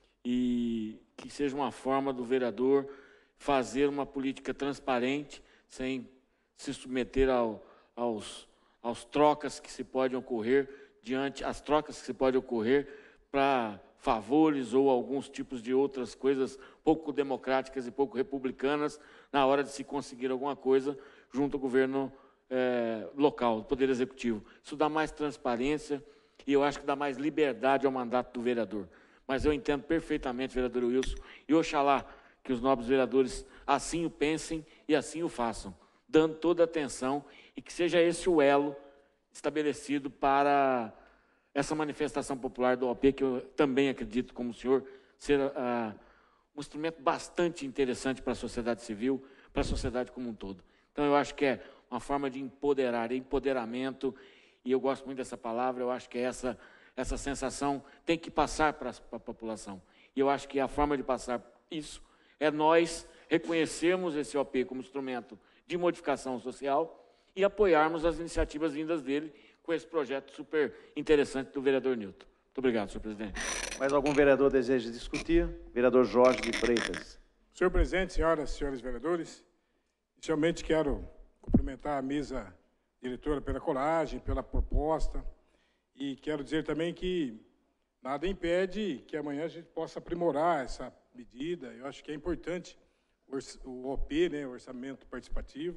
e que seja uma forma do vereador fazer uma política transparente, sem se submeter ao, aos, aos trocas que se podem ocorrer, diante as trocas que se podem ocorrer para favores ou alguns tipos de outras coisas pouco democráticas e pouco republicanas na hora de se conseguir alguma coisa junto ao governo é, local, do Poder Executivo. Isso dá mais transparência e eu acho que dá mais liberdade ao mandato do vereador. Mas eu entendo perfeitamente, vereador Wilson, e oxalá que os nobres vereadores assim o pensem e assim o façam, dando toda a atenção, e que seja esse o elo estabelecido para essa manifestação popular do O P, que eu também acredito, como o senhor, ser uh, um instrumento bastante interessante para a sociedade civil, para a sociedade como um todo. Então, eu acho que é uma forma de empoderar, empoderamento, e eu gosto muito dessa palavra. Eu acho que essa, essa sensação tem que passar para a população. E eu acho que a forma de passar isso é nós reconhecermos esse O P como instrumento de modificação social e apoiarmos as iniciativas vindas dele com esse projeto super interessante do vereador Newton. Muito obrigado, senhor presidente. Mais algum vereador deseja discutir? Vereador Jorge de Freitas. Senhor presidente, senhoras e senhores vereadores, inicialmente quero cumprimentar a mesa diretora pela coragem, pela proposta, e quero dizer também que nada impede que amanhã a gente possa aprimorar essa medida. Eu acho que é importante o O P, né, o Orçamento Participativo,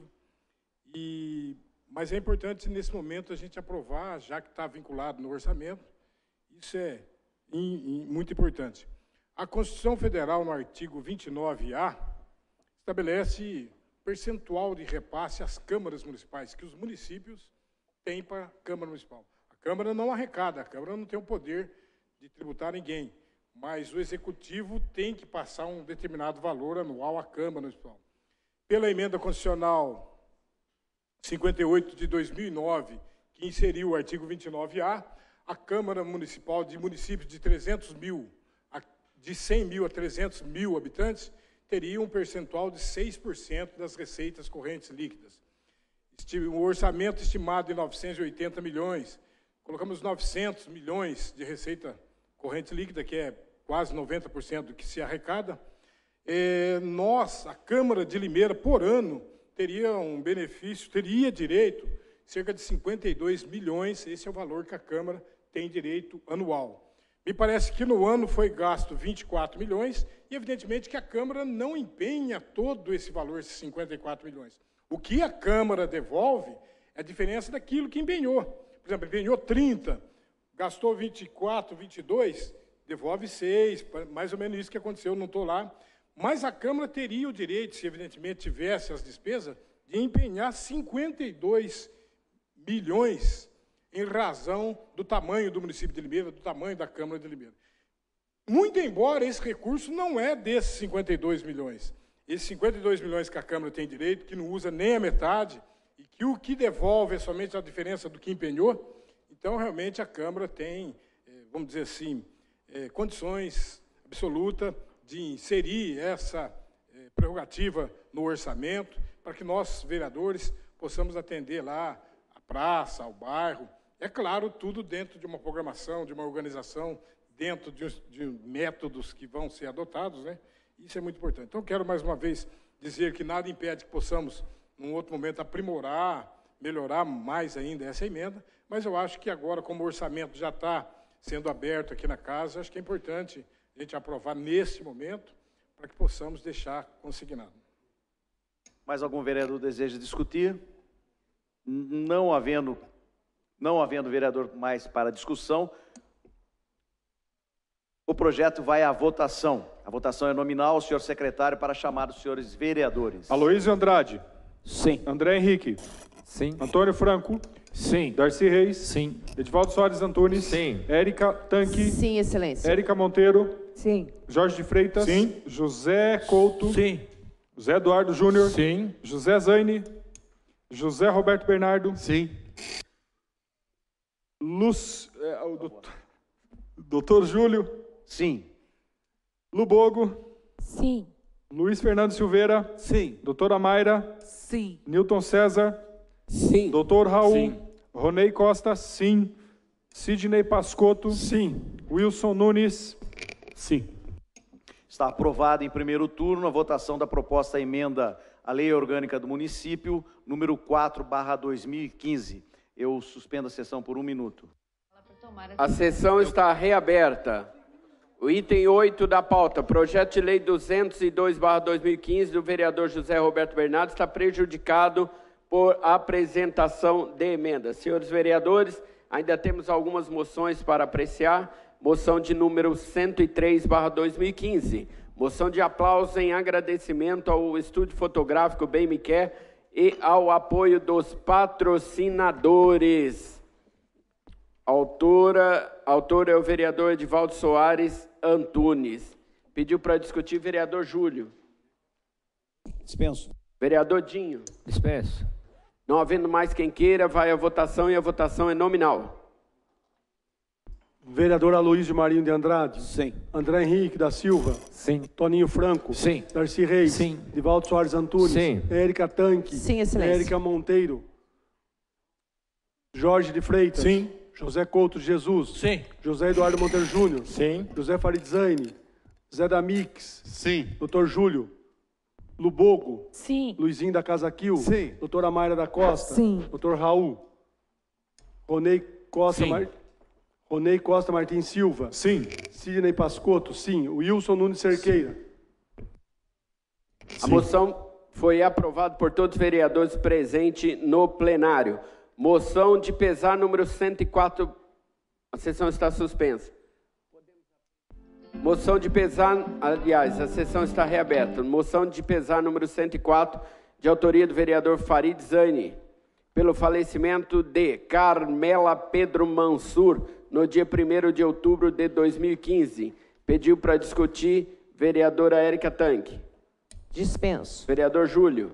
e, mas é importante nesse momento a gente aprovar, já que está vinculado no orçamento. Isso é in, in, muito importante. A Constituição Federal, no artigo vinte e nove A, estabelece percentual de repasse às câmaras municipais, que os municípios têm para a Câmara Municipal. A Câmara não arrecada, a Câmara não tem o poder de tributar ninguém, mas o Executivo tem que passar um determinado valor anual à Câmara Municipal. Pela emenda constitucional cinquenta e oito de dois mil e nove, que inseriu o artigo vinte e nove A, a Câmara Municipal de municípios de trezentos mil, de cem mil a trezentos mil habitantes, teria um percentual de seis por cento das receitas correntes líquidas. O orçamento estimado de novecentos e oitenta milhões, colocamos novecentos milhões de receita corrente líquida, que é quase noventa por cento do que se arrecada. É, nós, a Câmara de Limeira, por ano, teria um benefício, teria direito cerca de cinquenta e dois milhões, esse é o valor que a Câmara tem direito anual. Me parece que no ano foi gasto vinte e quatro milhões, e evidentemente que a Câmara não empenha todo esse valor, esses cinquenta e quatro milhões. O que a Câmara devolve é a diferença daquilo que empenhou. Por exemplo, empenhou trinta, gastou vinte e quatro, vinte e dois, devolve seis, mais ou menos isso que aconteceu, não estou lá. Mas a Câmara teria o direito, se evidentemente tivesse as despesas, de empenhar cinquenta e dois milhões em razão do tamanho do município de Limeira, do tamanho da Câmara de Limeira. Muito embora esse recurso não é desses cinquenta e dois milhões. Esses cinquenta e dois milhões que a Câmara tem direito, que não usa nem a metade, e que o que devolve é somente a diferença do que empenhou, então realmente a Câmara tem, vamos dizer assim, condições absolutas de inserir essa prerrogativa no orçamento, para que nós, vereadores, possamos atender lá a praça, ao bairro, É claro, tudo dentro de uma programação, de uma organização, dentro de, de métodos que vão ser adotados, né? Isso é muito importante. Então, quero mais uma vez dizer que nada impede que possamos, num outro momento, aprimorar, melhorar mais ainda essa emenda, mas eu acho que agora, como o orçamento já está sendo aberto aqui na casa, acho que é importante a gente aprovar nesse momento, para que possamos deixar consignado. Mais algum vereador deseja discutir? Não havendo, não havendo vereador mais para discussão, o projeto vai à votação. A votação é nominal. O senhor secretário para chamar os senhores vereadores. Aloysio Andrade. Sim. André Henrique. Sim. Antônio Franco. Sim. Darcy Reis. Sim. Edivaldo Soares Antunes. Sim. Érica Tanque. Sim, excelência. Érica Monteiro. Sim. Jorge de Freitas. Sim. José Couto. Sim. José Eduardo Júnior. Sim. José Zaine. José Roberto Bernardo. Sim. Luz, é, o doutor, doutor Júlio. Sim. Lubogo. Sim. Luiz Fernando Silveira. Sim. Doutora Mayra. Sim. Newton César. Sim. Doutor Raul. Sim. Ronei Costa. Sim. Sidney Pascotto. Sim. Wilson Nunes. Sim. Está aprovado em primeiro turno a votação da proposta emenda à Lei Orgânica do Município, número quatro barra dois mil e quinze. Eu suspendo a sessão por um minuto. A sessão está reaberta. O item oito da pauta, projeto de lei duzentos e dois barra dois mil e quinze, do vereador José Roberto Bernardo, está prejudicado por apresentação de emendas. Senhores vereadores, ainda temos algumas moções para apreciar. Moção de número cento e três barra dois mil e quinze. Moção de aplauso em agradecimento ao Estúdio Fotográfico Bem Me Quer e ao apoio dos patrocinadores. Autora, autor é o vereador Edivaldo Soares Antunes. Pediu para discutir vereador Júlio. Dispenso. Vereador Dinho. Dispenso. Não havendo mais quem queira, vai à votação e a votação é nominal. Vereador Aloysio Marinho de Andrade. Sim. André Henrique da Silva. Sim. Toninho Franco. Sim. Darcy Reis. Sim. Edivaldo Soares Antunes. Sim. Érica Tanque. Sim, excelência. Érica Monteiro. Jorge de Freitas. Sim. José Couto de Jesus. Sim. José Eduardo Monteiro Júnior. Sim. José Farid Zé da Mix. Sim. Doutor Júlio. Lubogo. Sim. Luizinho da Casa Quil. Sim. Doutora Mayra da Costa. Sim. Doutor Raul. Ronei Costa, Sim. Mar... Ronei Costa Martins Silva. Sim. Sidney Pascotto. Sim. Wilson Nunes Cerqueira. A moção foi aprovada por todos os vereadores presentes no plenário. Moção de pesar número cento e quatro. A sessão está suspensa. Moção de pesar, aliás, a sessão está reaberta. Moção de pesar número cento e quatro, de autoria do vereador Farid Zaine, pelo falecimento de Carmela Pedro Mansur, no dia primeiro de outubro de dois mil e quinze. Pediu para discutir vereadora Érica Tanque. Dispenso. Vereador Júlio.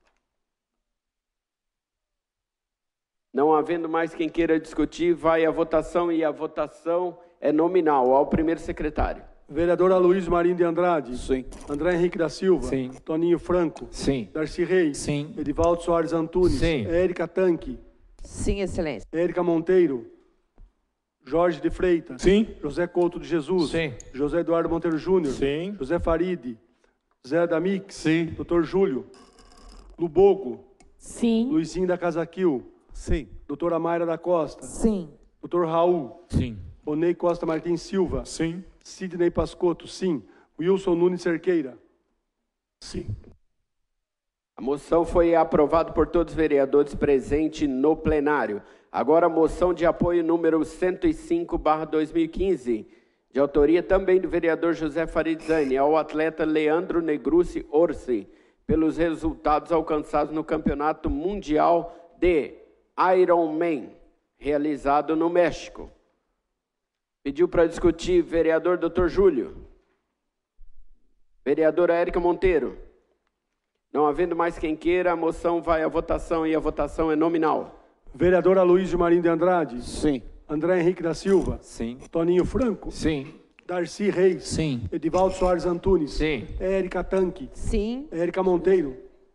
Não havendo mais quem queira discutir, vai à votação e a votação é nominal. Ao primeiro secretário. Vereador Aloysio Marinho de Andrade. Sim. André Henrique da Silva. Sim. Toninho Franco. Sim. Darcy Reis. Sim. Edivaldo Soares Antunes. Sim. Érica Tanque. Sim, excelência. Érica Monteiro. Jorge de Freitas. Sim. José Couto de Jesus. Sim. José Eduardo Monteiro Júnior. Sim. José Farid. Zé da Mix. Sim. Doutor Júlio. Lubogo. Sim. Luizinho da Casa Quil. Sim. Doutora Mayra da Costa. Sim. Doutor Raul. Sim. Onei Costa Martins Silva. Sim. Sidney Pascotto. Sim. Wilson Nunes Cerqueira. Sim. A moção foi aprovada por todos os vereadores presentes no plenário. Agora a moção de apoio número cento e cinco barra dois mil e quinze, de autoria também do vereador José Farid Zaine, ao atleta Leandro Negrucci Orsi, pelos resultados alcançados no Campeonato Mundial de Ironman, realizado no México. Pediu para discutir vereador doutor Júlio. Vereadora Érica Monteiro. Não havendo mais quem queira, a moção vai à votação e a votação é nominal. Vereador Aloysio Marinho de Andrade. Sim. André Henrique da Silva. Sim. Toninho Franco. Sim. Darcy Reis. Sim. Edivaldo Soares Antunes. Sim. Érica Tanque. Sim. Érica Monteiro.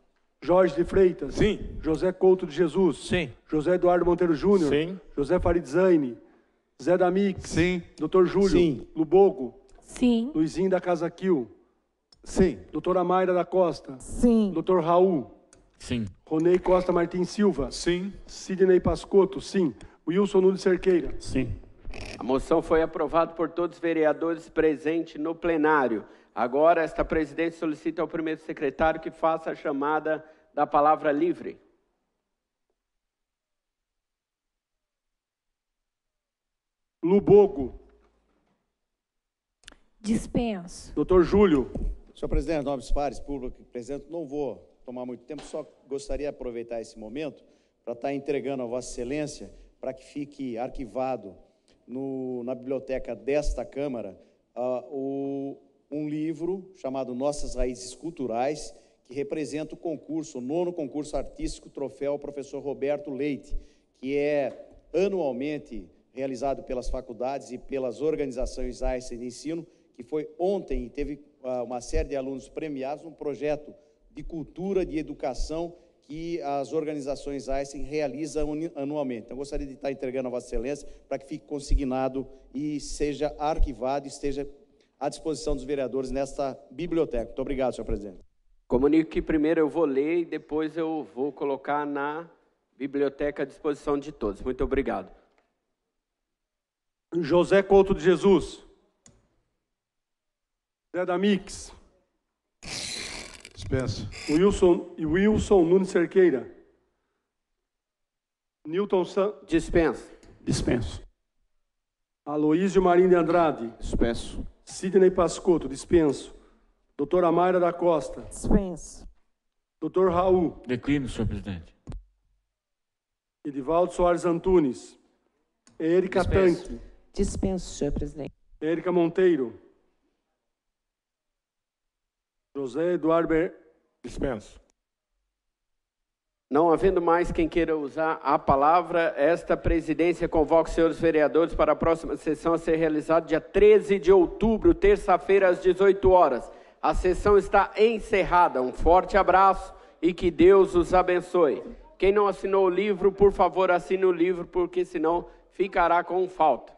Jorge de Freitas. Sim. José Couto de Jesus. Sim. José Eduardo Monteiro Júnior. Sim. José Faridzaine. Zé Damix. Sim. doutor Júlio. Sim. Lubogo. Sim. Luizinho da Casa Quil. Sim. doutora Mayra da Costa. Sim. doutor Raul. Sim. Ronei Costa Martins Silva. Sim. Sidney Pascotto. Sim. Wilson Nunes Cerqueira. Sim. A moção foi aprovada por todos os vereadores presentes no plenário. Agora, esta presidente solicita ao primeiro secretário que faça a chamada da palavra livre. Lubogo. Dispenso. doutor Júlio. Senhor presidente, nobres pares, público presente, não vou tomar muito tempo, só gostaria de aproveitar esse momento para estar entregando a Vossa Excelência, para que fique arquivado no, na biblioteca desta Câmara, uh, o, um livro chamado Nossas Raízes Culturais, que representa o concurso, o nono concurso artístico Troféu Professor Roberto Leite, que é anualmente realizado pelas faculdades e pelas organizações Einstein de ensino, que foi ontem e teve uh, uma série de alunos premiados num projeto de cultura, de educação, que as organizações Einstein realizam anualmente. Então, gostaria de estar entregando a Vossa Excelência para que fique consignado e seja arquivado e esteja à disposição dos vereadores nesta biblioteca. Muito obrigado, senhor presidente. Comunico que primeiro eu vou ler e depois eu vou colocar na biblioteca à disposição de todos. Muito obrigado. José Couto de Jesus. Zé Damix. Dispenso. Wilson, Wilson Nunes Cerqueira. Newton San... Dispenso. Dispenso. Aloísio Marim de Andrade. Dispenso. Sidney Pascotto. Dispenso. doutora Mayra da Costa. Dispenso. doutor Raul. Declino, senhor presidente. Edivaldo Soares Antunes. Érica Dispenso. Tanque. Dispenso, senhor presidente. Érica Monteiro. José Eduardo Ber... Dispenso. Não havendo mais quem queira usar a palavra, esta presidência convoca os senhores vereadores para a próxima sessão a ser realizada dia treze de outubro, terça-feira, às dezoito horas. A sessão está encerrada. Um forte abraço e que Deus os abençoe. Quem não assinou o livro, por favor, assine o livro, porque senão ficará com falta.